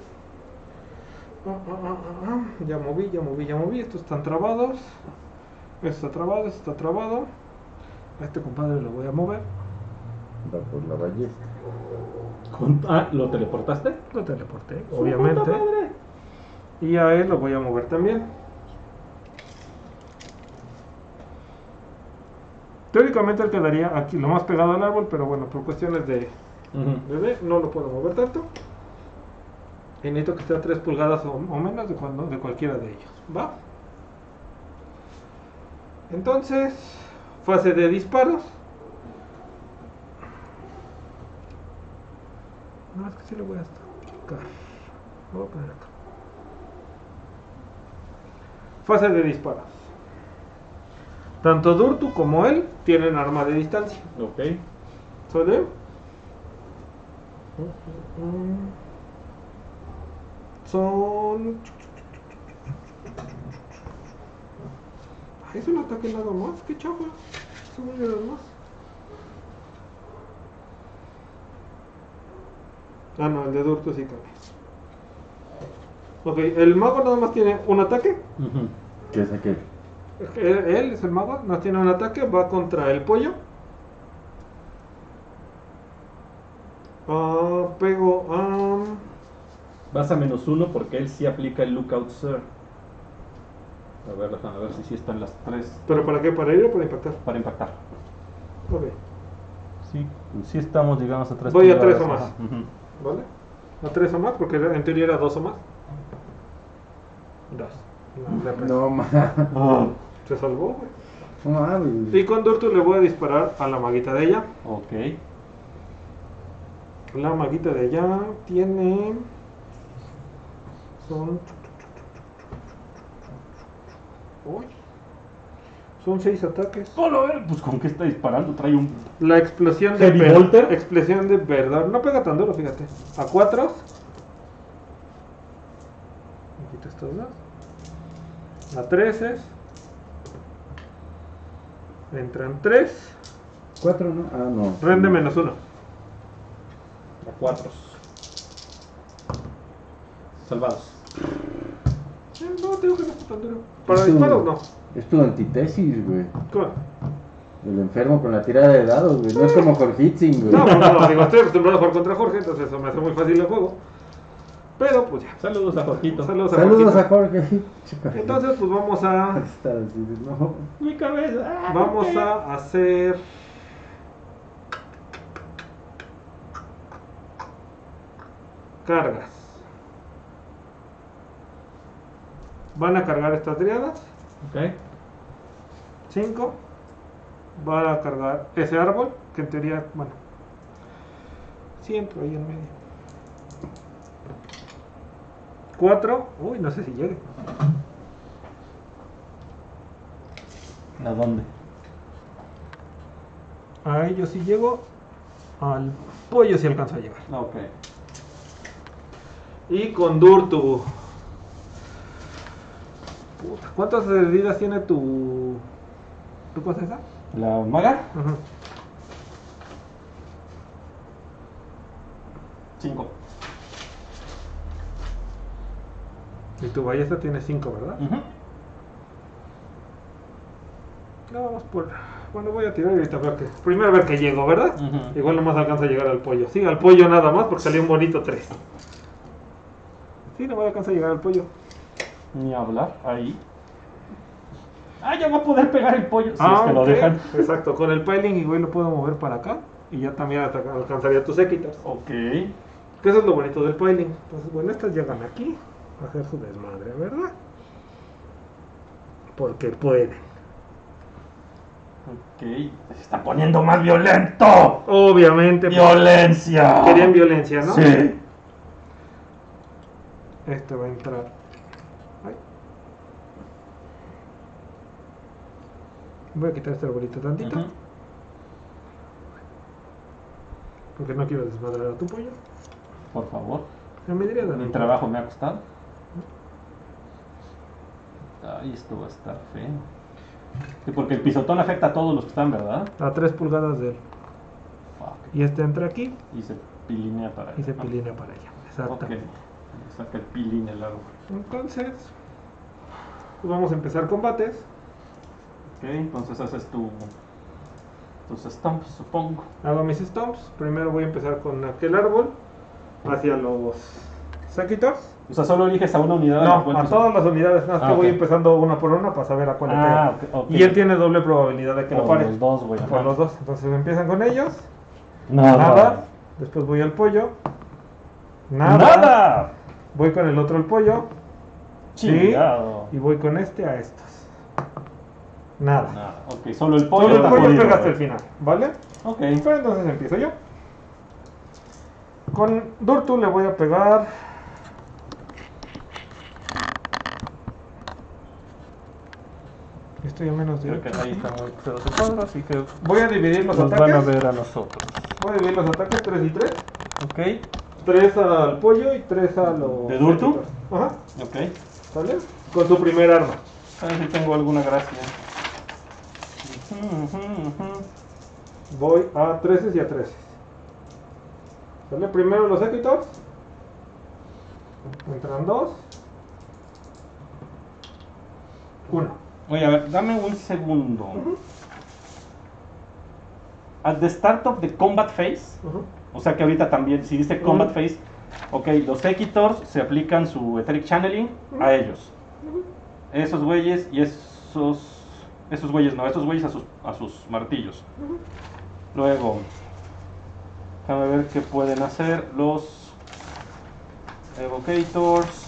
Ya moví, estos están trabados, esto está trabado, esto está trabado, a este compadre lo voy a mover, Va por la ballesta. Ah, ¿lo teleportaste? lo teleporté, ¡Su obviamente, puta madre! y a él lo voy a mover también. Teóricamente él quedaría aquí, lo más pegado al árbol, pero bueno, por cuestiones de Ujú. bebé, no lo puedo mover tanto. Y necesito que esté a 3 pulgadas o menos de cualquiera de ellos. ¿Va? Entonces, fase de disparos. No, es que sí lo voy a sacar. Lo voy a poner acá. Fase de disparos. Tanto Durtu como él tienen arma de distancia. Ok. ¿Sale? Son Es un ataque nada más, qué chafa. Son muy nada más. Ah, no, el de Durto sí cambia. Ok, el mago nada más tiene un ataque. Ujú. ¿Qué es aquel? Él es el mago, no tiene un ataque, va contra el pollo. Pego a... Vas a -1 porque él sí aplica el Lookout Sir. A ver, déjame ver si sí están las 3 ¿Pero para qué? ¿Para ir o para impactar? para impactar. Ok, Sí, sí estamos, digamos, a 3 Voy a 3 o más. Ujú. ¿vale? A 3 o más, porque en teoría era 2 o más. 2. No mames. Se salvó, güey. No mames. Y con Durtu le voy a disparar a la maguita de ella. Ok. La maguita de ella tiene... Uy. Son 6 ataques. Solo ver, pues con qué está disparando, trae un... La explosión de Heavy Bolter. explosión de verdad. No pega tan duro, fíjate. A 4. Me quito estos dos. A 13. Entran 3. 4, ¿no? Ah, no. Rende -1. A 4. Salvados. No, tengo que no está tan duro. Para Es tu- disparos no. Es tu antitesis, güey. ¿Cómo? El enfermo con la tirada de dados, güey. No es como Jorgitzin, güey. No, no, digo, estoy acostumbrado a jugar contra Jorge, entonces eso me hace muy fácil el juego. Pero pues ya. Saludos a Jorgito. Saludos a Saludos a Jorgito. Jorge. Entonces pues vamos a Está así de, no. Mi cabeza. vamos a hacer cargas. Van a cargar estas triadas. Ok. 5. Van a cargar ese árbol, que en teoría, bueno, sí entro ahí en medio. 4. Uy, no sé si llegue. ¿A dónde? Ahí yo sí llego. Al pollo si alcanzo a llegar. Ok. Y con Durtu. Puta, ¿cuántas heridas tiene tu cosa esa? ¿La maga? Ajá. 5. Y tu ballesta tiene 5, ¿verdad? No, vamos por... Bueno, voy a tirar y ahorita veo que... Primero a ver que llego, ¿verdad? Ujú. Igual nomás alcanza a llegar al pollo. Sí, al pollo nada más porque salió un bonito 3. Sí, no me alcanza a llegar al pollo. Ni hablar. Ahí. Ah, ya va a poder pegar el pollo. Si es que lo ok. dejan. Exacto, con el piling igual lo puedo mover para acá. Y ya también alcanzaría tus séquitos. Ok. Que eso es lo bonito del piling. Entonces, bueno, estas llegan aquí a hacer su desmadre, ¿verdad? Porque pueden. Ok. Se está poniendo más violento. Obviamente. pues, Violencia. querían violencia, ¿no? Sí. Este va a entrar. Ay. Voy a quitar este arbolito tantito. Ujú. Porque no quiero desmadrar a tu pollo. Por favor. Ya me diría de Mi trabajo me ha costado. Ay, esto va a estar feo. Sí, porque el pisotón afecta a todos los que están, ¿verdad? A 3 pulgadas de él. Fuck. Y este entra aquí Y se pilinea para allá. y se pilinea para allá. Ok. Exactamente. Saca el pilín el árbol. Entonces, pues vamos a empezar combates. Ok, entonces haces tus stomps, supongo. Hago mis stomps. Primero voy a empezar con aquel árbol hacia los séquitos. O sea, solo eliges a una unidad. No, cual a pisotón. todas las unidades. Nada más que Ah, voy ok. empezando una por una para saber a cuál le Ah, pega. ok, ok. Y él tiene doble probabilidad de que lo Por pare. los dos, güey. Por los dos. Entonces empiezan con ellos. Nada. Después voy al pollo. Nada. Nada. Voy con el otro al pollo. Sí. Chingado. Y voy con este a estos. Nada. Nada. Ok, solo el pollo. Solo el está pollo jodido, pega hasta güey. el final, ¿vale? Ok. Pero entonces empiezo yo. Con Durtu le voy a pegar. Estoy a menos de Creo que 8. ahí está muy feo su cuadro, así que Voy a dividir los nos ataques. van a ver a nosotros. Voy a dividir los ataques 3 y 3. Ok. 3 al pollo y 3 a los... ¿De Durtu? Ajá, Ok. ¿sale? Con su primer arma. A ver si tengo alguna gracia. Voy a 13 y a 13. ¿Sale? Primero los Equitors. Entran 2. 1. Oye, a ver, dame un segundo. At the start of the combat phase, o sea que ahorita también, si dice combat phase, ok, los Equitors se aplican su Etheric Channeling a ellos. Esos güeyes y esos güeyes no, esos güeyes a sus martillos. Luego, déjame ver qué pueden hacer los Evocators.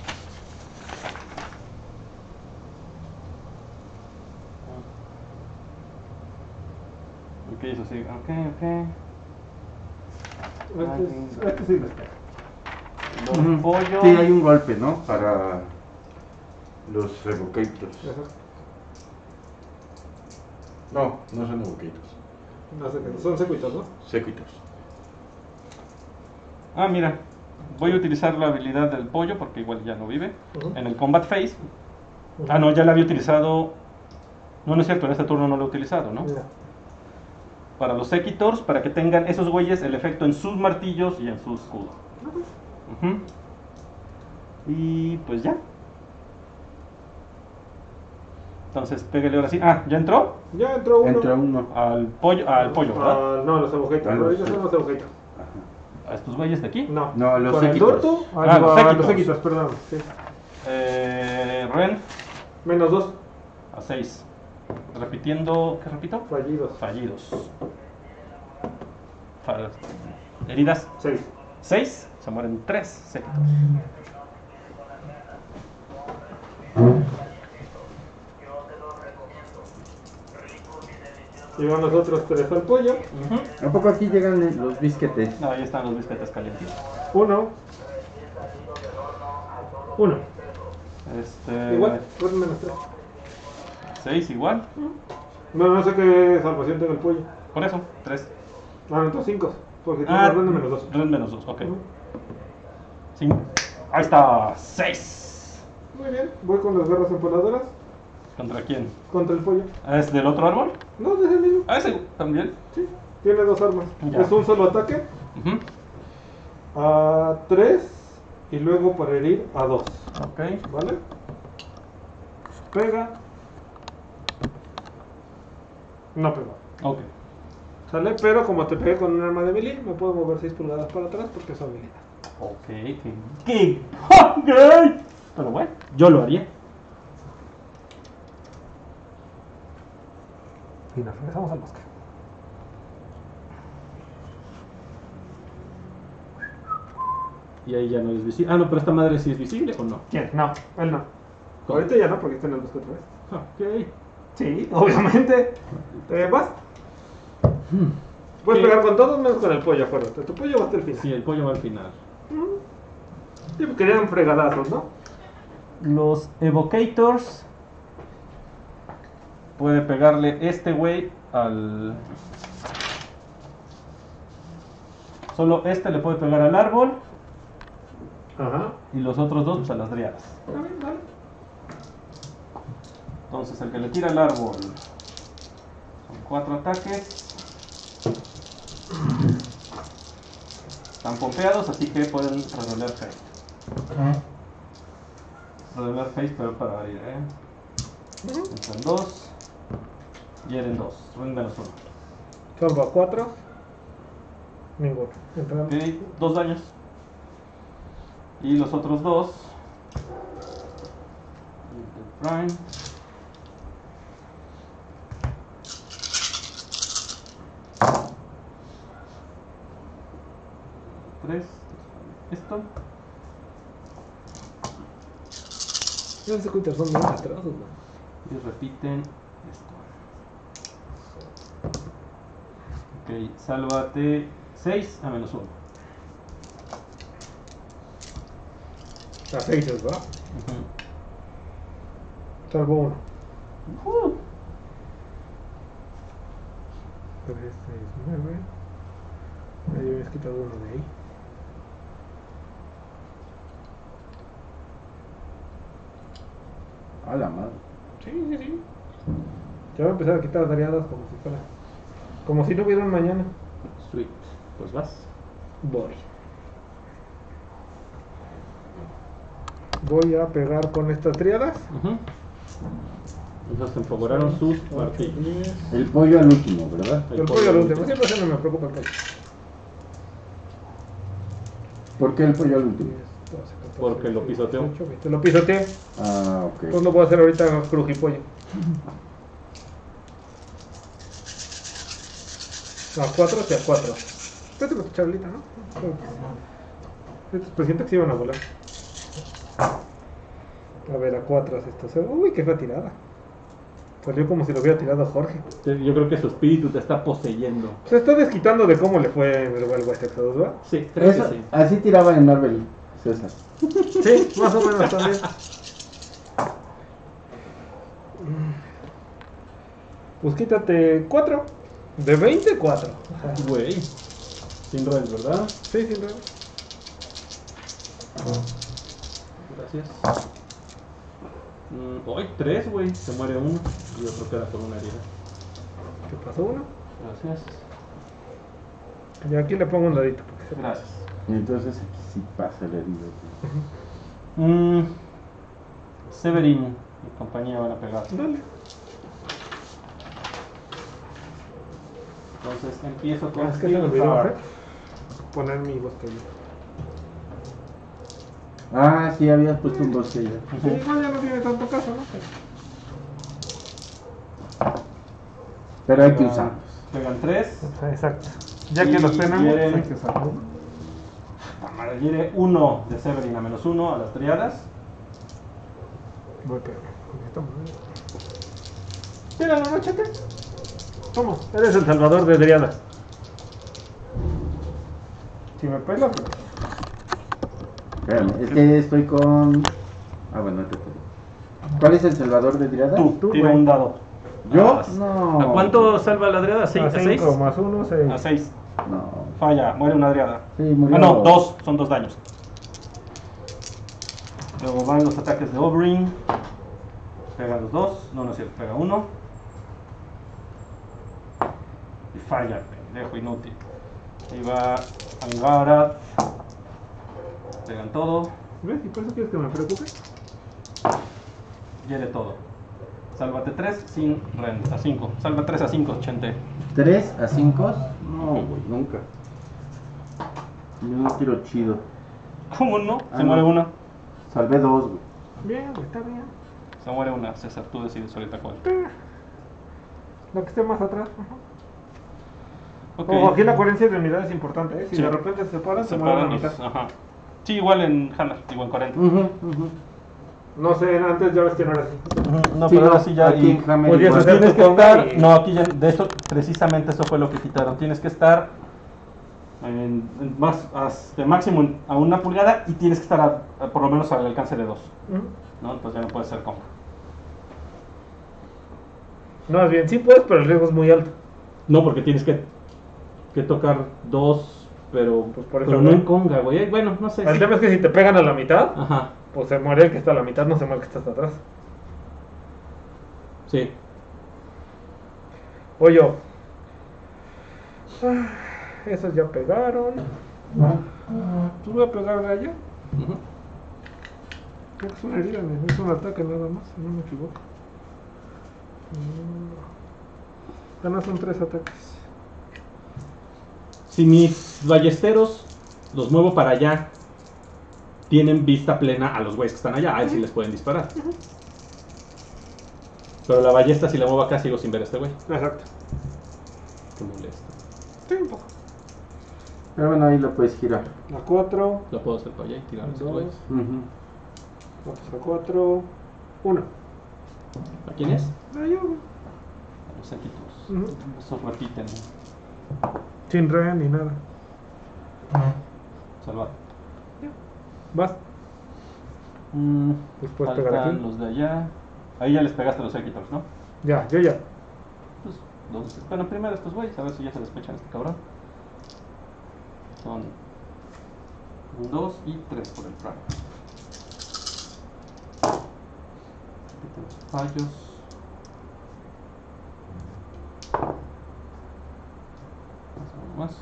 Ok, eso sí, ok. Este sí lo está. Los pollos. Sí, hay un golpe, ¿no? Para los Evocators. No son Evocators. No sé qué, son secuitos, ¿no? Sequitors. Ah, mira, voy a utilizar la habilidad del pollo porque igual ya no vive. En el combat phase. Ah, no, ya la había utilizado. No es cierto, en este turno no lo he utilizado, ¿no? Mira. Para los Equitors, para que tengan esos güeyes el efecto en sus martillos y en su escudo. Y pues ya. Entonces, pégale ahora sí. Ah, ¿ya entró? Ya entró uno. Entra uno. Al pollo, ¿verdad? No, los Evocators. los- Ellos son los Evocators. A estos güeyes de aquí. No, Los con el Equitors. Dorto. Los Equitors. Los Equitors, perdón. Sí. Ren Menos 2 a 6. Repitiendo, ¿qué repito? fallidos. Fallidos. Heridas 6. 6. Se mueren 3 Séquitos. Y van los otros 3 al pollo. ¿A poco aquí llegan los bisquetes? Ahí están los bisquetes calientitos. 1. Igual, pues menos 3. 6 igual. No sé qué salvación tenga el pollo. Por eso, 3. Entonces 5. Porque tiene orden de menos 2. Ren menos 2, ok. 5. Ahí está, 6. Muy bien, voy con las garras empaladoras ¿Contra quién? contra el pollo. ¿Es del otro árbol? No, es el mismo. Ah, ese también. Sí, tiene 2 armas. Ya. Es un solo ataque Ujú. a 3 y luego para herir a 2. Ok. ¿Vale? Pega. No pegó. Ok. ¿Sale? Pero como te pegué con un arma de melee, me puedo mover 6 pulgadas para atrás porque es habilidad. Ok. ¿Qué? Ok. Pero bueno, yo lo haría. Y nos regresamos al bosque. Y ahí ya no es visible. Ah, no, pero esta madre sí es visible o no. ¿Quién? No, él no. ¿Cómo? Ahorita ya no, porque está en el bosque otra vez. Ok. Sí, obviamente. ¿Vas? Puedes pegar con todos menos con el pollo afuera. Tu pollo va hasta el final. Sí, el pollo va al final. Sí, porque querían fregadazos, ¿no? Los Evocators. Puede pegarle este güey al. Solo este le puede pegar al árbol. Ajá. Y los otros dos pues, a las driadas. Está bien, dale. Entonces el que le tira al árbol. Son 4 ataques. Están pompeados, así que pueden rerolear face. Rerolear face, pero para ir, Entran 2. Hieren 2. Ruin menos 1. Son para 4. Ninguno. Entran. Ok, 2 daños. Y los otros 2. Prime. Esto. Esos secuitos son bien atrasos, ¿no? Y repiten esto. Ok, sálvate 6 a menos 1. A 6, ¿va? Salvo 1. 3, 6, 9. Ahí habías quitado uno de ahí. A la madre. Sí. Ya voy a empezar a quitar variadas como si fuera. Como si no hubiera un mañana. Sweet. Pues vas. Voy. Voy a pegar con estas triadas. Entonces se enfavoraron sus 8, martillos. 10. El pollo al último, ¿verdad? El pollo al último. Siempre se me preocupa el pollo. ¿Por qué el pollo al último? 10, 12, 14, Porque lo 16, pisoteó. 18, 20. Lo pisoteé. Ah, ok. Pues lo voy a hacer ahorita crujipollo. A 4 hacia 4. Espérate con tu charlita, ¿no? Estos presiento que se iban a volar. A ver, a 4 hace esto. Uy, qué retirada. Salió como si lo hubiera tirado Jorge. Yo creo que su espíritu te está poseyendo. Se está desquitando de cómo le fue en el Wild West Exodus, ¿verdad? Sí, creo Eso, que sí. así tiraba en Marvel, César. Sí, más o menos también. Pues quítate 4. De 20, 4. Güey. Sin red, ¿verdad? Sí, sin duda. Gracias. Hoy 3, güey. Se muere uno. Y otro queda con una herida. ¿Qué pasó uno? Gracias. Y aquí le pongo un dadito. Porque se Gracias. Y entonces aquí sí pasa el herido. Severin y compañía van a pegar. Dale. Entonces empiezo con Es que se me Steel olvidó Heart. poner mi bosquejo. Ah, sí, habías puesto un bosque ya. Sí, igual ya no tiene tanto caso, ¿no? Pero hay que usarlos. Pegan 3. Exacto. Ya que Y los tenemos, quieren- hay que usarlos. Quiere 1 de Severin a -1 a las triadas. Voy a pegar. Toma. Tíralo, ¿no, chete? Toma, eres el salvador de Driada. Si me pelas, Espérame, es que estoy con. Ah, bueno, te toco. ¿Cuál es el salvador de Driada? Tú, Tira güey. un dado. ¿Yo? Ah, No. ¿A cuánto salva la Driada? ¿A 6? a 5 más 1, 6. A 6. No. Falla, muere una Driada. Sí, murió. Ah, no, 2. Son 2 daños. Luego van los ataques de Oberyn. Pega los 2. No, no es cierto, pega 1. Y falla, pendejo inútil. Ahí va Angara. Pegan todo. ¿Ves? ¿Y por eso quieres que me preocupe? Hiere todo. Sálvate 3 sin rend. A 5. Salva 3 a 5, Chente. 3 a 5. No, güey, nunca. Yo no tiro chido. ¿Cómo no? Ah, Se no. muere una. Salvé 2, güey. Bien, está bien. Se muere una. César, tú decides ahorita cuál. Lo que esté más atrás. Ajá. Ok. Ojo, aquí la coherencia de unidad es importante, ¿eh? Si Sí. de repente se separan, se Se mueven a la paran mitad. los- Ajá. Sí, igual en Hammer, igual en 40. No sé, antes ya ves que no era así. No, Sí, pero no, ahora sí ya. aquí y- en Hammer podías igual. hacer- Tienes que tu conga estar. y- No, aquí ya. De hecho, precisamente eso fue lo que quitaron. Tienes que estar de máximo a 1 pulgada y tienes que estar por lo menos al alcance de 2. ¿No? Entonces ya no puede ser conga. No, es bien, sí puedes, pero el riesgo es muy alto. No, porque tienes que tocar 2, pero, Pues por eso, pero no güey. en conga, güey. Bueno, no sé. El sí. tema es que si te pegan a la mitad, Ajá, pues se muere el que está a la mitad, no se muere el que está hasta atrás. sí. O yo. Esos ya pegaron. Tú voy a pegar de allá. Ujú. Creo que es una herida, es un ataque nada más, si no me equivoco. Ganas son 3 ataques. Si mis ballesteros los muevo para allá, tienen vista plena a los güeyes que están allá. A él sí les pueden disparar. Pero la ballesta, si la muevo acá, sigo sin ver a este güey. Exacto. Qué molesto. Sí, un poco. Pero bueno, ahí lo puedes girar. La 4, Lo puedo hacer para allá y tirar a esos 2, güeyes. otros a 4, 1. ¿A quién es? Yo. A los sequitos. Ujú. Esos repiten. Sin red ni nada. Salvar. Vas. Pues puedes pegar Faltan aquí. los de allá. Ahí ya les pegaste a los sequitos, ¿no? Ya, yo ya. Pues, bueno, primero estos güeyes, a ver si ya se despechan este cabrón. Son 2 y 3 por el prime. Repiten los fallos. menos.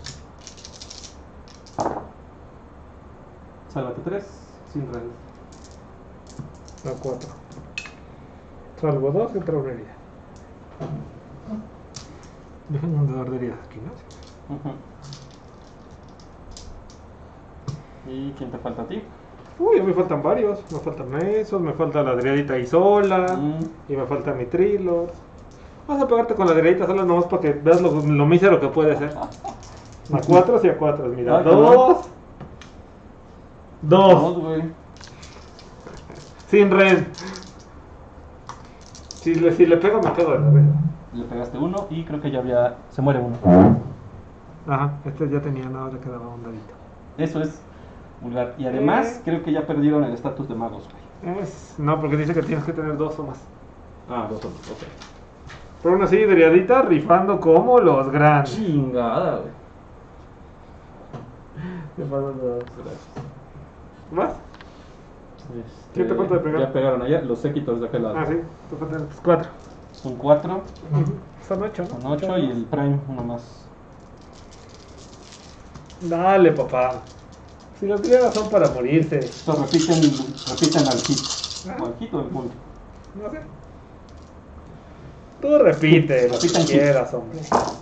Sálvate 3, sin red. A 4. Salvo 2, entra una herida. Dejen un dador de heridas aquí, ¿no? ¿Y quién te falta a ti? Uy, me faltan varios. Me faltan esos, me falta la Adriadita ahí sola. Y me falta mi Trilor. Vas a pegarte con la Adriadita sola nomás para que veas lo mísero que puede ser. A 4 y a 4. Mira, Ah, 2. 2. güey. Sin red. Si le pego, me quedo de la red. Le pegaste 1 y creo que ya había. Se muere 1. Ajá, este ya tenía, nada, le quedaba un dadito. Eso es vulgar. Y además, creo que ya perdieron el estatus de magos, güey. No, porque dice que tienes que tener 2 o más. Ah, 2 o más, ok. Pero aún así, Driadita rifando como los grandes. Chingada, güey. Me faltan 2. Gracias. ¿Más? ¿Qué te falta de pegar? Ya pegaron allá, los séquitos de aquel lado. Ah, sí, te faltan 4. Son 4, Son 8, ¿no? son 8 y el prime, uno más. Dale, papá. Si las griegas son para morirse. Estos repiten al hit. O al hit o al punto. No sé. Tú repite lo que Repitan quieras, hombre.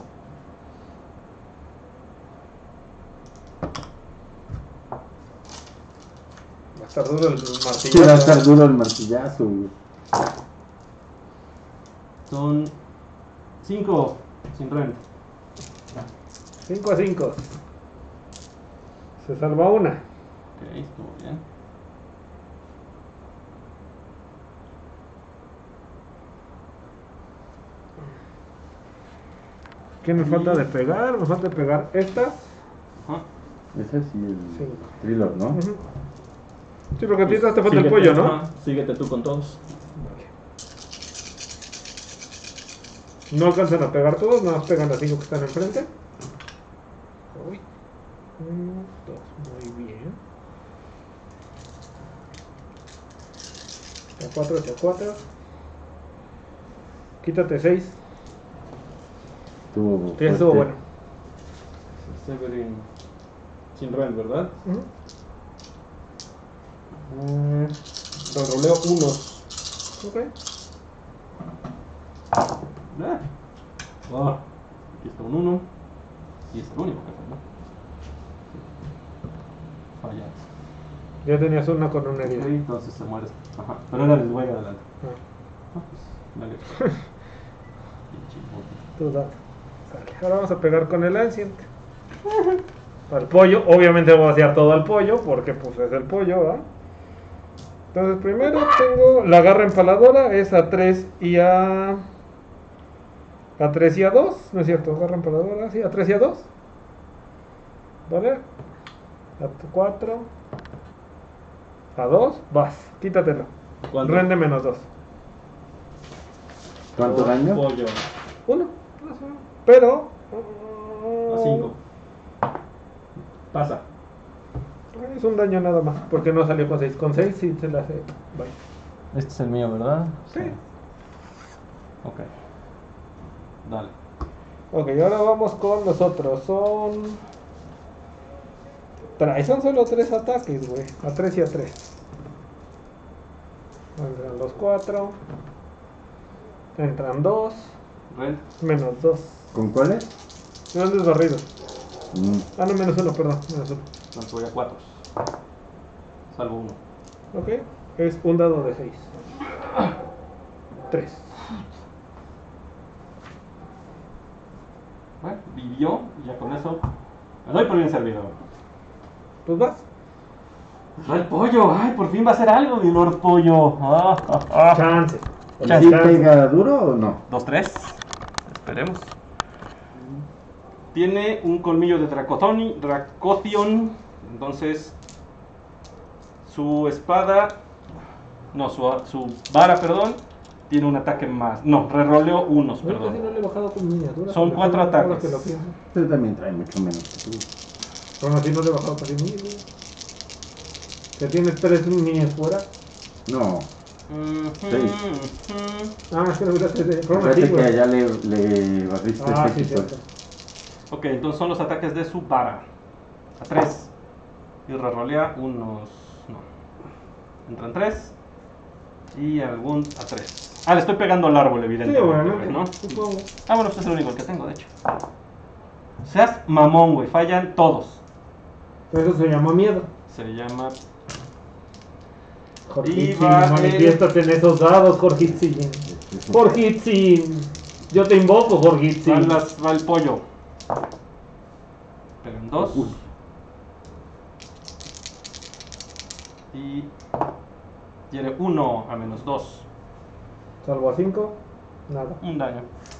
Va a estar duro el Sí, martillazo. va a estar duro el martillazo, güey. Son 5 sin rent. 5 a 5. Se salva una. Ok, estuvo bien. ¿Qué me falta de pegar? Me falta de pegar estas. Ajá. Ese sí, el Sí. Thriller, ¿no? Ujú. Sí, porque a ti te falta el Síguete, pollo, ¿no? ajá, síguete tú con todos. No alcanzan a pegar todos, nada más pegan las 5 que están enfrente. Uy. 1, 2, muy bien. A 4, a 4. Quítate 6. Estuvo Sí, estuvo fuerte. bueno. Severin sin rent, ¿verdad? Ujú. Roleo unos. Ok. Aquí está un 1. Y es el único que falló. Fallaste. Ya tenías una con una herida. Ok, entonces se muere. Ajá. Pero era el güey adelante. Ah, Ah, pues, dale. Pinche bote. tú dale. Sale. Ahora vamos a pegar con el Ancient. Al pollo. Obviamente voy a vaciar todo al pollo porque pues es el pollo, ¿va? Entonces primero tengo la garra empaladora. Es a 3 y a 3 y a 2. No es cierto, garra empaladora. Sí, a 3 y a 2. ¿Vale? A 4. A 2. Vas. Quítatelo. ¿Cuánto? Rende menos 2. ¿Cuánto daño? Pollo. 1. Pero... A 5. Pasa. Es un daño nada más, porque no salió con 6. Con 6 sí se le hace. Bye. Este es el mío, ¿verdad? Sí. Ok. Dale. Ok, ahora vamos con los otros. Son solo 3 ataques, güey. A 3 y a 3. Entran los 4. Entran 2. Rent. Menos 2. ¿Con cuáles? Grandes barridos. Mm. No, menos 1, perdón. Menos 1. Entonces voy a 4. Salvo 1. Ok. Es un dado de 6. 3. Bueno, vivió. Y ya con eso. Me doy por bien servido. Pues vas. ¡El pollo! ¡Ay, por fin va a hacer algo, mi Lord Pollo! ¡Ah, ah, ah! Chance. ¿Sí pega duro o no? 2-3. Esperemos. Tiene un colmillo de Dracotion. Entonces, su espada. No, su vara, perdón. Tiene un ataque más. No, reroleo unos, Casi perdón. no le he bajado con miniaturas. Son porque 4 ahora ataques. que lo pienso. Usted también trae mucho menos que tú. Aún así no le he bajado casi mil, güey. Que tiene 3 niñas fuera. No. Seis. Ah, más que le hubiera 3 de. Pero aún así, Fíjate que güey. allá le barriste Ah, ese sí, equipo. cierto. Ok, entonces son los ataques de su vara. A 3. Y rerolea unos. No. Entran 3. Y algún a 3. Ah, le estoy pegando al árbol, Sí, evidentemente. obviamente, ¿no? supongo. Ah, bueno, pues es el único que tengo, de hecho. Seas mamón, güey. Fallan todos. Eso se llama miedo. Se llama. Jorgitzin, va el- manifiéstate en esos dados, Jorgitzin. Jorgitzin. Yo te invoco, Jorgitzin. Va el pollo. Pegan 2. Uy. Y. Tiene 1 a menos 2. Salvo a 5. Nada. Un daño.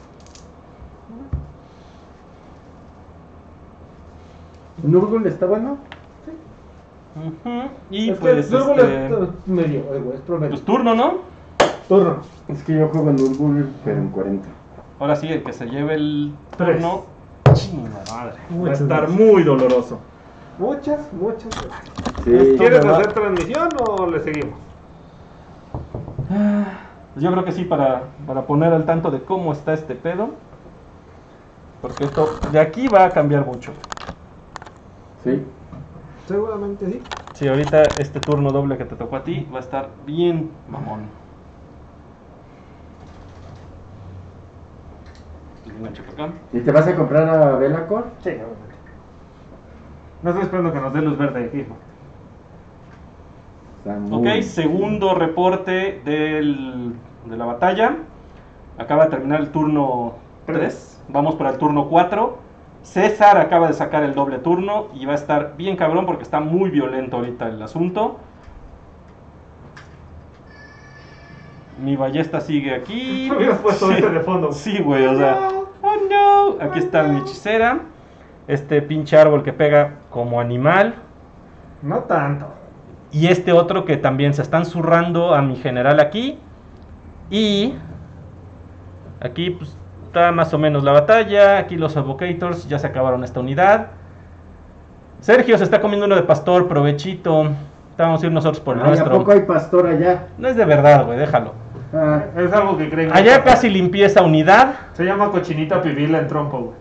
¿Nurgle está bueno? Ujú. Y Es pues. que Nurgle es medio, güey, es promedio. Pues turno, ¿no? Turno. Es que yo juego Nurgle, pero en 40. Ahora sí, el que se lleve el Tres. turno. Chinga madre. Va a Muchas estar gracias. muy doloroso. Muchas gracias. Sí. ¿Quieres me va- hacer transmisión o le seguimos? Pues yo creo que sí, para poner al tanto de cómo está este pedo. Porque esto de aquí va a cambiar mucho. Sí. Seguramente sí. Sí, ahorita este turno doble que te tocó a ti va a estar bien mamón. Engancho por acá. ¿Y te vas a comprar a Belacor? Sí, obviamente. No estoy esperando que nos dé luz verde de fijo. Está muy- Ok, segundo reporte de la batalla. Acaba de terminar el turno 3. Vamos para el turno 4. César acaba de sacar el doble turno y va a estar bien cabrón porque está muy violento ahorita el asunto. Mi ballesta sigue aquí. Hubieras puesto este de fondo. Sí, güey, o sea. Oh no. Aquí está mi hechicera. Este pinche árbol que pega como animal. No tanto. Y este otro que también se están zurrando a mi general aquí. Y aquí pues está más o menos la batalla. Aquí los Advocators ya se acabaron esta unidad. Sergio se está comiendo uno de pastor, provechito. Vamos a ir nosotros por el Ay, ¿a nuestro. poco hay pastor allá? No es de verdad, güey, déjalo. Ah, Es algo que creen. Allá casi limpié esa unidad. Se llama cochinita pibil en trompo, güey.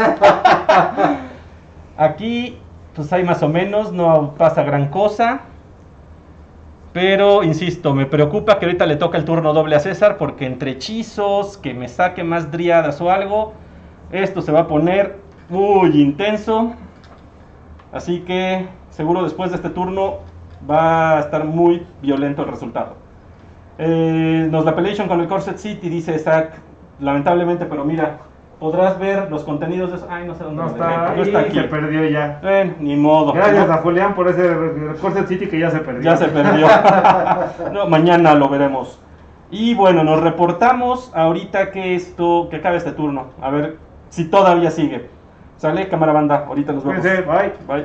Aquí pues hay más o menos, no pasa gran cosa. Pero, insisto, me preocupa que ahorita le toca el turno doble a César porque entre hechizos, que me saque más driadas o algo, esto se va a poner muy intenso. Así que, seguro después de este turno va a estar muy violento el resultado. Nos la peleation con el Corset City, dice Zach, lamentablemente, pero mira, podrás ver los contenidos de eso. Ay, no sé dónde No lo está dejé. ahí, No está aquí. se perdió ya. Ni modo. Gracias ¿no? a Julián por ese Corset City que ya se perdió. Ya se perdió. No, mañana lo veremos. Y bueno, nos reportamos ahorita que acabe este turno. A ver si todavía sigue. Sale, cámara banda. Ahorita nos vemos. Cuídense, bye. Bye.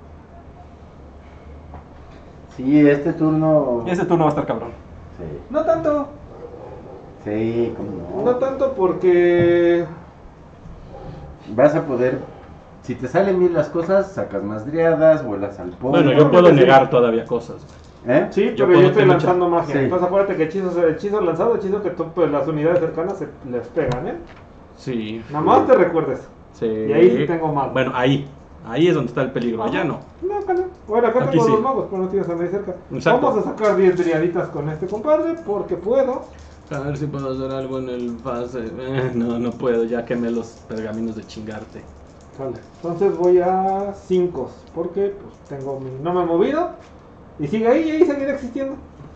sí, este turno. Ese turno va a estar cabrón. Sí, No tanto. sí, cómo No no. tanto porque. Vas a poder. Si te salen bien las cosas, sacas más driadas, vuelas al polvo. Bueno, yo puedo negar todavía cosas. ¿Eh? Sí, Yo pero puedo yo estoy tener lanzando magia. Sí. Entonces acuérdate que hechizo lanzado, hechizo que pues, las unidades cercanas se les pegan, ¿eh? Sí. Nada más te recuerdes. Sí. Y ahí sí tengo mago. Bueno, ahí. Ahí es donde está el peligro. Allá no. No, acá no. Bueno, acá Aquí tengo sí. dos magos, pero no tienes a nadie cerca. Exacto. Vamos a sacar 10 driaditas con este compadre porque puedo. A ver si puedo hacer algo en el fase. No, no puedo. Ya quemé los pergaminos de chingarte. Vale. Entonces voy a 5 porque pues no me he movido y sigue ahí y ahí seguirá existiendo.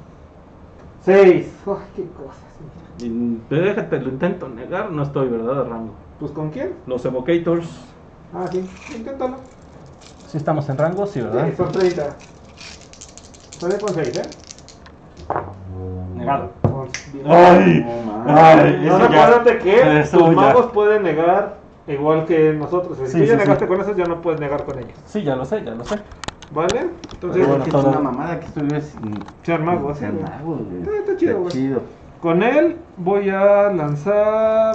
6. Uy, qué cosas. Y déjate, lo intento negar. No estoy, ¿verdad? De rango. Pues con quién? Los Evocators. Ah, sí, inténtalo. Sí estamos en rango, sí, ¿verdad? Sí, son 30. Sale con 6, ¿eh? Negado. Bien. ¡Ay! No, man. ¡Ay! No, Eso ya- acuérdate que eso tus ya. magos pueden negar igual que nosotros. Si Sí, tú ya sí, negaste sí. con esos, ya no puedes negar con ellos. Sí, ya lo sé, ya lo sé. ¿Vale? Entonces, Pero bueno, es que todo- es una mamada que estuvieras sin. sean magos. Sean ¿eh? magos, güey. Está chido, güey. chido. Con él voy a lanzar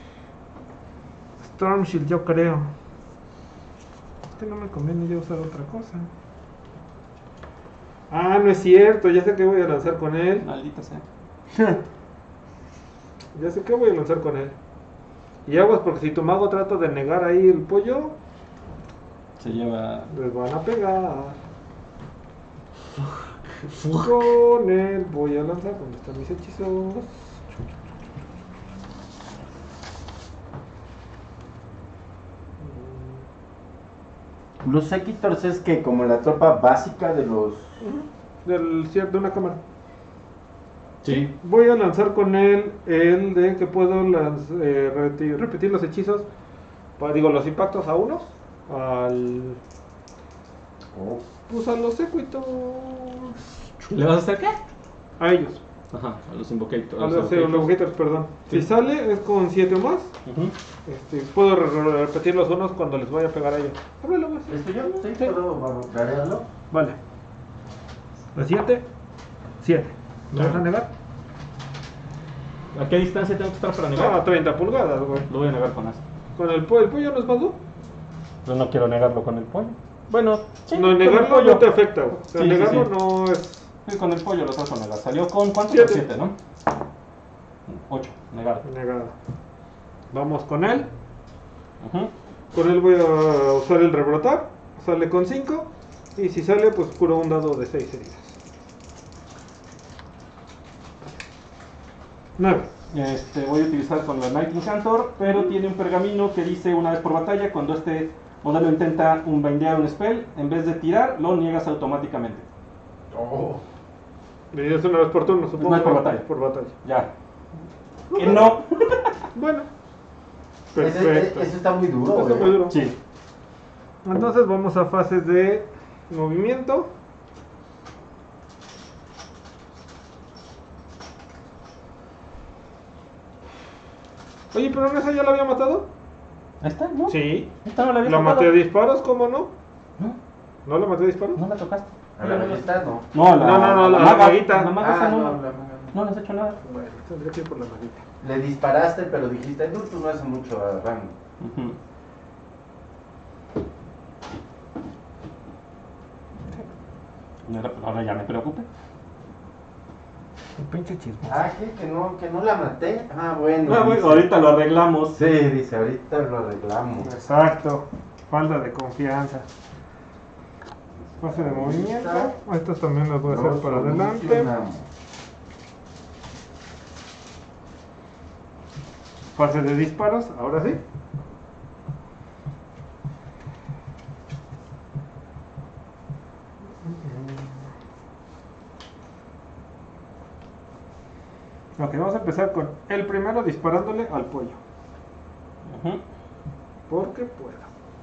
Storm Shield, yo creo. Este no me conviene ya usar otra cosa. Ah, no es cierto, ya sé qué voy a lanzar con él. Maldita sea. Ya sé qué voy a lanzar con él. Y aguas porque si tu mago trata de negar ahí el pollo, Se lleva. les van a pegar. Con él voy a lanzar. ¿Dónde están mis hechizos? Los Sequitors es que como la tropa básica de los... De una cámara. Sí. Voy a lanzar con él el de que puedo repetir los hechizos. Digo, los impactos a unos. Pues a los Sequitors. ¿Le vas a hacer qué? A ellos. Ajá, a los Invocators. A los Invocators, perdón. Sí. Si sale es con 7 o más. Ujú. Puedo repetir los unos cuando les vaya a pegar a ellos. Ábrelo, más. ¿Esto yo? ¿Sí? ¿Puedo variarlo? Vale. La 7. 7. ¿Me vas a negar? ¿A qué distancia tengo que estar para negar? A 30 pulgadas, güey. Lo voy a negar con eso. Con el pollo no es más, ¿no? Yo no quiero negarlo con el pollo. Bueno, sí. No, con el negarlo pollo. no te afecta, güey. O sea, Sí, sí, negarlo sí. no es. Sí, con el pollo lo trato a negar. Salió con ¿cuánto? 7. 7, ¿no? 8, negado. Negado. Vamos con él. Ujú. Con él voy a usar el rebrotar. Sale con 5. Y si sale, pues curo un dado de 6 heridas. 9. Voy a utilizar con la Night Incantor, pero tiene un pergamino que dice una vez por batalla, cuando este modelo intenta bindear un spell, en vez de tirar, lo niegas automáticamente. Me dices una vez por turno, supongo. Una vez por batalla. Por batalla. Ya. Que no. Bueno. Ese Perfecto. está muy duro, Eso es muy güey. duro. Sí. Entonces vamos a fases de movimiento. Oye, pero ¿no esa ya la había matado? ¿Esta? ¿No? Sí. ¿Esta no la había ¿La tocado? maté a disparos? ¿Cómo no? No, ¿No la maté a disparos? no la tocaste. A la ballesta no. No, No, la maga. maguita. La maga esa Ah, no, no, no, la maga no. le has hecho nada. Bueno, tendría que ir por la maguita. Le disparaste, pero dijiste, tú no hace mucho a rango. Ujú. Ahora ya me preocupé. Un pinche chisme. Ah, ¿qué? Que no la maté. Ah, bueno. Ah, bueno, dice. ahorita lo arreglamos. Sí, dice, ahorita lo arreglamos. Exacto. Falta de confianza. Fase de movimiento. Estas también las voy a hacer Lo para adelante. solucionamos. Fase de disparos, ahora sí. Ok, vamos a empezar con el primero disparándole al pollo. Ujú. Porque puedo.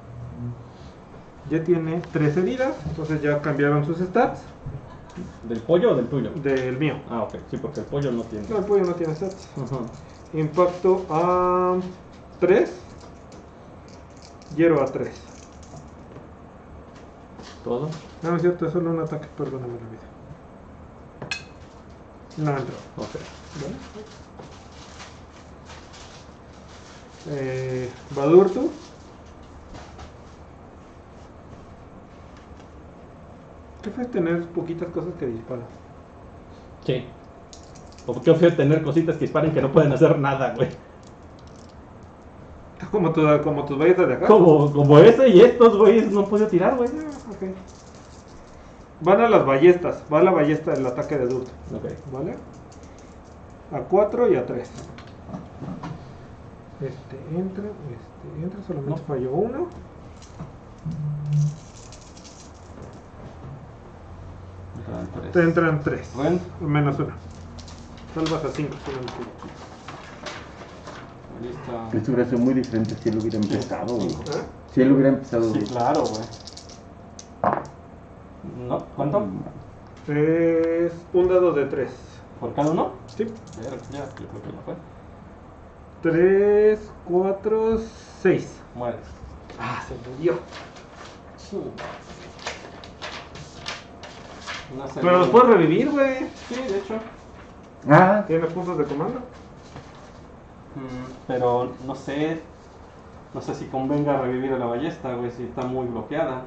Ya tiene 3 heridas, entonces ya cambiaron sus stats. ¿Del pollo o del tuyo? Del mío. Ah, ok. Sí, porque el pollo no tiene. No, el pollo no tiene stats. Ujú. Impacto a 3. Hiero a 3. ¿Todo? No, es cierto, es solo un ataque, perdóname la vida. No entró. Ok. ¿Vale? Badurtu. ¿Qué fue tener poquitas cosas que disparan? Sí. ¿O qué feo tener cositas que disparen que no pueden hacer nada, güey? Como tus ballestas de acá. Como ese y estos, güey, no puedo tirar, güey. Ah, ok. Van a las ballestas. Va a la ballesta del ataque de Durto. Ok. ¿Vale? A 4 y a 3. Entra, solamente No. falló uno. Te entran 3. Bueno. Menos 1. Salvas a 5. Listo. Esto hubiera sido muy diferente si él hubiera empezado, güey. ¿Ah? Si él hubiera empezado. Sí, claro, güey. ¿No? ¿Cuánto? Es un dado de 3. ¿Por cada uno? Sí. Ya, yo creo que no fue. 3, 4, 6. Muere. Ah, se murió. Sí. No sé. Pero los puedes revivir, güey. Sí, de hecho. Ah, Tiene puntos de comando. Pero no sé. No sé si convenga revivir a la ballesta, güey, si está muy bloqueada.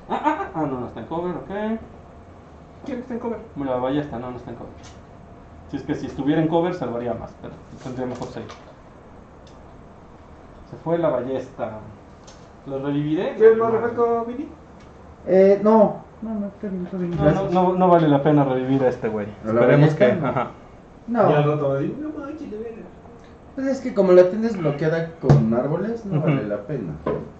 No está en cover, ok. ¿Quién está en cover? La ballesta, no está en cover. Si es que si estuviera en cover salvaría más, pero tendría mejor save. Se fue la ballesta. ¿Lo reviviré? ¿Quieres más refresco, Vini? No, está bien, está bien. No, Gracias. no vale la pena revivir a este güey. ¿A la Esperemos que. ballesta? Ajá. No, Y al rato va a decir, no manches, de veras. pues es que como la tienes bloqueada con árboles, no Ujú. vale la pena.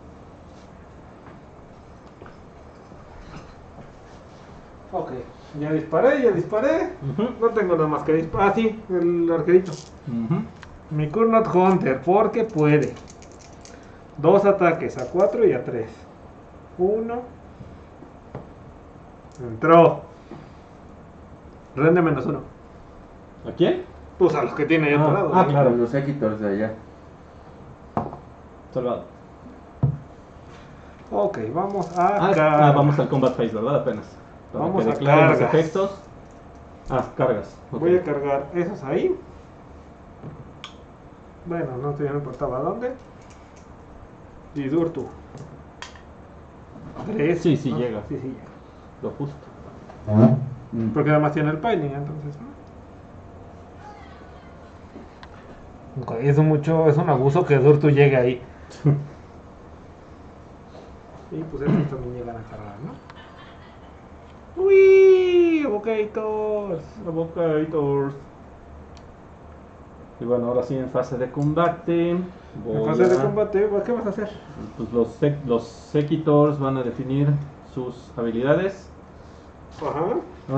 Ok, ya disparé. Ujú. No tengo nada más que disparar. Ah, sí, el arquerito. Ujú. Mi Kurnot Hunter, porque puede. 2 ataques, a 4 y a 3. 1. Entró. Rende -1. ¿A quién? Pues a los que tiene ahí Ah, atorado. ah, ¿no? claro. Los séquitos de allá. Salvado. Ok, vamos a Vamos al combat phase, ¿verdad? Apenas. Para Vamos que a declaren los cargas. efectos. Cargas. Ok. Voy a cargar esos ahí. Bueno, no sé, ya no importaba dónde. Y Durtu. 3. Sí, sí llega. Sí, sí llega. Lo justo. Porque además tiene el piling, entonces. ¿No? Ok, es un abuso que Durtu llegue ahí. Y pues estos también llegan a cargar, ¿no? ¡Uy! Evocators. Evocators. Y bueno, ahora sí en fase de combate. En voy fase de a- combate, ¿qué vas a hacer? Pues los Sekitors van a definir sus habilidades. Ajá.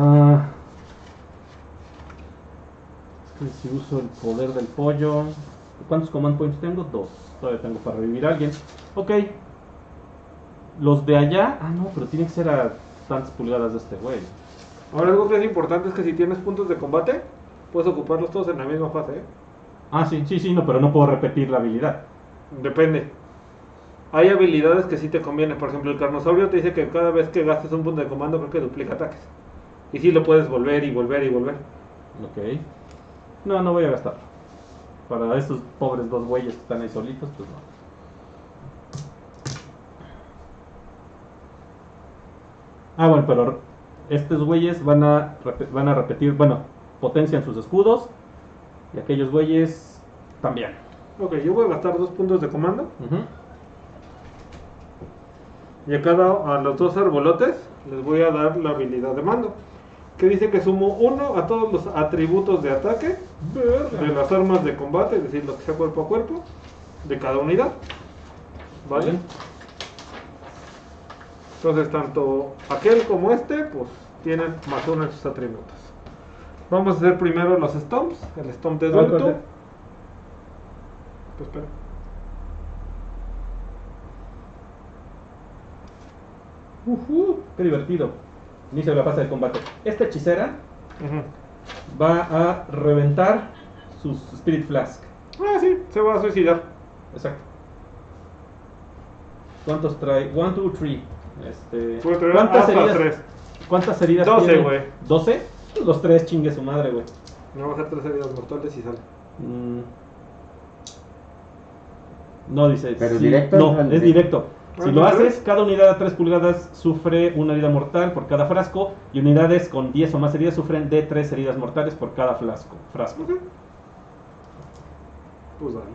Es que si uso el poder del pollo. ¿Cuántos command points tengo? 2. Todavía tengo para revivir a alguien. Ok. Los de allá. No, pero tienen que ser a tantas pulgadas de este güey. Ahora algo que es importante es que si tienes puntos de combate, puedes ocuparlos todos en la misma fase, ¿eh? Sí, no, pero no puedo repetir la habilidad. Depende. Hay habilidades que sí te conviene. Por ejemplo, el Carnosaurio te dice que cada vez que gastes un punto de comando, creo que duplica ataques. Y sí lo puedes volver y volver y volver. Ok. No voy a gastar. Para estos pobres dos güeyes que están ahí solitos, pues no. Bueno, pero estos güeyes van a repetir, bueno, potencian sus escudos. Y aquellos güeyes también. Ok, yo voy a gastar 2 puntos de comando. Ujú. Y a los 2 arbolotes les voy a dar la habilidad de mando. Que dice que sumo 1 a todos los atributos de ataque de las armas de combate, es decir, lo que sea cuerpo a cuerpo, de cada unidad. ¿Vale? Sí. Entonces, tanto aquel como este, pues tienen +1 en sus atributos. Vamos a hacer primero los stomps. El stomp de Durtu. espérate. Pues espera. Qué divertido. Inicio de la fase de combate. Esta hechicera Ujú. va a reventar sus Spirit Flask. Ah, sí, se va a suicidar. Exacto. ¿Cuántos trae? 1, 2, 3. Puede traer ¿Cuántas hasta heridas? 3. ¿Cuántas heridas 12, tiene? güey. ¿12? Los 3 chingue su madre, güey. Me va a hacer 3 heridas mortales y sale. No dice. ¿Pero sí, directo? No, es directo. Si lo ¿entonces? haces, cada unidad a 3 pulgadas sufre una herida mortal por cada frasco. Y unidades con 10 o más heridas sufren de 3 heridas mortales por cada frasco. Ok. Pues dale.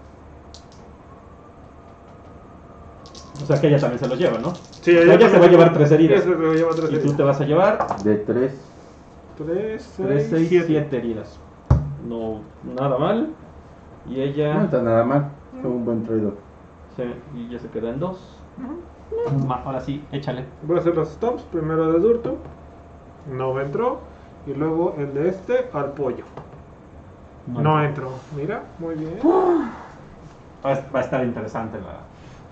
O sea que ella también se lo lleva, ¿no? Sí, O sea, ella se va a llevar 3 heridas. Ella se lleva 3 Y heridas. tú te vas a llevar De 3. 3, 3, 6, 6, 7 heridas. No, nada mal. Y No ella está nada mal. Fue un buen trade. y ya se queda en 2. Ahora sí, échale. Voy a hacer los stops. Primero de Durtu. No me entró. Y luego el de este al pollo. No entró. Mira, muy bien. Va a estar interesante la.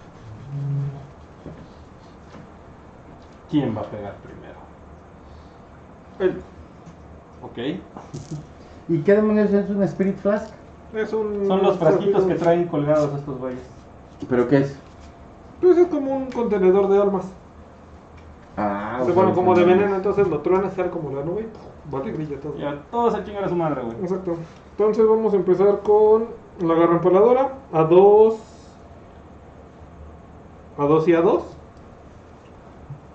¿Quién va a pegar primero? Él Ok. ¿Y qué demonios es un Spirit Flask? es un. Son los frasquitos que traen colgados estos güeyes. ¿Pero qué es? Pues es como un contenedor de almas. Ah, O sea, bueno, como de veneno, entonces lo truenas, sale como la nube. Vale, grilla todo. Ya, todos se chingan a su madre, güey. Exacto. Entonces vamos a empezar con la garra empaladora. A 2. A 2 y a 2.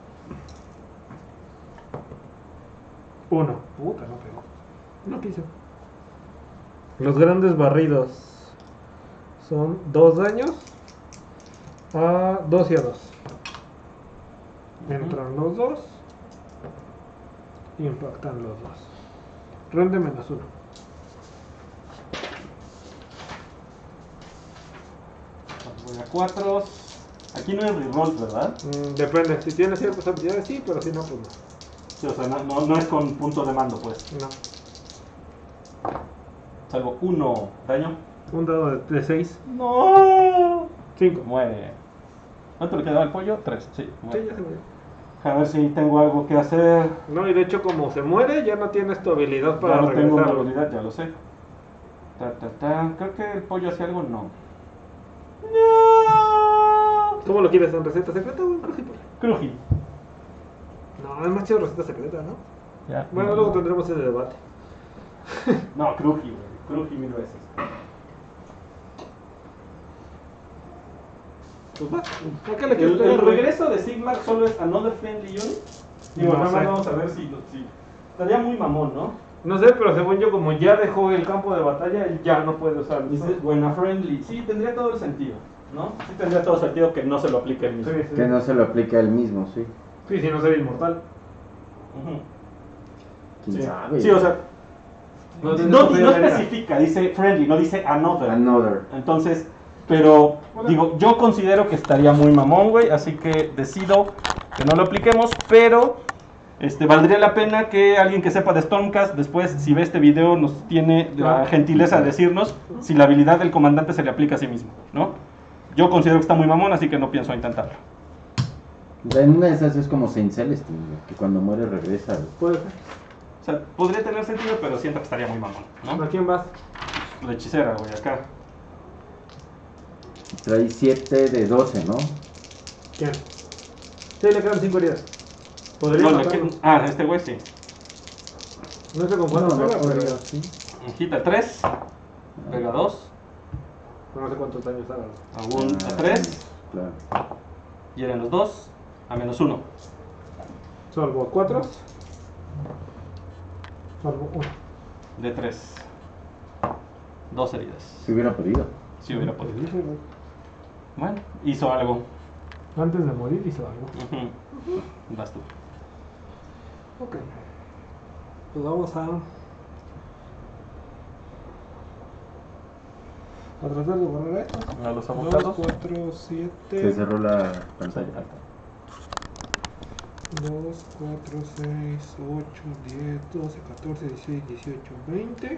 1. Puta, no pegó. No quiso. Los grandes barridos son 2 daños a 2 y a 2. Entran los dos y impactan los dos. Rende -1. Voy a 4. Aquí no hay reroll, ¿verdad? Depende, si tienes ciertas habilidades sí, pero si no, pues no. Sí, o sea, no es con punto de mando, pues. No. Salvo 1 daño. Un dado de 6. ¡No! 5. Muere. ¿Cuánto le quedaba al pollo? 3, sí. Sí, Muere. ya se murió. A ver si tengo algo que hacer. No, y de hecho como se muere ya no tienes tu habilidad para Ya no tengo una regresarlo. habilidad, ya lo sé. Creo que el pollo hace algo, no. ¡No! ¿Cómo lo quieres? ¿En receta secreta o en crujipo? Cruji. No, es más chido receta secreta, ¿no? Ya. Bueno, luego tendremos ese debate. No, Cruji, güey. Cruji 1000 veces. Pues va. ¿A qué le El quieres pegar? regreso de Sigmar solo es Another Friendly Unit. Digo, No nada más sé. vamos a ver si. Estaría muy mamón, ¿no? No sé, pero según yo, como ya dejó el campo de batalla, él ya no puede usarlo. Dice buena friendly. Sí, tendría todo el sentido, ¿no? Sí, tendría todo el sentido que no se lo aplique el mismo. Sí, sí. Que no se lo aplica él mismo, sí. Sí, si no sería inmortal. Ujú. ¿Quién Sí. sabe? Sí, o sea, No, no especifica, dice friendly, no dice another. Another. Entonces, pero digo, yo considero que estaría muy mamón, güey, así que decido que no lo apliquemos, pero valdría la pena que alguien que sepa de Stormcast, después, si ve este video, nos tiene la gentileza de decirnos si la habilidad del comandante se le aplica a sí mismo, ¿no? Yo considero que está muy mamón, así que no pienso intentarlo. En una de esas es como Saint Celestine, que cuando muere regresa. Puede ser. O sea, podría tener sentido, pero siento que estaría muy mamón, ¿no? ¿A quién vas? La hechicera, güey, acá. Trae 7 de 12, ¿no? ¿Quién? Sí, le quedan 5 heridas. Podría No, matarlo. este güey sí. No sé con cuánto pega, pero sí. Quita 3, pega 2, no sé cuántos daños haga. a 3, Claro. hieren los 2, a -1. Salvo a 4. Salvo 1. De 3. 2 heridas. Si hubiera podido. Si hubiera podido. Bueno, hizo algo. Antes de morir hizo algo. Ujú. Vas tú. Ok. Pues vamos a tratar de borrar esto. A los 2, abocados. 4, Se 7. cerró la pantalla. 2, 4, 6, 8, 10, 12, 14, 16, 18, 20.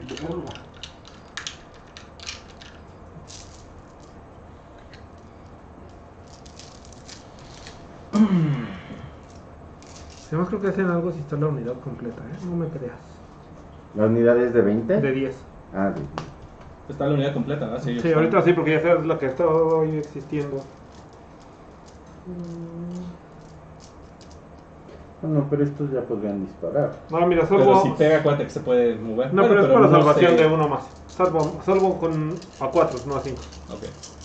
Además creo que hacen algo si está la unidad completa, ¿eh? No me creas. ¿La unidad es de 20? De 10. Ah, Está la unidad completa, ¿verdad? Sí, ahorita sí, porque ya sabes lo que está hoy existiendo. no, pero estos ya podrían disparar. No, mira, Pero salvo. si pega, acuérdate que se puede mover. No, Bueno, pero es para no salvación sé. de uno más. Salvo con a 4, no a 5. Ok.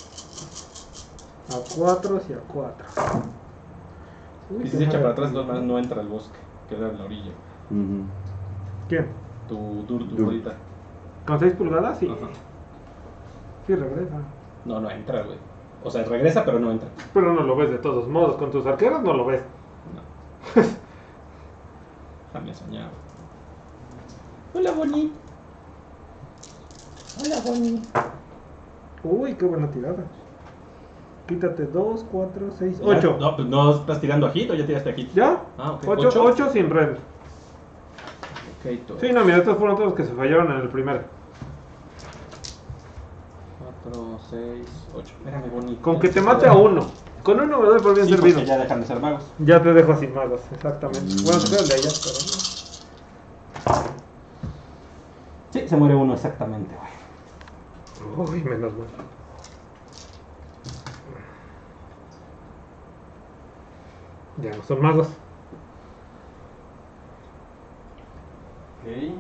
A 4 y a 4. Y si se echa para atrás, no entra al bosque. Queda en la orilla. Ujú. ¿Quién? Tu Dur. ahorita. ¿Con 6 pulgadas? Sí. Ajá. Sí, regresa. No entra, güey. O sea, regresa, pero no entra. Pero no lo ves de todos modos. Con tus arqueros no lo ves. No. Déjame soñar. Hola, Bonnie. Hola, Bonnie. Uy, qué buena tirada. Quítate 2, 4, 6, 8. No, pues no estás tirando a hit o ya tiraste a hit. ¿Ya? Ah, ok. 8, ¿Ocho? 8 sin red. Ok, todo. Sí, no, mira, estos fueron todos los que se fallaron en el primero. 4, 6, 8. Espérame, Bonnie. Con que te mate a uno. Con uno me doy por bien Sí, servido. porque ya dejan de ser magos. Ya te dejo sin magos, exactamente. Bueno, te quedas de ellas, pero Sí, se muere uno exactamente, güey. no. Uy, menos mal. Ya no son magos. Ok.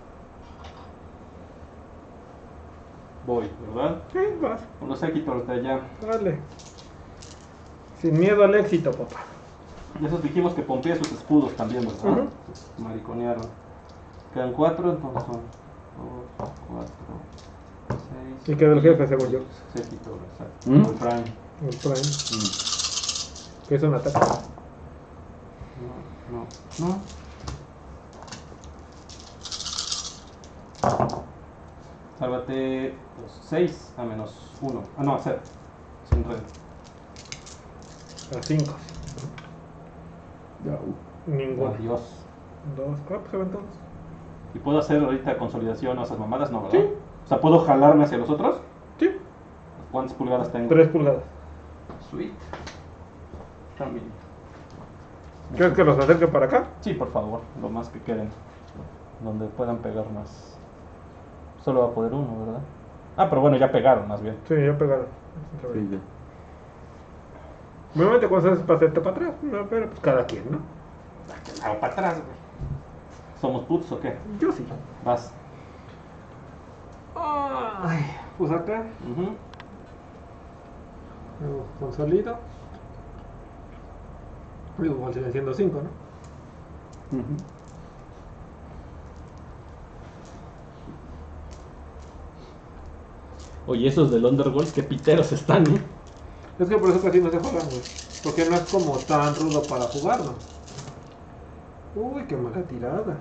Voy, ¿verdad? Sí, vas. Con los séquitos de allá. Dale. Sin miedo al éxito, papá. Y esos dijimos que pompea sus escudos también, ¿verdad? Ujú. Mariconearon. Quedan 4, entonces son 2, 4, 6. Y queda el jefe, según yo. Séquito, exacto. ¿Mm? El Prime. El Prime, Mm. que es un ataque. No. Sálvate 6 a -1. Ah, no, a 0. Sin red. A 5. Ya, Ninguno. Adiós. 2. Ah, pues se van todos. ¿Y puedo hacer ahorita consolidación o esas mamadas? No, ¿verdad? Sí. O sea, ¿puedo jalarme hacia los otros? Sí. ¿Cuántas pulgadas tengo? 3 pulgadas. Sweet. También. ¿Quieres que los acerque para acá? Sí, por favor, lo más que queden. Donde puedan pegar más. Solo va a poder uno, ¿verdad? Ah, pero bueno, ya pegaron más bien. Sí, ya pegaron. sí, ya. Normalmente cuando haces para hacerte para atrás, no, pero pues cada quien, ¿no? Hago para atrás, güey. ¿Somos putos o qué? Yo sí. Vas. Ay, pues acá. Ujú. Consolido. Digo, igual siguen siendo 5, ¿no? Ujú. Oye, esos del Underworld, qué piteros están, ¿eh? Es que por eso casi no se juegan, güey. Porque no es como tan rudo para jugar, ¿no? Uy, qué mala tirada.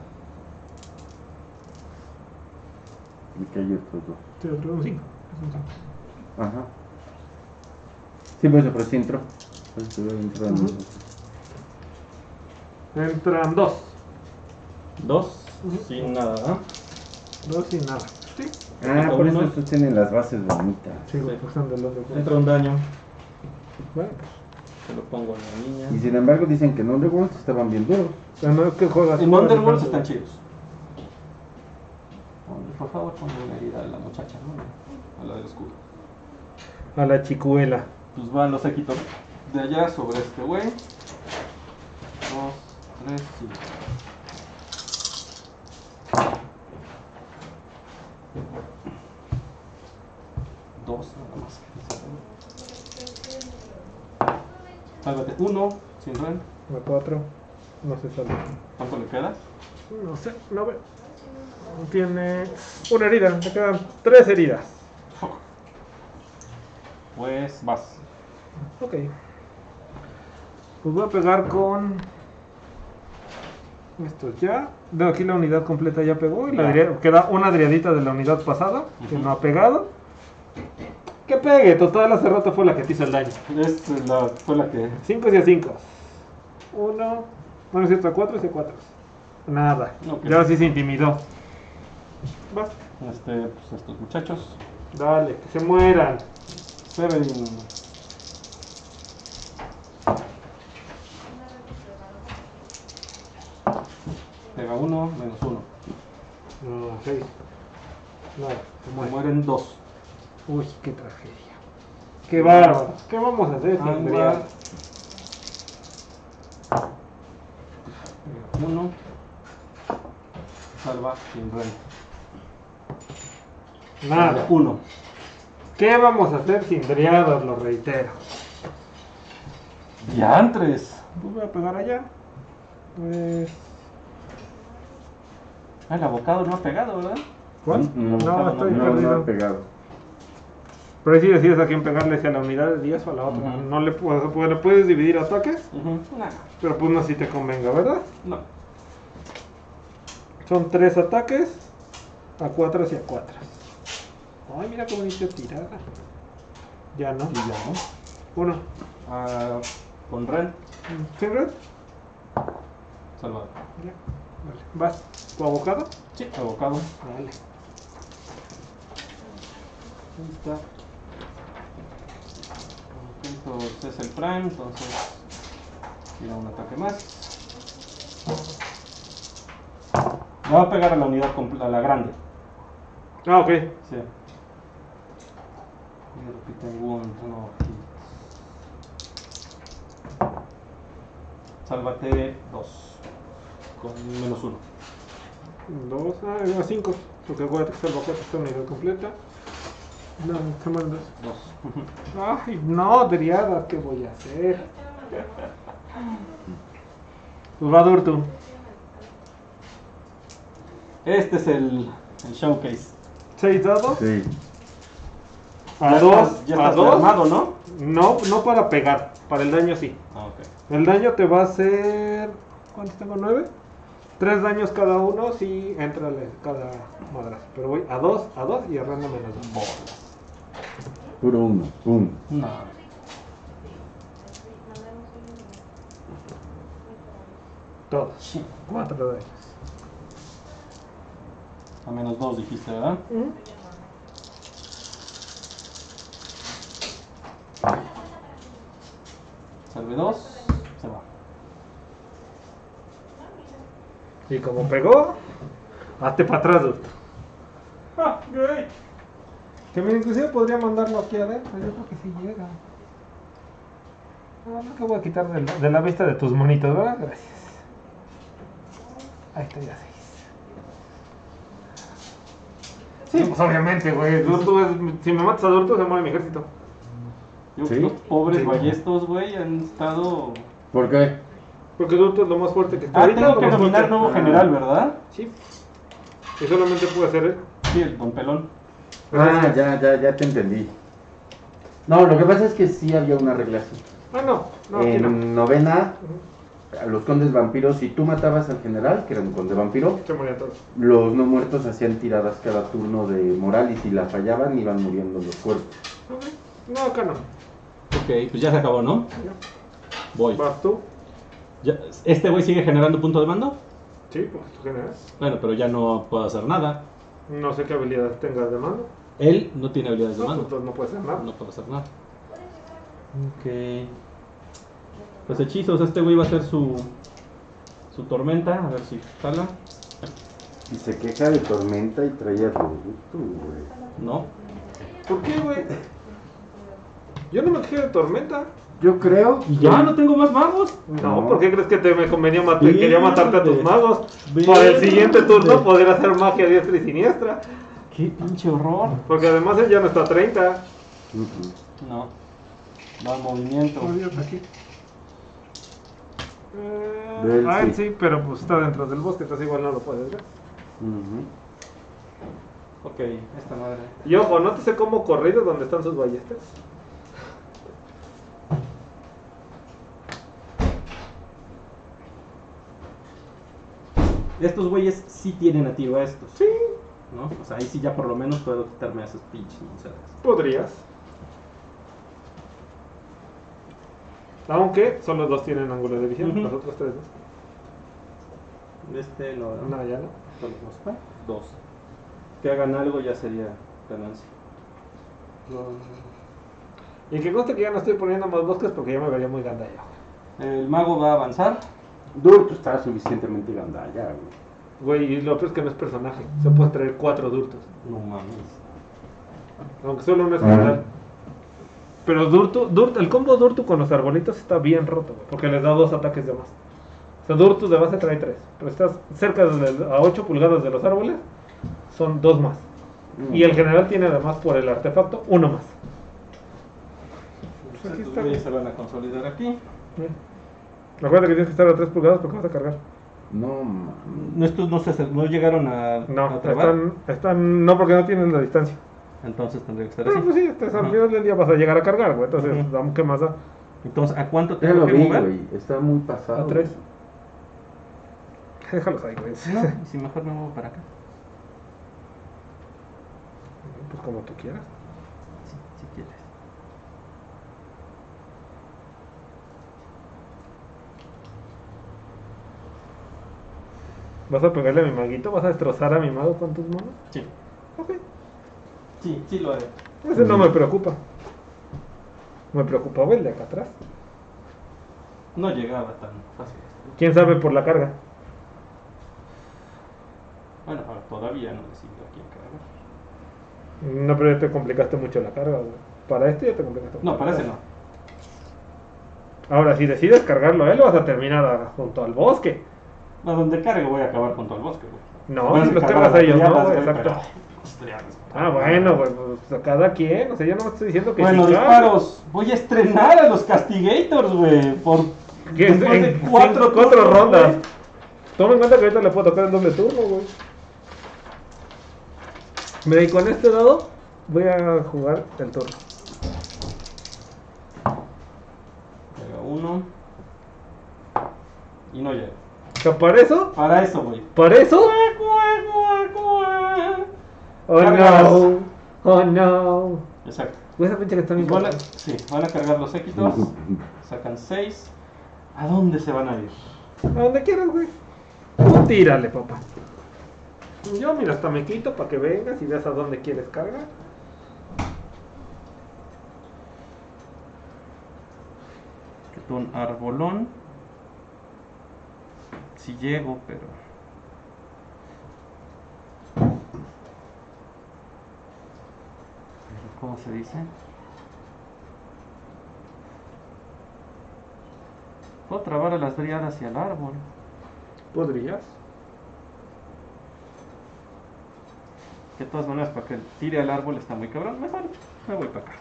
Me cayó todo. Sí, otro un 5. Ajá. Sí, pues pero sí entró. Pues te voy a entrar. Ujú. Entran 2. 2, Ujú. sin nada, ¿ah? 2 y nada. Sí. Ah, por eso Uno. estos tienen las bases bonitas. Sí, güey, pues son del otro. Entra un daño. Bueno, pues. Se lo pongo a la niña. Y sin embargo dicen que en Underworld estaban bien duros. Además que juegas. En Underworld están chidos. Ponle, por favor, ponle una herida a la muchacha, ¿no? A la del escudo. A la chicuela. Pues van los séquitos de allá sobre este güey. 2, 3, 5. Dos nada más. Sálvate 1, sin ren. A 4. No se sale. ¿Cuánto le queda? No sé, no veo. Tiene una herida. Le quedan 3 heridas. Pues vas. Ok. Pues voy a pegar con estos ya. Veo aquí la unidad completa ya pegó. Y queda una driadita de la unidad pasada que no ha pegado. Que pegue, total hace rato fue la que te hizo el daño. Fue la que. 5 y a 5. 1. No es cierto, a 4 y a 4. Nada. Ok. Ya sí se intimidó. Vas. Pues estos muchachos. Dale, que se mueran. 7. Pega 1, -1. No, 6. Nada, se Me muere. mueren 2. Uy, qué tragedia. Qué bárbaro. ¿Qué vamos a hacer sin Anda. Brian? 1. Salva sin ren. Nada. 1. ¿Qué vamos a hacer sin driadas? Lo reitero. Diantres. Pues voy a pegar allá. Pues. Ah, el abocado no ha pegado, ¿verdad? ¿Cuál? No, No, estoy no perdido. ha pegado. Pero ahí sí decides a quién pegarle, si a la unidad de 10 o a la otra. Ujú. No le puedes dividir ataques, Nah, pero pues no si te convenga, ¿verdad? no. Son 3 ataques a 4 y a 4. Ay, mira qué bonita tirada. Ya no. Y ya, ¿no? 1. Ah, con ren. ¿Sin red? Salvado. Ya. Vale. ¿Vas? ¿Tu abocado? Sí, abocado. Dale. Ahí está. Ok, entonces es el prime, entonces tira un ataque más. Le va a pegar a la unidad a la grande. Ah, ok. Sí. Y repiten wound, no hits. Sálvate 2. Con -1. 2, a 5. Porque acuérdate que salva 4 esta unidad completa. No, se mueren 2. 2. Ay, no, driada, ¿qué voy a hacer? Pues va Durtu. Este es el showcase. 6 dados. Sí. A 2. Ya A estás 2. armado, ¿no? No para pegar. Para el daño sí. Ah, ok. El daño te va a hacer. ¿Cuántos tengo? 9. 3 daños cada uno si entra cada madrazo. Pero voy a 2 y arranda menos 2. Bolas. Puro 1. Pum. No. Todos. 4 daños. A menos 2 dijiste, ¿verdad? Salve 2. Se va. Y como pegó, hazte para atrás, dude. Ah, güey. Que mira, inclusive podría mandarlo aquí adentro. Yo creo que sí llega. No que voy a quitar de la vista de tus monitos, ¿verdad? Gracias. Ahí está ya 6. Sí, pues obviamente, güey. Si me matas a Durtu, se muere mi ejército. Yo, Sí. Los pobres Sí. ballestos, güey, han estado. ¿Por qué? Porque Durtu es lo más fuerte que está Ah, ahorita. tengo lo que más dominar fuerte. nuevo general, ¿verdad? Sí. Y solamente puede hacer él. Sí, el don Pelón. Ah, ya te entendí. No, lo que pasa es que sí había una regla así. Ah, no. Aquí no. En novena, a los condes vampiros, si tú matabas al general, que era un conde vampiro, Se morían todos. los no muertos hacían tiradas cada turno de moral y si la fallaban iban muriendo los cuerpos. Ok. No, acá no. Ok, pues ya se acabó, ¿no? Voy. Vas tú. Ya- ¿Este güey sigue generando punto de mando? Sí, porque tú generas. Bueno, pero ya no puedo hacer nada. No sé qué habilidades tengas de mando. Él no tiene habilidades de No, mando. pues no puede hacer nada. No puedo hacer nada. Ok. Pues hechizos, este güey va a hacer su tormenta, a ver si jala. Y se queja de tormenta y traía producto, güey. No. ¿Por qué, güey? Yo no me quejé de tormenta. Yo creo ¿Y ya no tengo más magos? No, No. ¿por qué crees que me convenía matar? Verde. Quería matarte a tus magos. Verde. Para el siguiente turno poder hacer magia diestra y siniestra. Qué pinche horror. Porque además él ya no está a 30. No. Va en movimiento. Aquí. Del Él sí. sí, pero pues está dentro del bosque, entonces igual no lo puedes ver. Ok, esta madre. Y ojo, nótese cómo corrido donde están sus ballestas. Estos güeyes sí tienen a tiro a estos. Sí, ¿No? O sea, ahí sí ya por lo menos puedo quitarme a esos pinches monceras. podrías. Aunque solo 2 tienen ángulo de visión, Ujú. los otros 3 Este no. no. No, ya no. Solo dos. Que hagan algo ya sería ganancia. Y que conste que ya no estoy poniendo más bosques porque ya me vería muy gandalla. El mago va a avanzar. Durto estaba suficientemente gandalla, güey. Güey, y lo peor es que no es personaje. Se puede traer 4 durtos. No mames. Aunque solo uno es general. Pero el combo Durtu con los arbolitos está bien roto, güey, porque les da 2 ataques de más. O sea, Durtu de base trae 3. Pero estás cerca a 8 pulgadas de los árboles, son 2 más. Y el general tiene además por el artefacto 1 más. Pues aquí Estos está. güeyes se van a consolidar aquí. Recuerda que tienes que estar a 3 pulgadas porque vas a cargar. No, mames. No, estos no llegaron a No, trabar. no porque no tienen la distancia. Entonces tendría que estar Pero así. pues sí, al final del día vas a llegar a cargar, güey. Entonces, Ujú. ¿qué más da? Entonces, ¿a cuánto Ya tengo lo que vi, mover? güey. Está muy pasado. A 3. Déjalos ahí, güey. No, y si mejor me muevo para acá. Pues como tú quieras. Sí, si quieres. ¿Vas a pegarle a mi maguito? ¿Vas a destrozar a mi mago con tus manos? Sí, Ok. sí lo haré. Ese no me preocupa. Me preocupaba el de acá atrás. No llegaba tan fácil. ¿Quién sabe por la carga? Bueno, todavía no decido a quién cargar. No, pero ya te complicaste mucho la carga, güey. Para este ya te complicaste mucho. No, parece no. Ahora, si decides cargarlo a él, vas a terminar junto al bosque. A donde cargue voy a acabar junto al bosque, güey. No, En vez si de los cargar cargas a ellos, triadas, no, güey, exacto. pero, pues, triadas. Ah, bueno, güey, pues a cada quien. O sea, yo no me estoy diciendo que Bueno, sí, disparos. Voy a estrenar a los Castigators, güey. Por ¿Qué? después de En cuatro cuatro turnos, rondas. güey. Toma en cuenta que ahorita le puedo tocar en doble turno, güey. Mira, y con este dado voy a jugar el turno. Pega 1. Y no llega. O sea, ¿para eso? Para eso, güey. ¿Para eso? Oh Cargas. no. Oh no. Exacto. Esa pinche que está bien Van a, cabrón. sí, van a cargar los séquitos. Sacan 6. ¿A dónde se van a ir? A donde quieras, güey. Tú tírale, papá. Yo, mira, hasta me quito para que vengas y veas a dónde quieres cargar. Que tú un arbolón. Si llego, pero. ¿Cómo se dice? Puedo trabar a las dríadas y al árbol. ¿Podrías? Que de todas maneras, para que tire al árbol está muy cabrón. Mejor me voy para acá.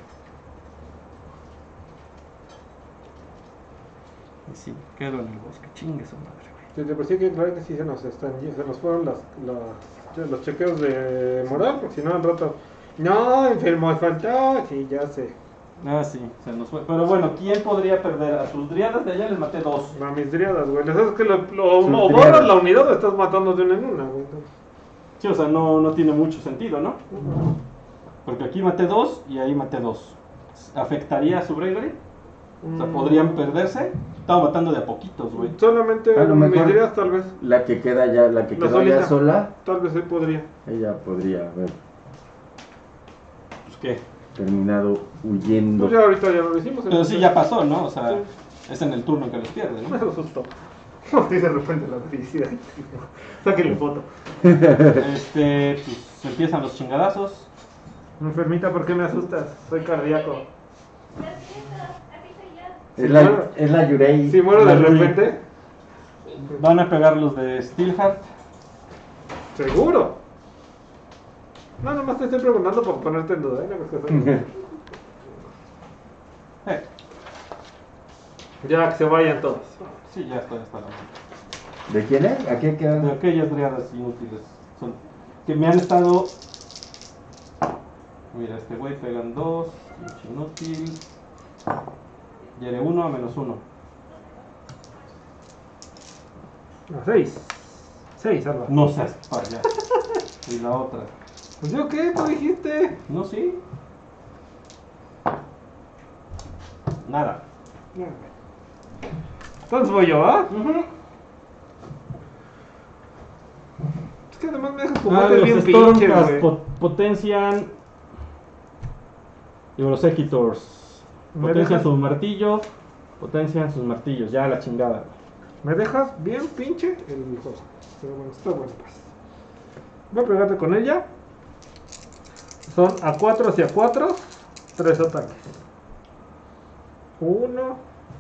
Y sí, quedo en el bosque. Chingue su madre, güey. Desde por sí que claro que sí se nos fueron los chequeos de moral, porque si no al rato. No, enfermo, faltó. Sí, ya sé. Ah, sí, se nos fue. Pero bueno, ¿quién podría perder? A sus dríadas de allá les maté 2. A mis dríadas, güey. ¿Sabes que o dríadas. borras la unidad o estás matando de una en una, güey? Sí, o sea, no tiene mucho sentido, ¿no? Porque aquí maté 2 y ahí maté 2. ¿Afectaría a su bravery? O sea, ¿podrían perderse? Estaba matando de a poquitos, güey. Solamente A lo mis mejor- dríadas, tal vez. La que queda ya, la que La quedó ya solita. sola, Tal vez sí podría. ella podría haber Pues qué. terminado huyendo. Pues ya ahorita ya lo hicimos. Pero sí, ya pasó, ¿no? O sea, es en el turno en que los pierde, Me ¿no? asustó. Estoy de repente la felicidad. Sáquenle foto. Pues empiezan los chingadazos. Enfermita, ¿por qué me asustas? Soy cardíaco. Es la Yurei. Si muero de La Yuri. repente, Van a pegar los de Steelheart. seguro. No, nomás te estoy preguntando por ponerte en duda, ¿eh? No, pues que soy- Ya, que se vayan todos. Sí, ya está la ¿De quién es? ¿A qué de queda? aquellas driadas inútiles. Son, que me han estado. Mira, este güey pegan 2. Inútil. Hiere 1 a -1. A 6. 6, Alba. No seas para allá. Y la otra. Pues yo qué, tú dijiste. No, sí. Nada. Entonces voy yo, ¿ah? Ujú. Es que además me dejas Ah, jugarte los bien pinche, Stormcast güey. potencian. Digo, los Executors. ¿Me Potencian dejas? su martillo. Potencian sus martillos. Ya la chingada. Me dejas bien pinche el juego. Pero bueno, está bueno, pues. Voy a pegarte con ella. Son a 4 hacia 4. 3 ataques. 1.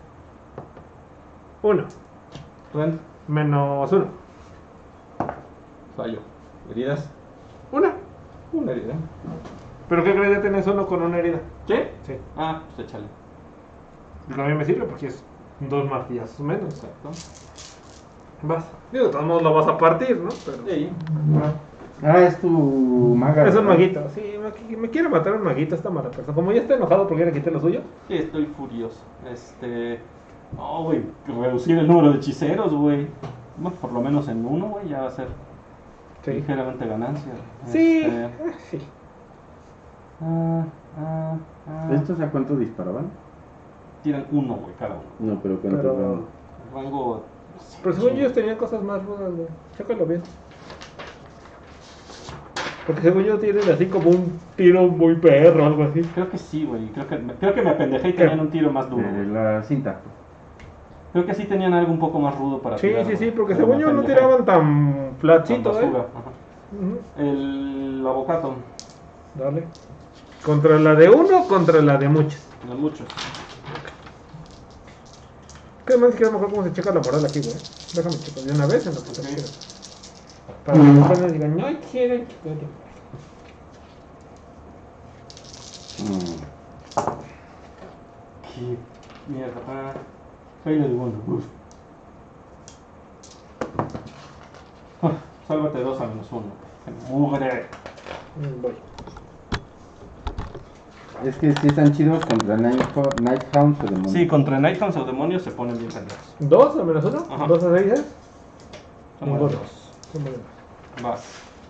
1. Rend. Menos 1. Fallo. Heridas. 1. Una herida. ¿Pero qué crees que tenés uno con una herida? ¿Sí? Sí. Ah, pues échale. A mí me sirve porque es 2 martillazos menos. Exacto. Vas. Digo, de todos modos lo vas a partir, ¿no? Pero... Sí. Ah, es tu maga. Es un ¿verdad? maguito. Sí, me quiere matar un maguito esta mala persona. Como ya está enojado porque ya le quité lo suyo. Sí, estoy furioso. No, güey. Reducir el número de hechiceros, güey. Bueno, por lo menos en uno, güey, ya va a ser Sí. ligeramente ganancia. Sí. Este, Sí. ¿Estos a cuánto disparaban? Tiran uno, güey, cada uno. No, pero cuánto Pero- eran? Rango. Pero según ellos tenían cosas más rudas, güey. Chécalo bien. Porque según yo tienen así como un tiro muy perro o algo así. Creo que sí, güey. Creo que me apendejé y tenían un tiro más duro. De güey. la cinta. Creo que sí tenían algo un poco más rudo para Sí, tirar, sí, güey. sí, porque Pero según me yo no apendejé. tiraban tan Con flatcito, basura, ajá. Ujú. El avocato. Dale. ¿Contra la de uno o contra la de muchos? No muchos. ¿Qué más que a lo mejor cómo se checa la moral aquí, güey? Déjame checar de una vez en lo que te Ok. quiero. Para que después no digan, no quieren que Qué mierda. Failed one. Uf. Sálvate 2 a -1. Mugre. Voy. Es que sí están chidos contra Nighthounds o demonios. Sí, contra Nighthounds o demonios se ponen bien pendejos. ¿2 a menos 1? Ajá. ¿2 a 6 es? Son Ninguno. buenos. Son buenos. Vas.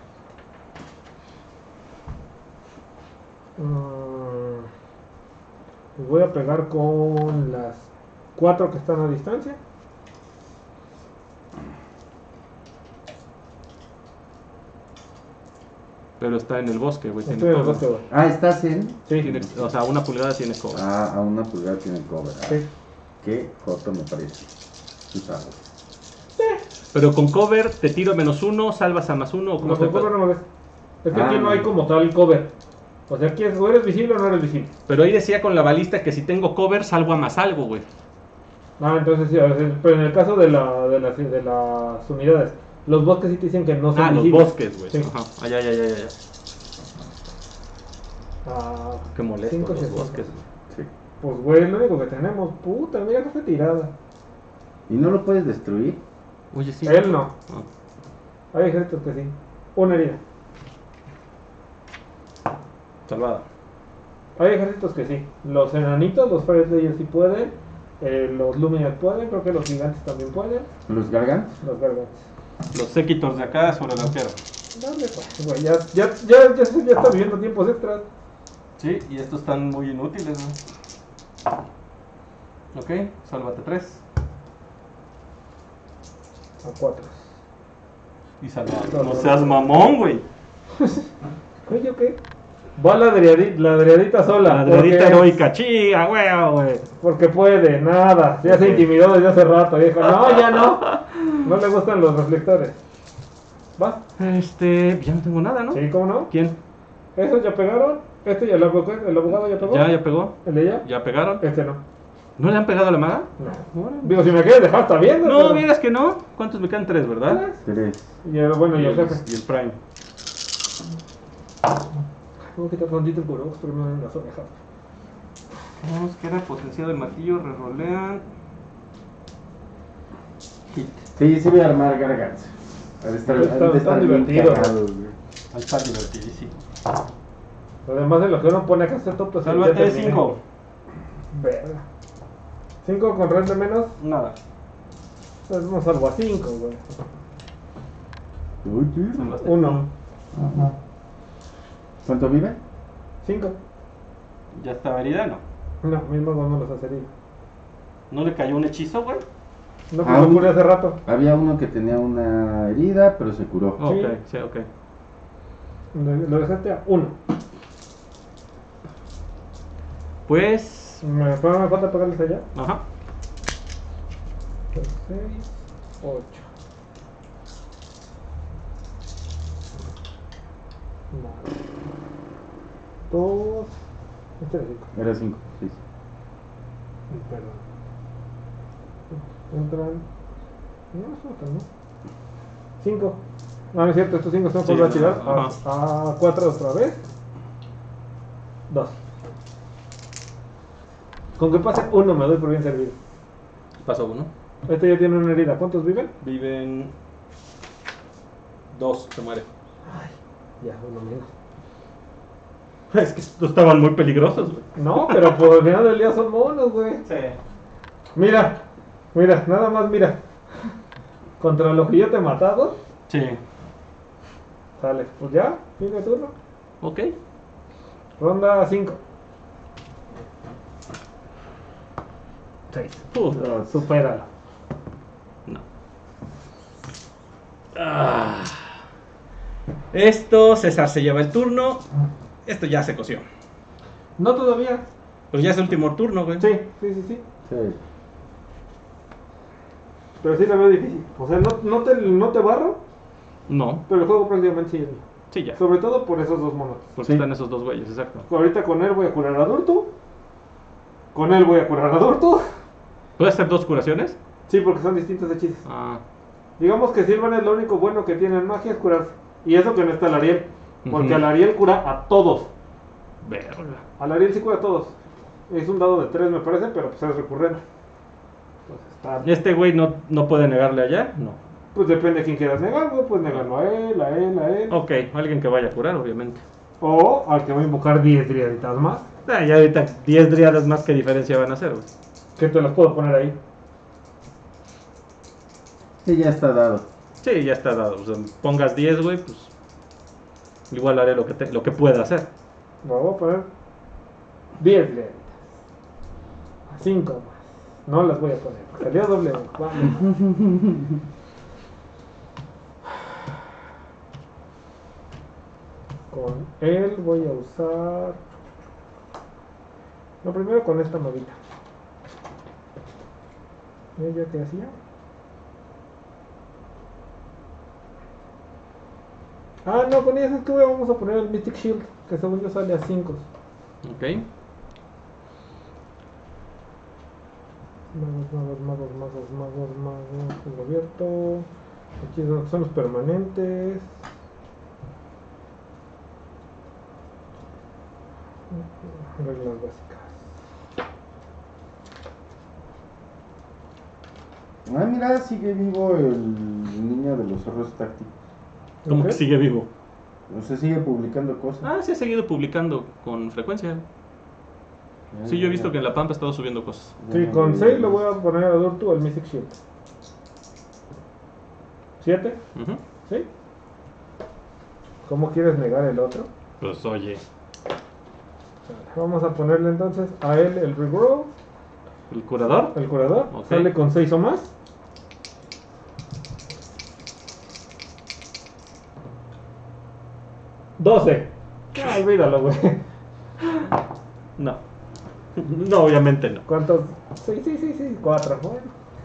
Voy a pegar con las 4 que están a distancia. Pero está en el bosque, güey. Estoy en el bosque, güey. Ah, estás en. Sí. O sea, 1 pulgada tiene cover. Ah, a una pulgada tiene cover. Ah, Sí. qué joto me parece. Sí, está, güey. Pero con cover te tiro -1, salvas a +1 o cómo No, está con el cover pedo? no me ves. Es que aquí Ah, no hay como tal cover. O sea, aquí es o eres visible o no eres visible. Pero ahí decía con la balista que si tengo cover salvo a más algo, güey. Ah, entonces sí, a veces, pero en el caso de las unidades, los bosques sí te dicen que no son Ah, los visibles. bosques, güey. Sí. Ajá. Ah, ya. Ah, Qué molesto 5, los 60. bosques, güey. Sí. Pues güey, es lo único que tenemos. Puta, mira que fue tirada. ¿Y no lo puedes destruir? Oye, sí. Él no. Ah, Hay ejércitos que sí. Una herida. salvada. Hay ejércitos que sí. Los enanitos, los Fire Slayers sí pueden. Los Luminous pueden. Creo que los gigantes también pueden. ¿Los Gargants? Los Gargants. Los séquitos de acá sobre el arquero. Dale, pues, güey. Ya está viviendo tiempos extras. Sí, y estos están muy inútiles, güey. Ok, sálvate 3. A 4. Y salvado. No, No no, seas no. mamón, güey. Oye, ¿qué? Va la driadita sola. La dredita porque- heroica, chiga, güey. Porque puede, nada. Ya se Ok. intimidó desde hace rato. Dijo, no, ya no. No le gustan los reflectores. ¿Va? Ya no tengo nada, ¿no? Sí, ¿cómo no? ¿Quién? Esos ya pegaron. Este ya el abogado ya pegó. Ya pegó. ¿El de ella? Ya pegaron. Este no. ¿No le han pegado a la maga? No. Digo, si me quieres dejar, está bien. No, pero- miras que no. ¿Cuántos me quedan? 3, ¿verdad? 3. Y el, bueno, y el jefe. Y el Prime. Voy a quitar tantito el Gorox, pero no en las orejas. Vamos, queda potenciado el martillo, rerolean. Hit. Sí, sí voy a armar Gargants. Ha de estar, Están- han de están estar bien divertidos, cagados, güey. Ahí está divertidísimo. Además de lo que uno pone acá, se topa. Sálvate 5. Verga. 5 con red de menos. Nada. Pues no salvo a 5, güey. Uy, sí. Sálvate. 1. ¿Cuánto vive? 5. ¿Ya estaba herida? No. No, mis magos no los hace herido. ¿No le cayó un hechizo, güey? No, Ah, pues lo un- curé hace rato. Había uno que tenía una herida, pero se curó. Ok, sí, ok. Lo dejaste a 1. Pues. Me falta pegarles allá. Ajá. 6, 8. Más 2. Este es 5. Era 5, sí. Perdón. Entran. No, faltan, ¿no? 5. No, no es cierto, estos 5 son Sí, por a tirar. ajá. A 4 otra vez. 2. Con que pase 1 me doy por bien servido. Pasó uno. Este ya tiene una herida. ¿Cuántos viven? Viven. 2, se muere. Ya, uno menos. Es que estos estaban muy peligrosos, güey. No, pero por el final del día son monos, güey. Sí. Mira, nada más mira. Contra los que yo te he matado, Sí. sale. Pues ya, fin de turno. Ok. Ronda 5. 6. Supéralo. No. Ah. Esto, César se lleva el turno. Esto ya se coció. No todavía. Pues ya es el último turno, güey. Sí. Sí. Pero sí la veo difícil. O sea, no te barro, No. pero el juego prácticamente sí es mío. Sí, ya. Sobre todo por esos dos monos. Porque Sí. están esos dos güeyes, exacto. Ahorita con él voy a curar a Durtu. Con él voy a curar a Durtu. ¿Puede hacer 2 curaciones? Sí, porque son distintos hechizos. Ah. Digamos que Silvan es lo único bueno que tiene en magia es curarse. Y eso que no está el Ariel. Porque Ujú. al Ariel cura a todos. Verga. Al Ariel sí cura a todos. Es un dado de 3 me parece, pero pues es recurrente. Pues está... ¿Este güey no puede negarle allá? No. Pues depende de quién quieras negar, güey. Pues negarlo a él, a él, a él. Ok, alguien que vaya a curar, obviamente. O al que va a invocar 10 driaditas más. Ya ahorita 10 driadas más, ¿qué diferencia van a hacer, güey? Que te las puedo poner ahí. Sí, ya está dado. Sí, ya está dado. O sea, pongas 10, güey, pues igual haré lo que pueda hacer. Me voy a poner 10 levitas. 5 más. No las voy a poner. Salió doble. Vale. Con él voy a usar. No, primero con esta maguita. ¿Ella qué hacía? Ah, no, con ella es que vamos a poner el Mystic Shield, que según yo sale a 5. Ok. Magos. Tengo abierto. Aquí son los permanentes. Reglas básicas. Ah, mira, sigue vivo el niño de los zorros tácticos. Como que Ok. sigue vivo. No sé, sigue publicando cosas. Ah, sí ha seguido publicando con frecuencia. Sí, yo he visto que en La Pampa ha estado subiendo cosas. Sí, con 6 le voy a poner a Durtu el Mystic Shield. 7, Ujú. ¿sí? ¿Cómo quieres negar el otro? Pues oye, Vamos a ponerle entonces a él el Regrow, el curador. el curador. Ok. Sale con 6 o más. ¡12! Ah, olvídalo, güey. No. No, obviamente no. ¿Cuántos? Sí, 4. Bueno.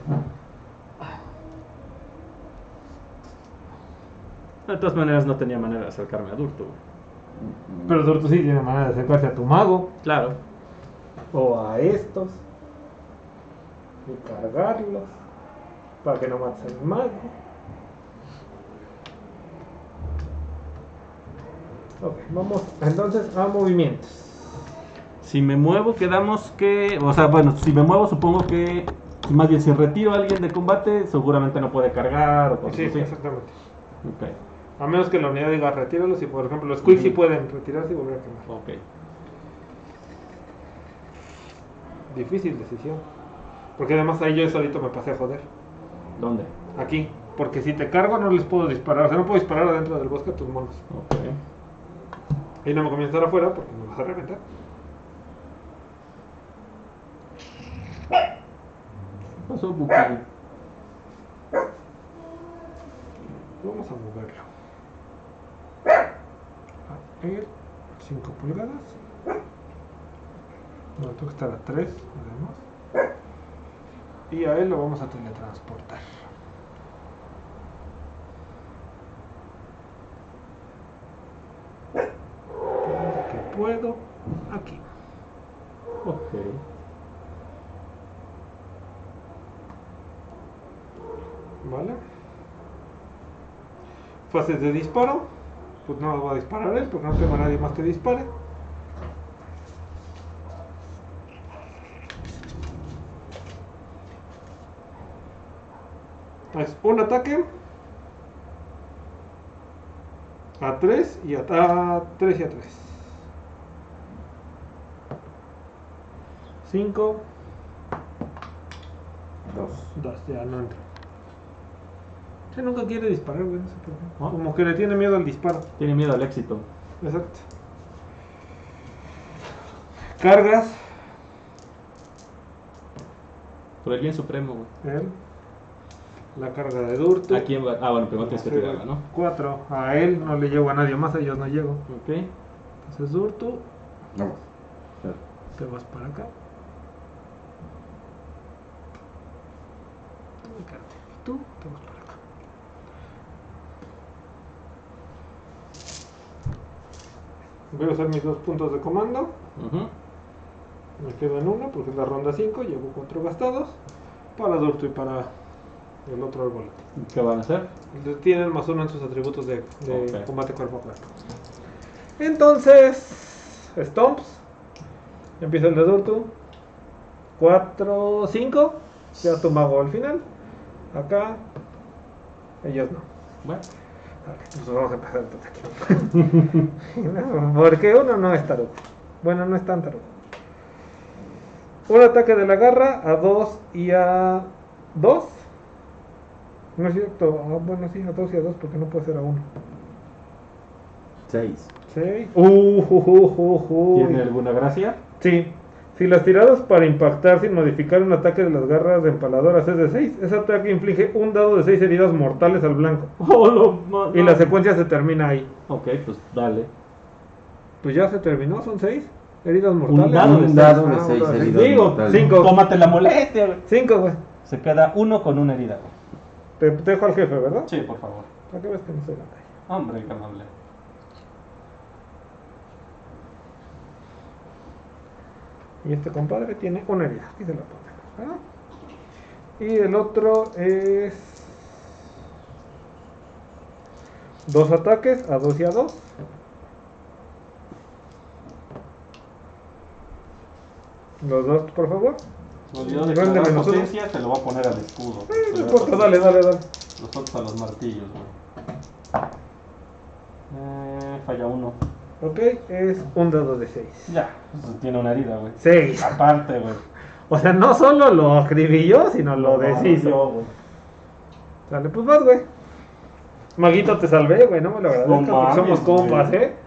De todas maneras no tenía manera de acercarme a Durto, güey. Pero Durtu sí tiene manera de acercarse a tu mago Claro. o a estos y cargarlos para que no mates al mago. Ok, vamos entonces a movimientos. Si me muevo, quedamos que... O sea, bueno, si me muevo, supongo que... Más bien, si retiro a alguien de combate, seguramente no puede cargar o cosas Sí, así. exactamente. Ok, A menos que la unidad diga retíralos y por ejemplo los Quick sí pueden retirarse y volver a quemar. ok. Difícil decisión. Porque además ahí yo solito me pasé a joder. ¿Dónde? Aquí. Porque si te cargo no les puedo disparar. O sea, no puedo disparar adentro del bosque a tus monos. Ok. Y no me comienzo a estar afuera porque me vas a reventar. ¿Qué pasó, Buki? Vamos a moverlo. A él, 5 pulgadas. No, tengo que estar a 3 además. Y a él lo vamos a teletransportar. Que puedo aquí. Ok. ¿Vale? Fases de disparo. Pues no va a disparar él porque no tengo a nadie más que dispare. Es un ataque a 3 y a 3 y a 3. 5, 2, ya no entra. Se nunca quiere disparar, güey, no sé por qué. ¿Ah? Como que le tiene miedo al disparo. Tiene miedo al éxito. Exacto. Cargas. Por el bien supremo, güey. Él. La carga de Durtu. ¿A quién va? Ah, bueno, primero tienes que tirarla, ¿no? 4. A él no le llego a nadie más, a ellos no llego. Ok. Entonces Durtu, Vamos. te vas para acá. Quédate. Tú te vas para acá. Voy a usar mis 2 puntos de comando. Ujú. Me quedo en 1 porque es la ronda 5. Llevo 4 gastados. Para Durtu y para el otro árbol. ¿Qué van a hacer? Tienen más 1 en sus atributos de Ok. combate cuerpo a cuerpo. Entonces, Stomps. Empieza el de Durtu. 4, 5. Ya tu mago al final. Acá. Ellos no. Bueno. Vale, pues vamos a empezar entonces aquí. No, porque uno no es tarugo. Bueno, no es tan tarugo. Un ataque de la garra a 2 y a 2. No es cierto. Bueno, sí, a 2 y a 2 porque no puede ser a 1. 6. 6. ¿Tiene alguna gracia? Sí. Si las tiradas para impactar sin modificar un ataque de las garras de empaladoras es de 6, ese ataque inflige un dado de 6 heridas mortales al blanco. Y la secuencia se termina ahí. Ok, pues dale. Pues ya se terminó, son 6 heridas mortales. dado de Un dado de Ah, 6 un dado de heridas seis. Digo, mortales. 5. Tómate la molestia, güey. 5, güey. Se queda 1 con una herida, güey. Te dejo al jefe, ¿verdad? Sí, por favor. Para que veas que no soy la talla. Hombre, qué amable. Y este compadre tiene una herida. Aquí se la pone. ¿verdad? Y el otro es 2 ataques a 2 y a 2. Los dos, por favor. Me olvidó de Grande declarar menos uno. potencia, se lo voy a poner al escudo. No importa, dale, dale, dale. Los otros a los martillos, güey. Falla 1. Ok, es un dado de 6. Ya, pues tiene una herida, güey. 6. Aparte, güey. O sea, no solo lo acribilló, sino lo deshizo. No, güey. Dale, pues vas, güey. Maguito, te salvé, güey, no me lo agradezcas No porque somos mames, compas, güey. ¿eh?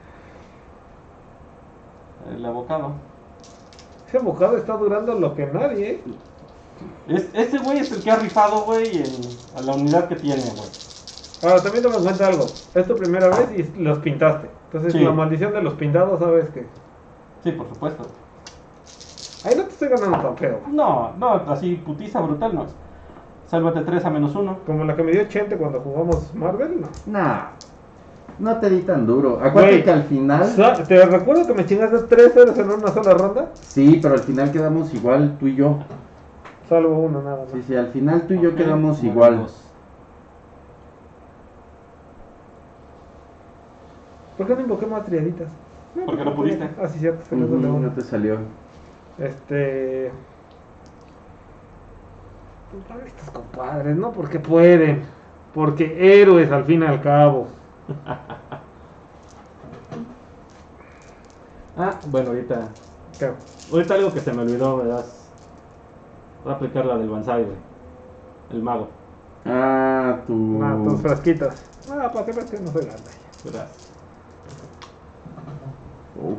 El abocado. Ese bocado está durando lo que nadie, ¿eh? Ese güey es el que ha rifado, güey, a la unidad que tiene, güey. Ahora, también toma en cuenta algo. Es tu primera vez y los pintaste. Entonces, Sí. la maldición de los pintados, ¿sabes qué? Sí, por supuesto. Ahí no te estoy ganando tan feo. No, así putiza brutal no es. Sálvate 3 a -1. Como la que me dio Chente cuando jugamos Marvel, no. Nah, no te di tan duro. Acuérdate Güey, que al final. ¿te recuerdo que me chingaste 3-0 en una sola ronda? Sí, pero al final quedamos igual tú y yo. Salvo uno, nada más. Sí, sí, al final tú y yo Ok, quedamos mueren igual. 2. ¿Por qué no invoqué más triaditas? Porque no pudiste. Ah, sí, cierto. Se Ujú, de no uno. te salió. Estos compadres, no porque pueden, porque héroes al fin y al cabo. Bueno, ahorita ¿Qué? algo que se me olvidó, me das. Voy a aplicar la del Banzai, güey. El mago. Ah, Tus frasquitos. Para que veas que no soy grande. Gracias. Uf,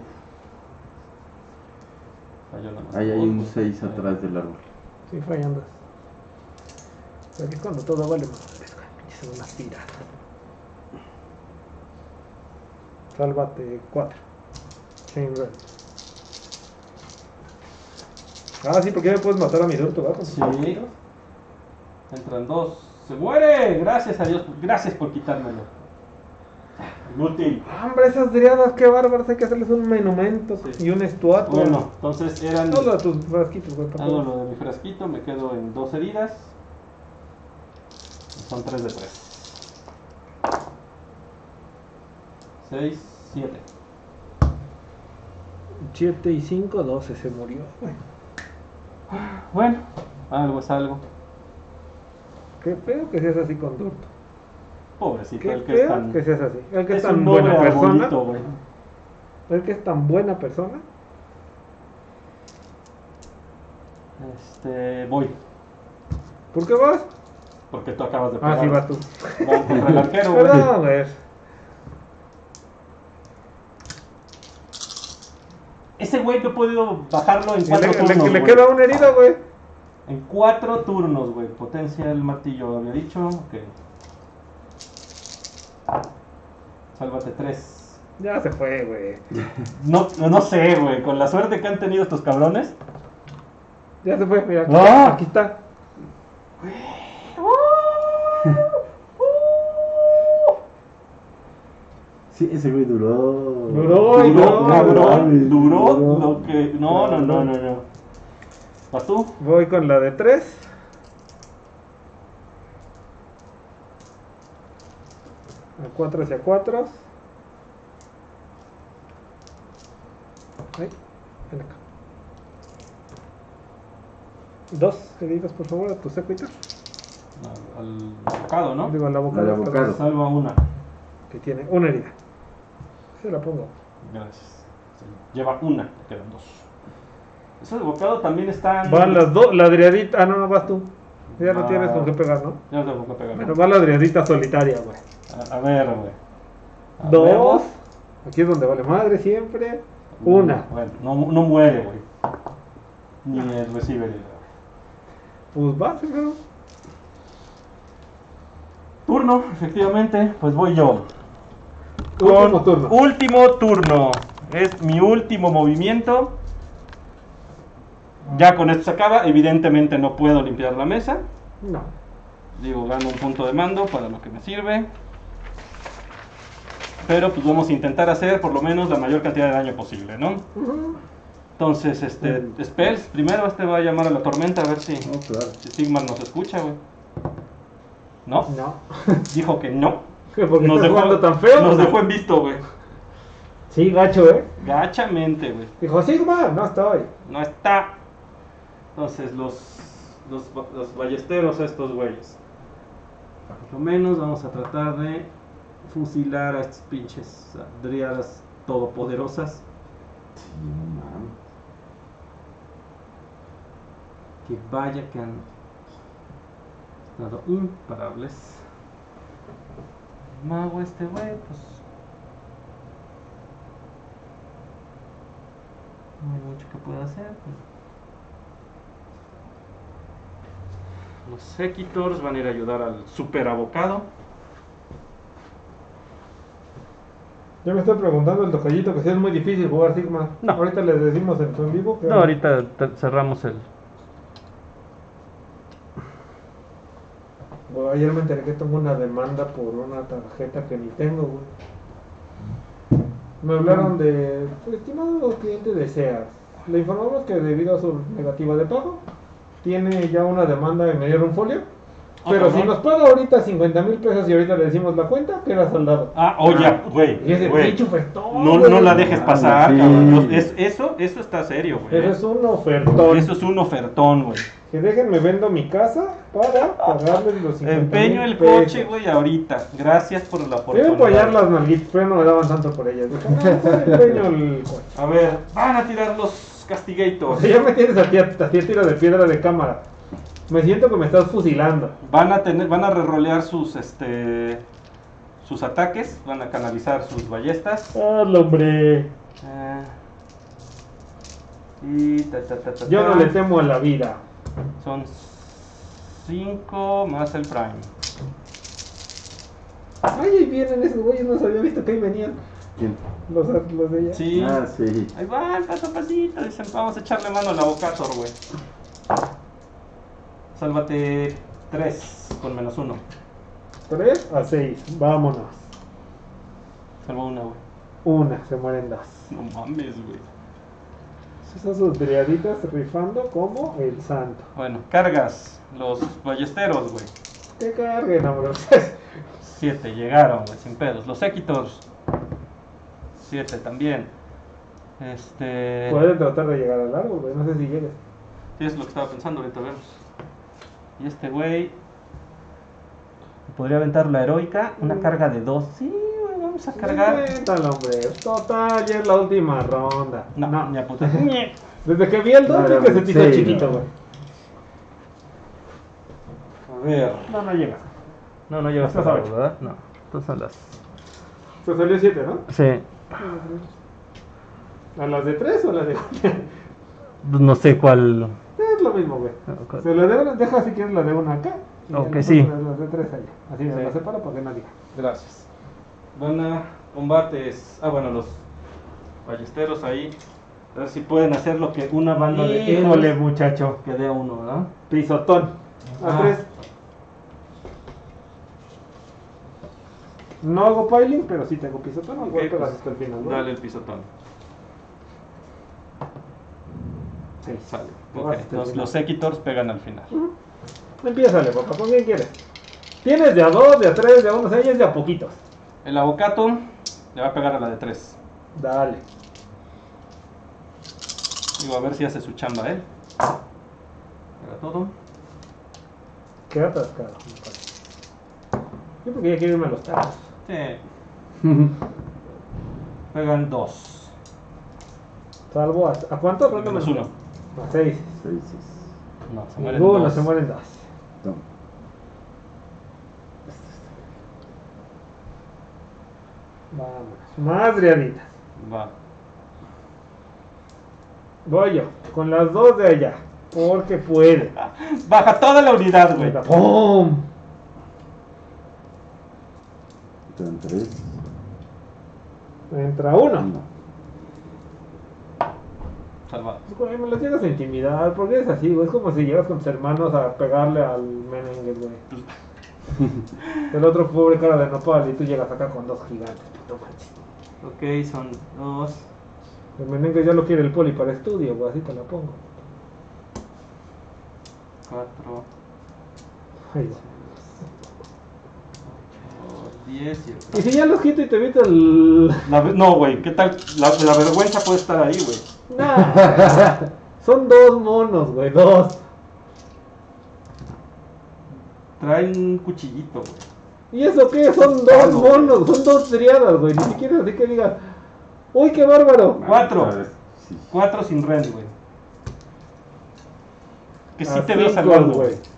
Falló nada más. ahí hay un Pues, 6 atrás del árbol. Sí, fallando. Aquí es cuando todo vale madres, güey. Son unas tiras. Sálvate 4. Chain red. Sí, porque ya me puedes matar a mi adulto, ¿verdad? Sí. Entran 2. ¡Se muere! Gracias a Dios. Gracias por quitármelo. Inútil. Hombre, esas driadas, qué bárbaras, hay que hacerles un monumento Sí. y un estuato. Bueno, entonces eran. No lo de tus frasquitos, güey, por Hago favor. lo de mi frasquito, me quedo en 2 heridas. Son 3 de 3. 6, 7. 7 y 5, 12, se murió. Güey. Bueno, algo es algo. Qué feo que seas así con Durto. Pobrecito, Qué el que es feo tan. que seas así. El que es Es tan un noble buena persona. arbolito, güey. El que es tan buena persona. Voy. ¿Por qué vas? Porque tú acabas de Ah, pegar. sí, vas tú. Vamos contra el arquero, güey. Perdón, güey. Ese güey no he podido bajarlo en 4 Le turnos. le güey. queda una herida, güey. En 4 turnos, güey. Potencia el martillo, había dicho. Ok. Sálvate 3. Ya se fue, güey. No sé, güey. Con la suerte que han tenido estos cabrones. Ya se fue, mira. Aquí, Ah. aquí está. Sí, ese güey duró. Duró y duró. Cabrón, duró duró. lo que. No. ¿Vas tú? Voy con la de 3. A 4 hacia 4. Ahí, ven acá. 2 heridas, por favor, a tu séquito. Al abocado, ¿no? Digo, en la boca Al de abocado. Salva una. que tiene una herida. Se la pongo. Gracias. Lleva una, quedan 2. Esos de bocado también están. Van las dos, la Adriadita. Ah, no, no vas tú. Ya no Va. tienes con qué pegar, ¿no? Ya no tengo que pegar. Bueno, va la Adriadita solitaria, güey. A ver, güey. A Dos. huevo. Aquí es donde vale madre siempre. Una. Bueno, no muere, güey. Ni el receiver. Pues vas, ¿no? Turno, efectivamente, pues voy yo. Último turno. Último turno. Es mi último movimiento. Ya con esto se acaba. Evidentemente no puedo limpiar la mesa. No. Digo, gano un punto de mando para lo que me sirve. Pero pues vamos a intentar hacer por lo menos la mayor cantidad de daño posible, ¿no? Entonces, Spells, primero va a llamar a la tormenta a ver si claro. Sigmar nos escucha, güey. ¿No? No. Dijo que no. Porque estás jugando tan feo. Nos ¿no? dejó en visto, güey. Sí, gacho, Gachamente, güey. Dijo, Sigma, no estoy. No está. Entonces, los ballesteros estos güeyes. Por lo menos vamos a tratar de fusilar a estas pinches dríadas todopoderosas. Que vaya que han estado imparables. Mago este güey, pues no hay mucho que pueda hacer. Los Sequitors van a ir a ayudar al super abocado. Yo me estoy preguntando el tocallito que si es muy difícil jugar Sigma. No. Ahorita les decimos en su en vivo que No, ahorita cerramos el. Bueno, ayer me enteré que tengo una demanda por una tarjeta que ni tengo, güey. Me hablaron de, estimado cliente de Sears. Le informamos que debido a su negativa de pago, tiene ya una demanda y me dieron un folio. Pero si nos paga ahorita 50,000 pesos y ahorita le decimos la cuenta, queda saldado. Oye, güey. Y ese güey. pinche ofertón, No güey. la dejes pasar, Sí. cabrón. Eso está serio, güey. Eso es un ofertón. Eso es un ofertón, güey. Que déjenme vendo mi casa para pagarles los 50,000 Empeño el pesos. coche, güey, ahorita. Gracias por la Quiero oportunidad. apoyar las nalguitas, pero no me daban tanto por ellas. Dije, no, empeño el coche. A ver, van a tirar los O Castigators. sea, ya me tienes a ti a tiro de piedra de cámara. Me siento que me estás fusilando. Van a rerolear sus ataques, van a canalizar sus ballestas. Hazlo, hombre. Y Yo no le temo a la vida. Son 5 más el Prime. Ay, ahí vienen esos güeyes, no se había visto que ahí venían. ¿Quién? Los de ella. Sí. Ah, sí. Ahí van, paso a pasito. Dicen, vamos a echarle mano al Avocator, güey. Sálvate 3 con -1. 3 a 6, vámonos. Salva una, güey. Una, se mueren dos. No mames, güey. Esas sus driaditas rifando como el santo. Bueno, cargas. Los ballesteros, güey. Que carguen, hombre. 7 llegaron, güey, sin pedos. Los Sequitors. 7 también. Pueden tratar de llegar a largo, güey. No sé si llegues. Sí, es lo que estaba pensando, ahorita vemos. Y este güey podría aventar la heroica, una carga de 2. Sí, güey, vamos a cargar. Invéntalo, hombre. Total, ya es la última ronda. No, ni a puta. Desde que vi el 2 No, que se te hizo sí, chiquito, no. güey. A ver. No llega. No llegas a Estás a las ocho. ¿verdad? No. Estas son las. Se salió 7, ¿no? Sí. ¿A las de 3 o a las de 4? No sé cuál. Es lo mismo, güey. Se la de una, deja si quieres la de una acá. Y Ok, las sí. otras, las de 3 allá. Así me Sí. la separo para que no diga. Gracias. Van a combates. Bueno, los ballesteros ahí. A ver si pueden hacer lo que una banda de Híjole, héroes muchacho. que dé a uno, ¿verdad? Pisotón. A Ah. 3. No hago piling, pero sí tengo pisotón. Ok, Igual pegas pues, hasta el final, ¿no? Dale el pisotón. 6. Sale. Vas Ok, hasta el entonces final. los Sequitors pegan al final. Empiézale, papá, ¿con quién quieres? Tienes de a 2, de a 3, de a 1, 6, de a poquitos. El Avocato le va a pegar a la de 3. Dale. Digo, a ver si hace su chamba él. Pega todo. Queda atascado, me parece. Yo porque ya quiero irme a los tacos. Sí. Pegan 2. Salvo a cuánto? ¿Cuánto Menos me 1. Más 6. 6. No, se mueren Ninguno, dos. se mueren 2. Toma. Vámonos. Más driaditas. Va. Voy yo, con las 2 de allá. Porque puede. Baja toda la unidad, güey. ¡Pum! Entran 3. Entra uno. Salvado. Güey, me los llegas a intimidar. ¿Por qué es así, güey? Es como si llegas con tus hermanos a pegarle al merengue, güey. El otro pobre cara de nopal y tú llegas acá con 2 gigantes. No manches. Ok, son 2. El merengue ya lo quiere el poli para estudio, güey. Así te la pongo. 4. Ay, 10 y si ya los quito y te evito el... No, güey, ¿qué tal? La vergüenza puede estar ahí, güey. Nah. Son 2 monos, güey. 2. Traen un cuchillito, güey. ¿Y eso qué? Son 2 monos. Son 2 triadas, güey. Ni siquiera así que digas... ¡Uy, qué bárbaro! 4. Sí. 4 sin rend, güey. Que sí A te veo 5, salvando, güey. güey.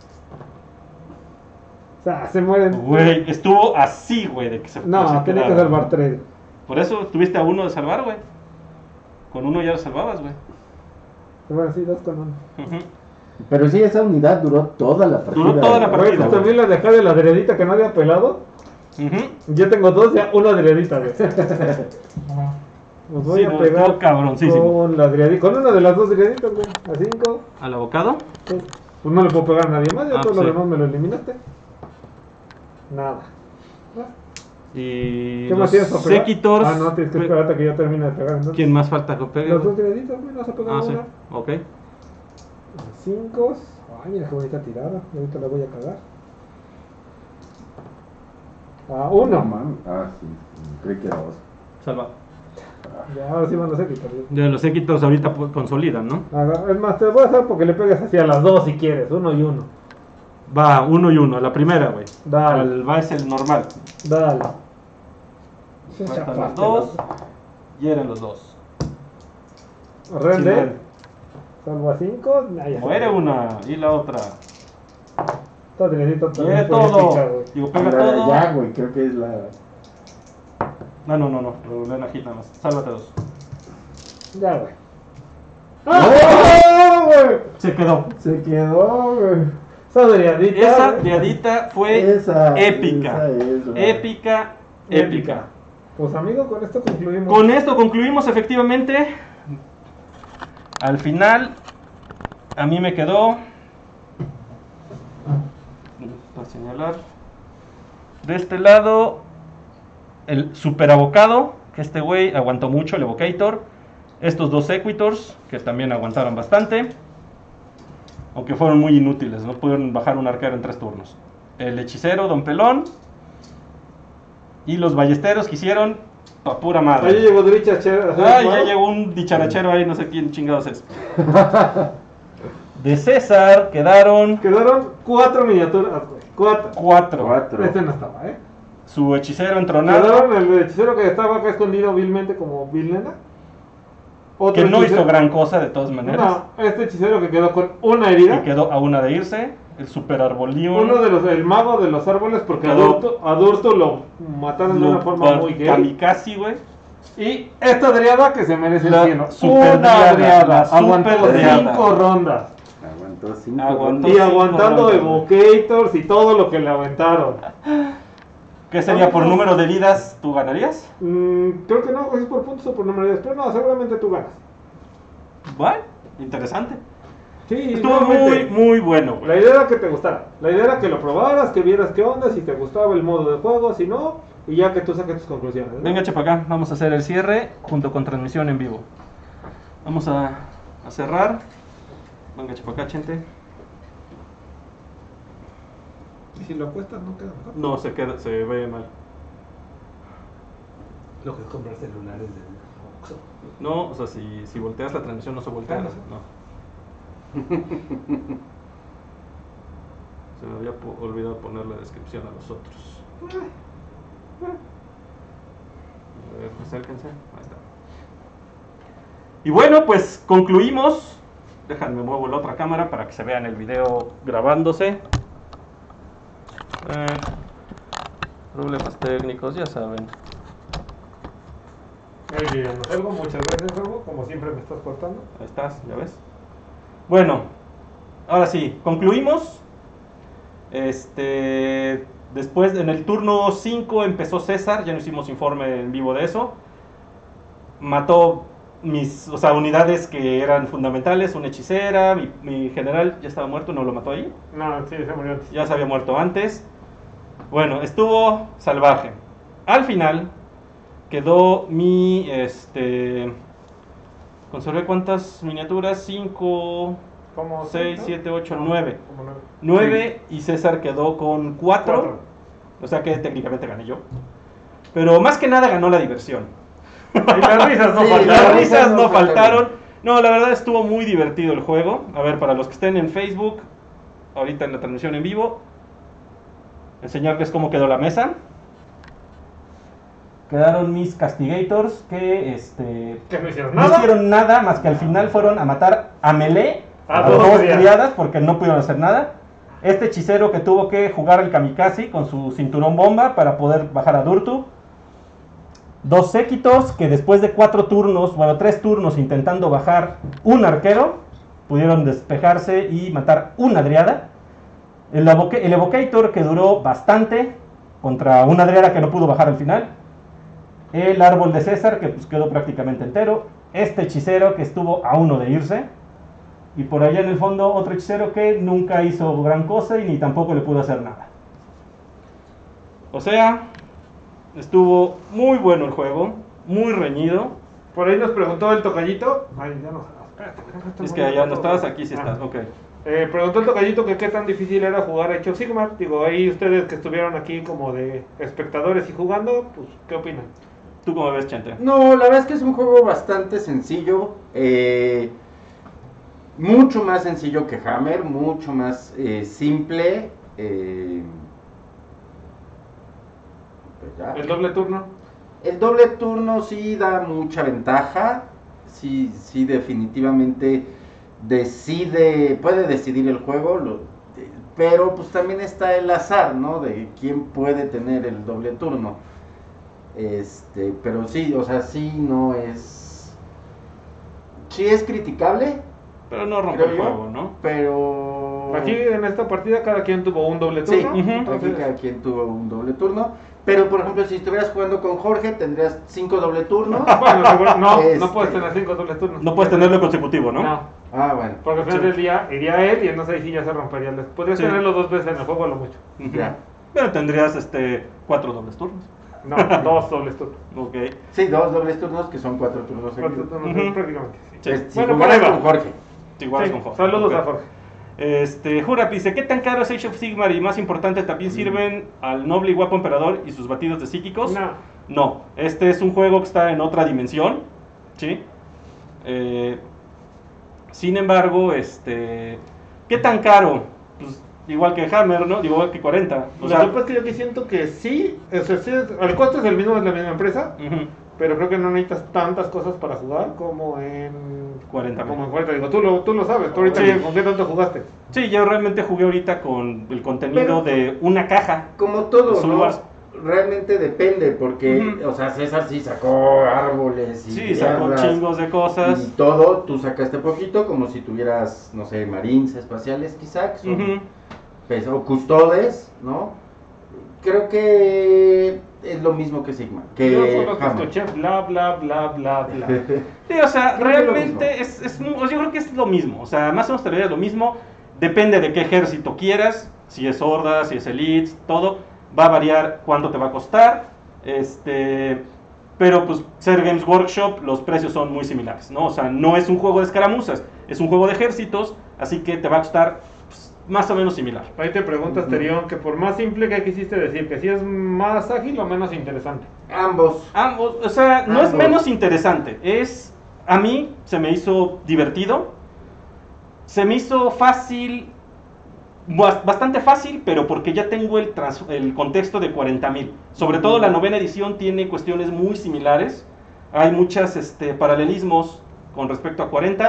O sea, se mueren. Güey, estuvo así, güey, de que se No, se tenía que quedara. salvar 3. Por eso tuviste a uno de salvar, güey. Con uno ya lo salvabas, güey. Bueno, sí, 2 con 1. Ujú. Pero sí, esa unidad duró toda la partida. Duró toda la güey. partida. Güey, pues también la de acá de la deredita que no había pelado. Ujú. Yo tengo 2, ya una deredita, güey. Los voy Sí, a no, pegar estuvo cabroncísimo. con la deredita. Con una de las 2 dereditas, güey. A 5. ¿Al abocado? Pues no le puedo pegar a nadie más. Ya Ah, todo sí. lo demás me lo eliminaste. Nada. Y ¿Qué más los tienes para pegar? Sequitors. Ah, no, tienes que esperarte a que yo termine de pegar. Entonces. ¿Quién más falta que pegue? Los 2 dereditas, güey. No se pegado Ah, sí. una. Ok. 5. Ay, mira qué bonita tirada. Ahorita la voy a cagar. A No, 1. man. Ah, sí. Creí que era 2. Salva. Ya, ahora sí van a ser quitar. De los Sequitors ahorita consolidan, ¿no? Es más, te voy a hacer porque le pegues así a las 2 si quieres. 1 y 1. Va, 1 y 1, a la primera, güey. Dale. Va es el normal. Dale. Faltan los 2. Y eran los 2. Sin Rende. rend. Salvo a 5. Muere una y la otra. Todo necesito Quiere también puede todo. picar, güey. Digo, pega La de todo. allá, güey, creo que es la. No. Ven aquí nada más. Sálvate 2. Ya, güey. ¡Oh, güey! Se quedó. Se quedó, güey. Esa driadita. Esa güey. diadita fue Esa, épica. esa es, güey. Épica. Épica. Pues amigo, con esto concluimos. Con esto concluimos efectivamente. Al final, a mí me quedó, para señalar, de este lado, el super abocado, que este güey aguantó mucho, el evocator. Estos 2 Sequitors, que también aguantaron bastante, aunque fueron muy inútiles, no pudieron bajar un arquero en 3 turnos. El hechicero, Don Pelón, y los ballesteros que hicieron pa' pura madre. Ahí llegó Dricha Chera. Ay, ya llegó un dicharachero ahí, no sé quién chingados es. De César quedaron Quedaron 4 miniaturas, güey. 4. 4. 4. Este no estaba, ¿eh? Su hechicero entronado, Quedaron el hechicero que estaba acá escondido vilmente como Vilnena. que no hizo gran cosa de todas maneras. No, este hechicero que quedó con una herida. Y quedó a una de irse. El super arbolión. Uno de los, el mago de los árboles, porque Quedó- a Durto lo mataron de una forma muy gay. kamikaze, güey. Y esta driada que se merece La el cielo. super Una driada, driada. la super Aguantó driada. 5 rondas. Aguantó 5. Aguantó. Y aguantando rondas, evocators y todo lo que le aventaron. ¿Qué sería por número de vidas? ¿Tú ganarías? Creo que no, es por puntos o por número de pero no, seguramente tú ganas. Bueno, interesante. Sí, Estuvo nuevamente, muy bueno, güey. la idea era que te gustara. La idea era que lo probaras, que vieras qué onda, si te gustaba el modo de juego, si no, y ya que tú saques tus conclusiones. ¿no? Venga, chepa acá, vamos a hacer el cierre junto con transmisión en vivo. Vamos a cerrar. Venga, chepa acá, gente. Y si lo apuestas, no queda mejor. No, se ve mal. Lo que es comprar celulares del Oxxo. No, o sea, si volteas la transmisión no se voltea. Ah, no. No. Se me había olvidado poner la descripción a los otros. A ver, acérquense. Ahí está. Y bueno, pues concluimos Déjame muevo la otra cámara para que se vean el video grabándose. Problemas técnicos, ya saben. Algo, muchas gracias, Hugo. Como siempre me estás cortando. Ahí estás, ya ves. Bueno, ahora sí, concluimos. Después, en el turno 5 empezó César, ya no hicimos informe en vivo de eso. Mató unidades que eran fundamentales, una hechicera, mi general ya estaba muerto, no lo mató ahí. No, sí, se murió antes. Ya se había muerto antes. Bueno, estuvo salvaje. Al final quedó conservé cuántas miniaturas, 5, ¿Cómo? 6, 7, 8, 9. Como 9 y César quedó con 4. O sea que técnicamente gané yo. Pero más que nada ganó la diversión. Y las risas no Sí, faltaron. Las risas no faltaron. No, la verdad estuvo muy divertido el juego. A ver, para los que estén en Facebook, ahorita en la transmisión en vivo, enseñarles cómo quedó la mesa. Quedaron mis Castigators que Que no hicieron no nada. hicieron nada más que al final fueron a matar a melee, A a dos dos triadas. triadas porque no pudieron hacer nada. Este hechicero que tuvo que jugar el kamikaze con su cinturón bomba para poder bajar a Durtu. 2 séquitos que después de 4 turnos, bueno 3 turnos intentando bajar un arquero, pudieron despejarse y matar una driada. El Evocator que duró bastante contra una driada que no pudo bajar al final. El árbol de César que pues quedó prácticamente entero. Este hechicero que estuvo a 1 de irse. Y por allá en el fondo otro hechicero que nunca hizo gran cosa y ni tampoco le pudo hacer nada. O sea, estuvo muy bueno el juego, muy reñido. Por ahí nos preguntó el tocallito. Ay, ya no. Espérate. Es que allá no estabas, aquí sí estás, ok. Preguntó el tocallito que qué tan difícil era jugar Age of Sigmar. Digo, ahí ustedes que estuvieron aquí como de espectadores y jugando, pues, ¿qué opinan? ¿Tú cómo ves, Chente? No, la verdad es que es un juego bastante sencillo. Mucho más sencillo que Hammer, mucho más simple. Pues ya. ¿El doble turno? El doble turno sí da mucha ventaja. Sí, definitivamente puede decidir el juego. Pero pues también está el azar, ¿no? De quién puede tener el doble turno. Pero sí, o sea, sí no es. Sí es criticable, Pero no rompe creo el yo, juego, ¿no? pero. Aquí en esta partida cada quien tuvo un doble Sí, turno. Ujú. aquí Entonces, cada quien tuvo un doble turno. Pero por ejemplo, si estuvieras jugando con Jorge, tendrías 5 doble turnos. bueno, seguro, no Este- puedes tener 5 dobles turnos. No puedes tenerlo consecutivo, ¿no? No, Ah, bueno. porque al final del día iría él y entonces ahí sí ya se rompería. Podrías Sí. tenerlo 2 veces en el juego a lo mucho. Ujú. Ya. Pero tendrías 4 dobles turnos. No, 2 dobles turnos. Ok. Sí, 2 dobles turnos que son 4 turnos 4 seguidos. turnos Ujú. prácticamente. Sí. Sí. Si Bueno, jugaras por ahí va. con Jorge. Igual Sí, con Jorge. saludos Ok. a Jorge. Jurap dice, ¿qué tan caro es Age of Sigmar? Y más importante, ¿también sirven al noble y guapo emperador y sus batidos de psíquicos? No. No, este es un juego que está en otra dimensión, ¿sí? Sin embargo, ¿qué tan caro? Pues igual que Hammer, ¿no? Digo, igual que 40. O Lo sea, que pasa es que yo aquí siento que sí, o sea, sí el costo es el mismo, es la misma empresa, ujú, pero creo que no necesitas tantas cosas para jugar como en 40. Como en 40. Digo, tú lo sabes, tú ahorita Sí. ¿con qué tanto jugaste? Sí, yo realmente jugué ahorita con el contenido Pero- de una caja. Como todo, Soul ¿no? Wars. Realmente depende, porque, Ujú. o sea, César sí sacó árboles y Sí, sacó guerras chingos de cosas. y todo, tú sacaste poquito, como si tuvieras, no sé, marines espaciales quizá, que son, Ujú. pues, o custodes, ¿no? Creo que es lo mismo que Sigma, que Yo solo te Hammer. escuché bla, bla, bla, bla, bla. Sí, o sea, Creo que es lo realmente yo creo que es lo mismo. O sea, más o menos te lo lo mismo. Depende de qué ejército quieras. Si es hordas, si es elites, todo. Va a variar cuánto te va a costar. Pero pues ser Games Workshop, los precios son muy similares, ¿no? O sea, no es un juego de escaramuzas, es un juego de ejércitos, así que te va a costar pues, más o menos similar. Ahí te preguntas, Terión, que por más simple que quisiste decir, que si es más ágil o menos interesante. Ambos. Ambos, o sea, no es Ambos. menos interesante, a mí se me hizo divertido, se me hizo fácil, bastante fácil, pero porque ya tengo el contexto de 40,000. Sobre todo la novena edición tiene cuestiones muy similares, hay muchos paralelismos con respecto a 40.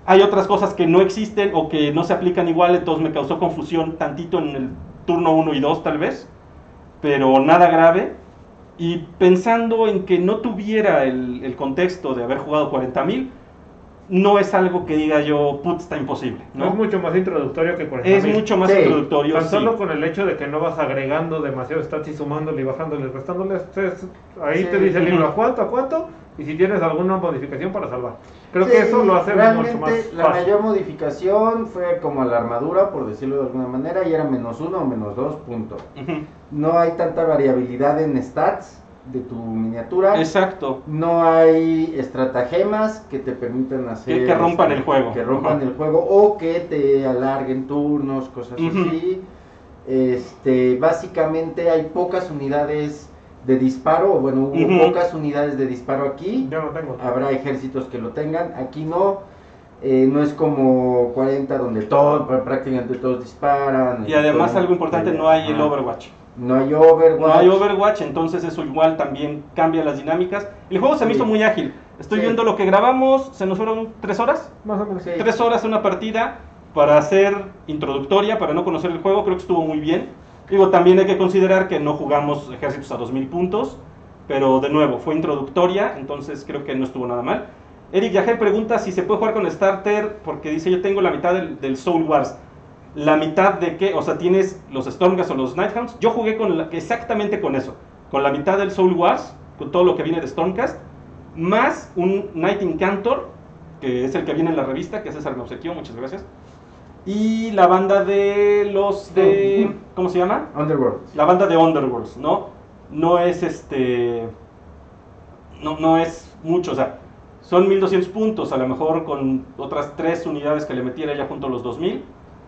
Hay otras cosas que no existen o que no se aplican igual, entonces me causó confusión tantito en el turno 1 y 2 tal vez, pero nada grave. Y pensando en que no tuviera el contexto de haber jugado 40,000, no es algo que diga yo, está imposible, ¿no? Es mucho más introductorio que 40,000. Es mucho más Sí. introductorio, Tan sí. solo con el hecho de que no vas agregando demasiado stats y sumándole y bajándole y restándole, ahí Sí. te dice el libro Ujú. a cuánto, y si tienes alguna modificación para salvar. Creo que eso lo hace realmente mucho más la fácil. mayor modificación fue como la armadura, por decirlo de alguna manera, y era -1 o -2 puntos. Ujú. No hay tanta variabilidad en stats de tu miniatura. Exacto. No hay estratagemas que te permitan hacer... Que rompan el juego. Que rompan Ajá. el juego o que te alarguen turnos, cosas Ujú. así. Básicamente hay pocas unidades de disparo, o bueno, hubo Ujú. pocas unidades de disparo aquí. Yo no tengo. Habrá ejércitos que lo tengan, aquí no. No es como 40 donde prácticamente todos disparan. Y además todo- algo importante, no hay el Ajá. Overwatch. No hay Overwatch. No hay Overwatch, entonces eso igual también cambia las dinámicas. El juego se me Sí. hizo muy ágil. Estoy Sí. viendo lo que grabamos, se nos fueron 3 horas. Más o menos. Sí. 3 horas una partida para hacer introductoria, para no conocer el juego, creo que estuvo muy bien. Digo, también hay que considerar que no jugamos ejércitos a 2000 puntos, pero de nuevo, fue introductoria, entonces creo que no estuvo nada mal. Eric Yagel pregunta si se puede jugar con Starter, porque dice, yo tengo la mitad del Soul Wars. ¿La mitad de qué? O sea, tienes los Stormcast o los Nighthounds. Yo jugué exactamente con eso, con la mitad del Soul Wars, con todo lo que viene de Stormcast, más un Night Incantor, que es el que viene en la revista, que César me obsequió, muchas gracias. Y la banda de los de... ¿Cómo se llama? Underworld. La banda de Underworlds, ¿no? No es no es mucho, o sea, son 1200 puntos, a lo mejor con otras 3 unidades que le metiera ya junto a los 2000.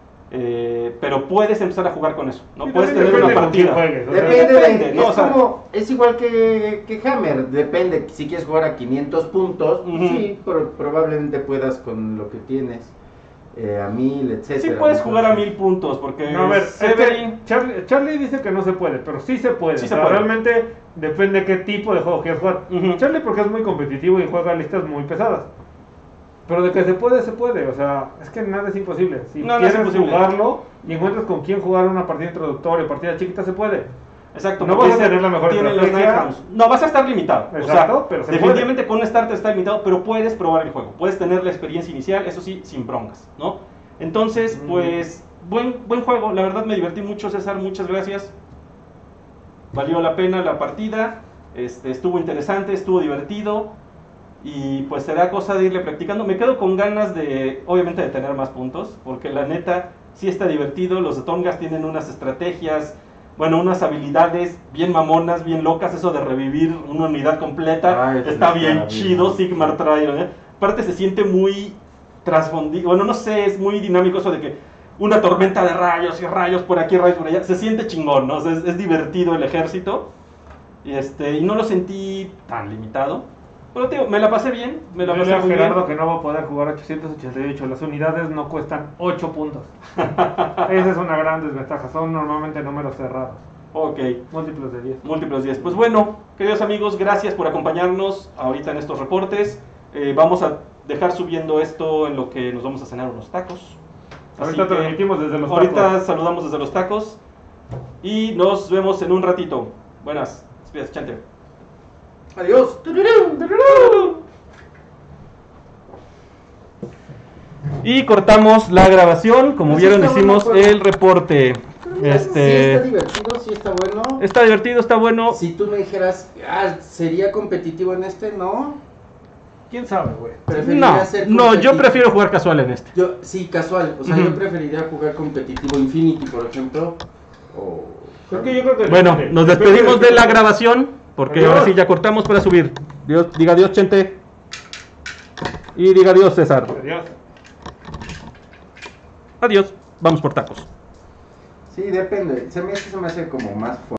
Pero puedes empezar a jugar con eso, ¿no? Sí, Puedes también tener una depende con quién partida. juegues, o sea, Depende, ¿no? O sea, es igual que Hammer, depende, si quieres jugar a 500 puntos, Ujú. sí, probablemente puedas con lo que tienes, a 1000, etcétera. Sí puedes jugar a 1000 puntos, porque No, a ver, es Severin... que Charlie dice que no se puede, pero sí se puede. Sí O se sea, puede. realmente depende qué tipo de juego quieres jugar. Ujú. Charlie porque es muy competitivo y juega listas muy pesadas. Pero de que se puede, se puede. O sea, es que nada es imposible. Si No, no es quieres imposible. jugarlo y encuentras con quién jugar una partida introductoria, partida chiquita, se puede. Exacto, No porque vas a tener la mejor tiene los estrategia. Nighthounds. No, vas a estar limitado. Exacto, o sea, pero se definitivamente con un starter está limitado, pero puedes probar el juego. Puedes tener la experiencia inicial, eso sí, sin broncas, ¿no? Entonces, pues, buen juego. La verdad me divertí mucho, César. Muchas gracias. Valió la pena la partida. Estuvo interesante, estuvo divertido. Y pues será cosa de irle practicando. Me quedo con ganas de, obviamente, de tener más puntos. Porque la neta, sí está divertido. Los de Tongas tienen unas estrategias, bueno, unas habilidades bien mamonas, bien locas. Eso de revivir una unidad completa Ah, eso está está bien bien. chido. Sigmar Tryon, ¿eh? Aparte se siente muy trasfondido. Bueno, no sé, es muy dinámico eso de que una tormenta de rayos y rayos por aquí, rayos por allá. Se siente chingón, ¿no? O sea, es divertido el ejército. Y no lo sentí tan limitado. Pero, tío, me la pasé bien. Me la Dile pasé a muy bien. Gerardo que no va a poder jugar 888. Las unidades no cuestan 8 puntos. Esa es una gran desventaja. Son normalmente números cerrados. Ok. Múltiplos de 10. Múltiplos 10. Pues bueno, queridos amigos, gracias por acompañarnos ahorita en estos reportes. Vamos a dejar subiendo esto en lo que nos vamos a cenar unos tacos. Así Ahorita que transmitimos desde los ahorita tacos. saludamos desde los tacos y nos vemos en un ratito. Buenas, despídase, Chante. Adiós. Y cortamos la grabación. Como Pues vieron, está hicimos bueno el juego. el reporte. Sí está divertido, sí está bueno. Está divertido, está bueno. Si tú me dijeras, ¿sería competitivo en este? No. ¿Quién sabe, güey? Preferiría No, ser no, yo competitivo. prefiero jugar casual en este. Sí, casual. O sea, Ujú. yo preferiría jugar competitivo Infinity, por ejemplo. O... Creo que yo creo que Bueno, depende. nos Depende despedimos de de la qué- grabación, porque Adiós. ahora sí ya cortamos para subir. Diga adiós, Chente. Y diga adiós, César. Adiós. Adiós. Vamos por tacos. Sí, depende. Se me hace como más fuerte.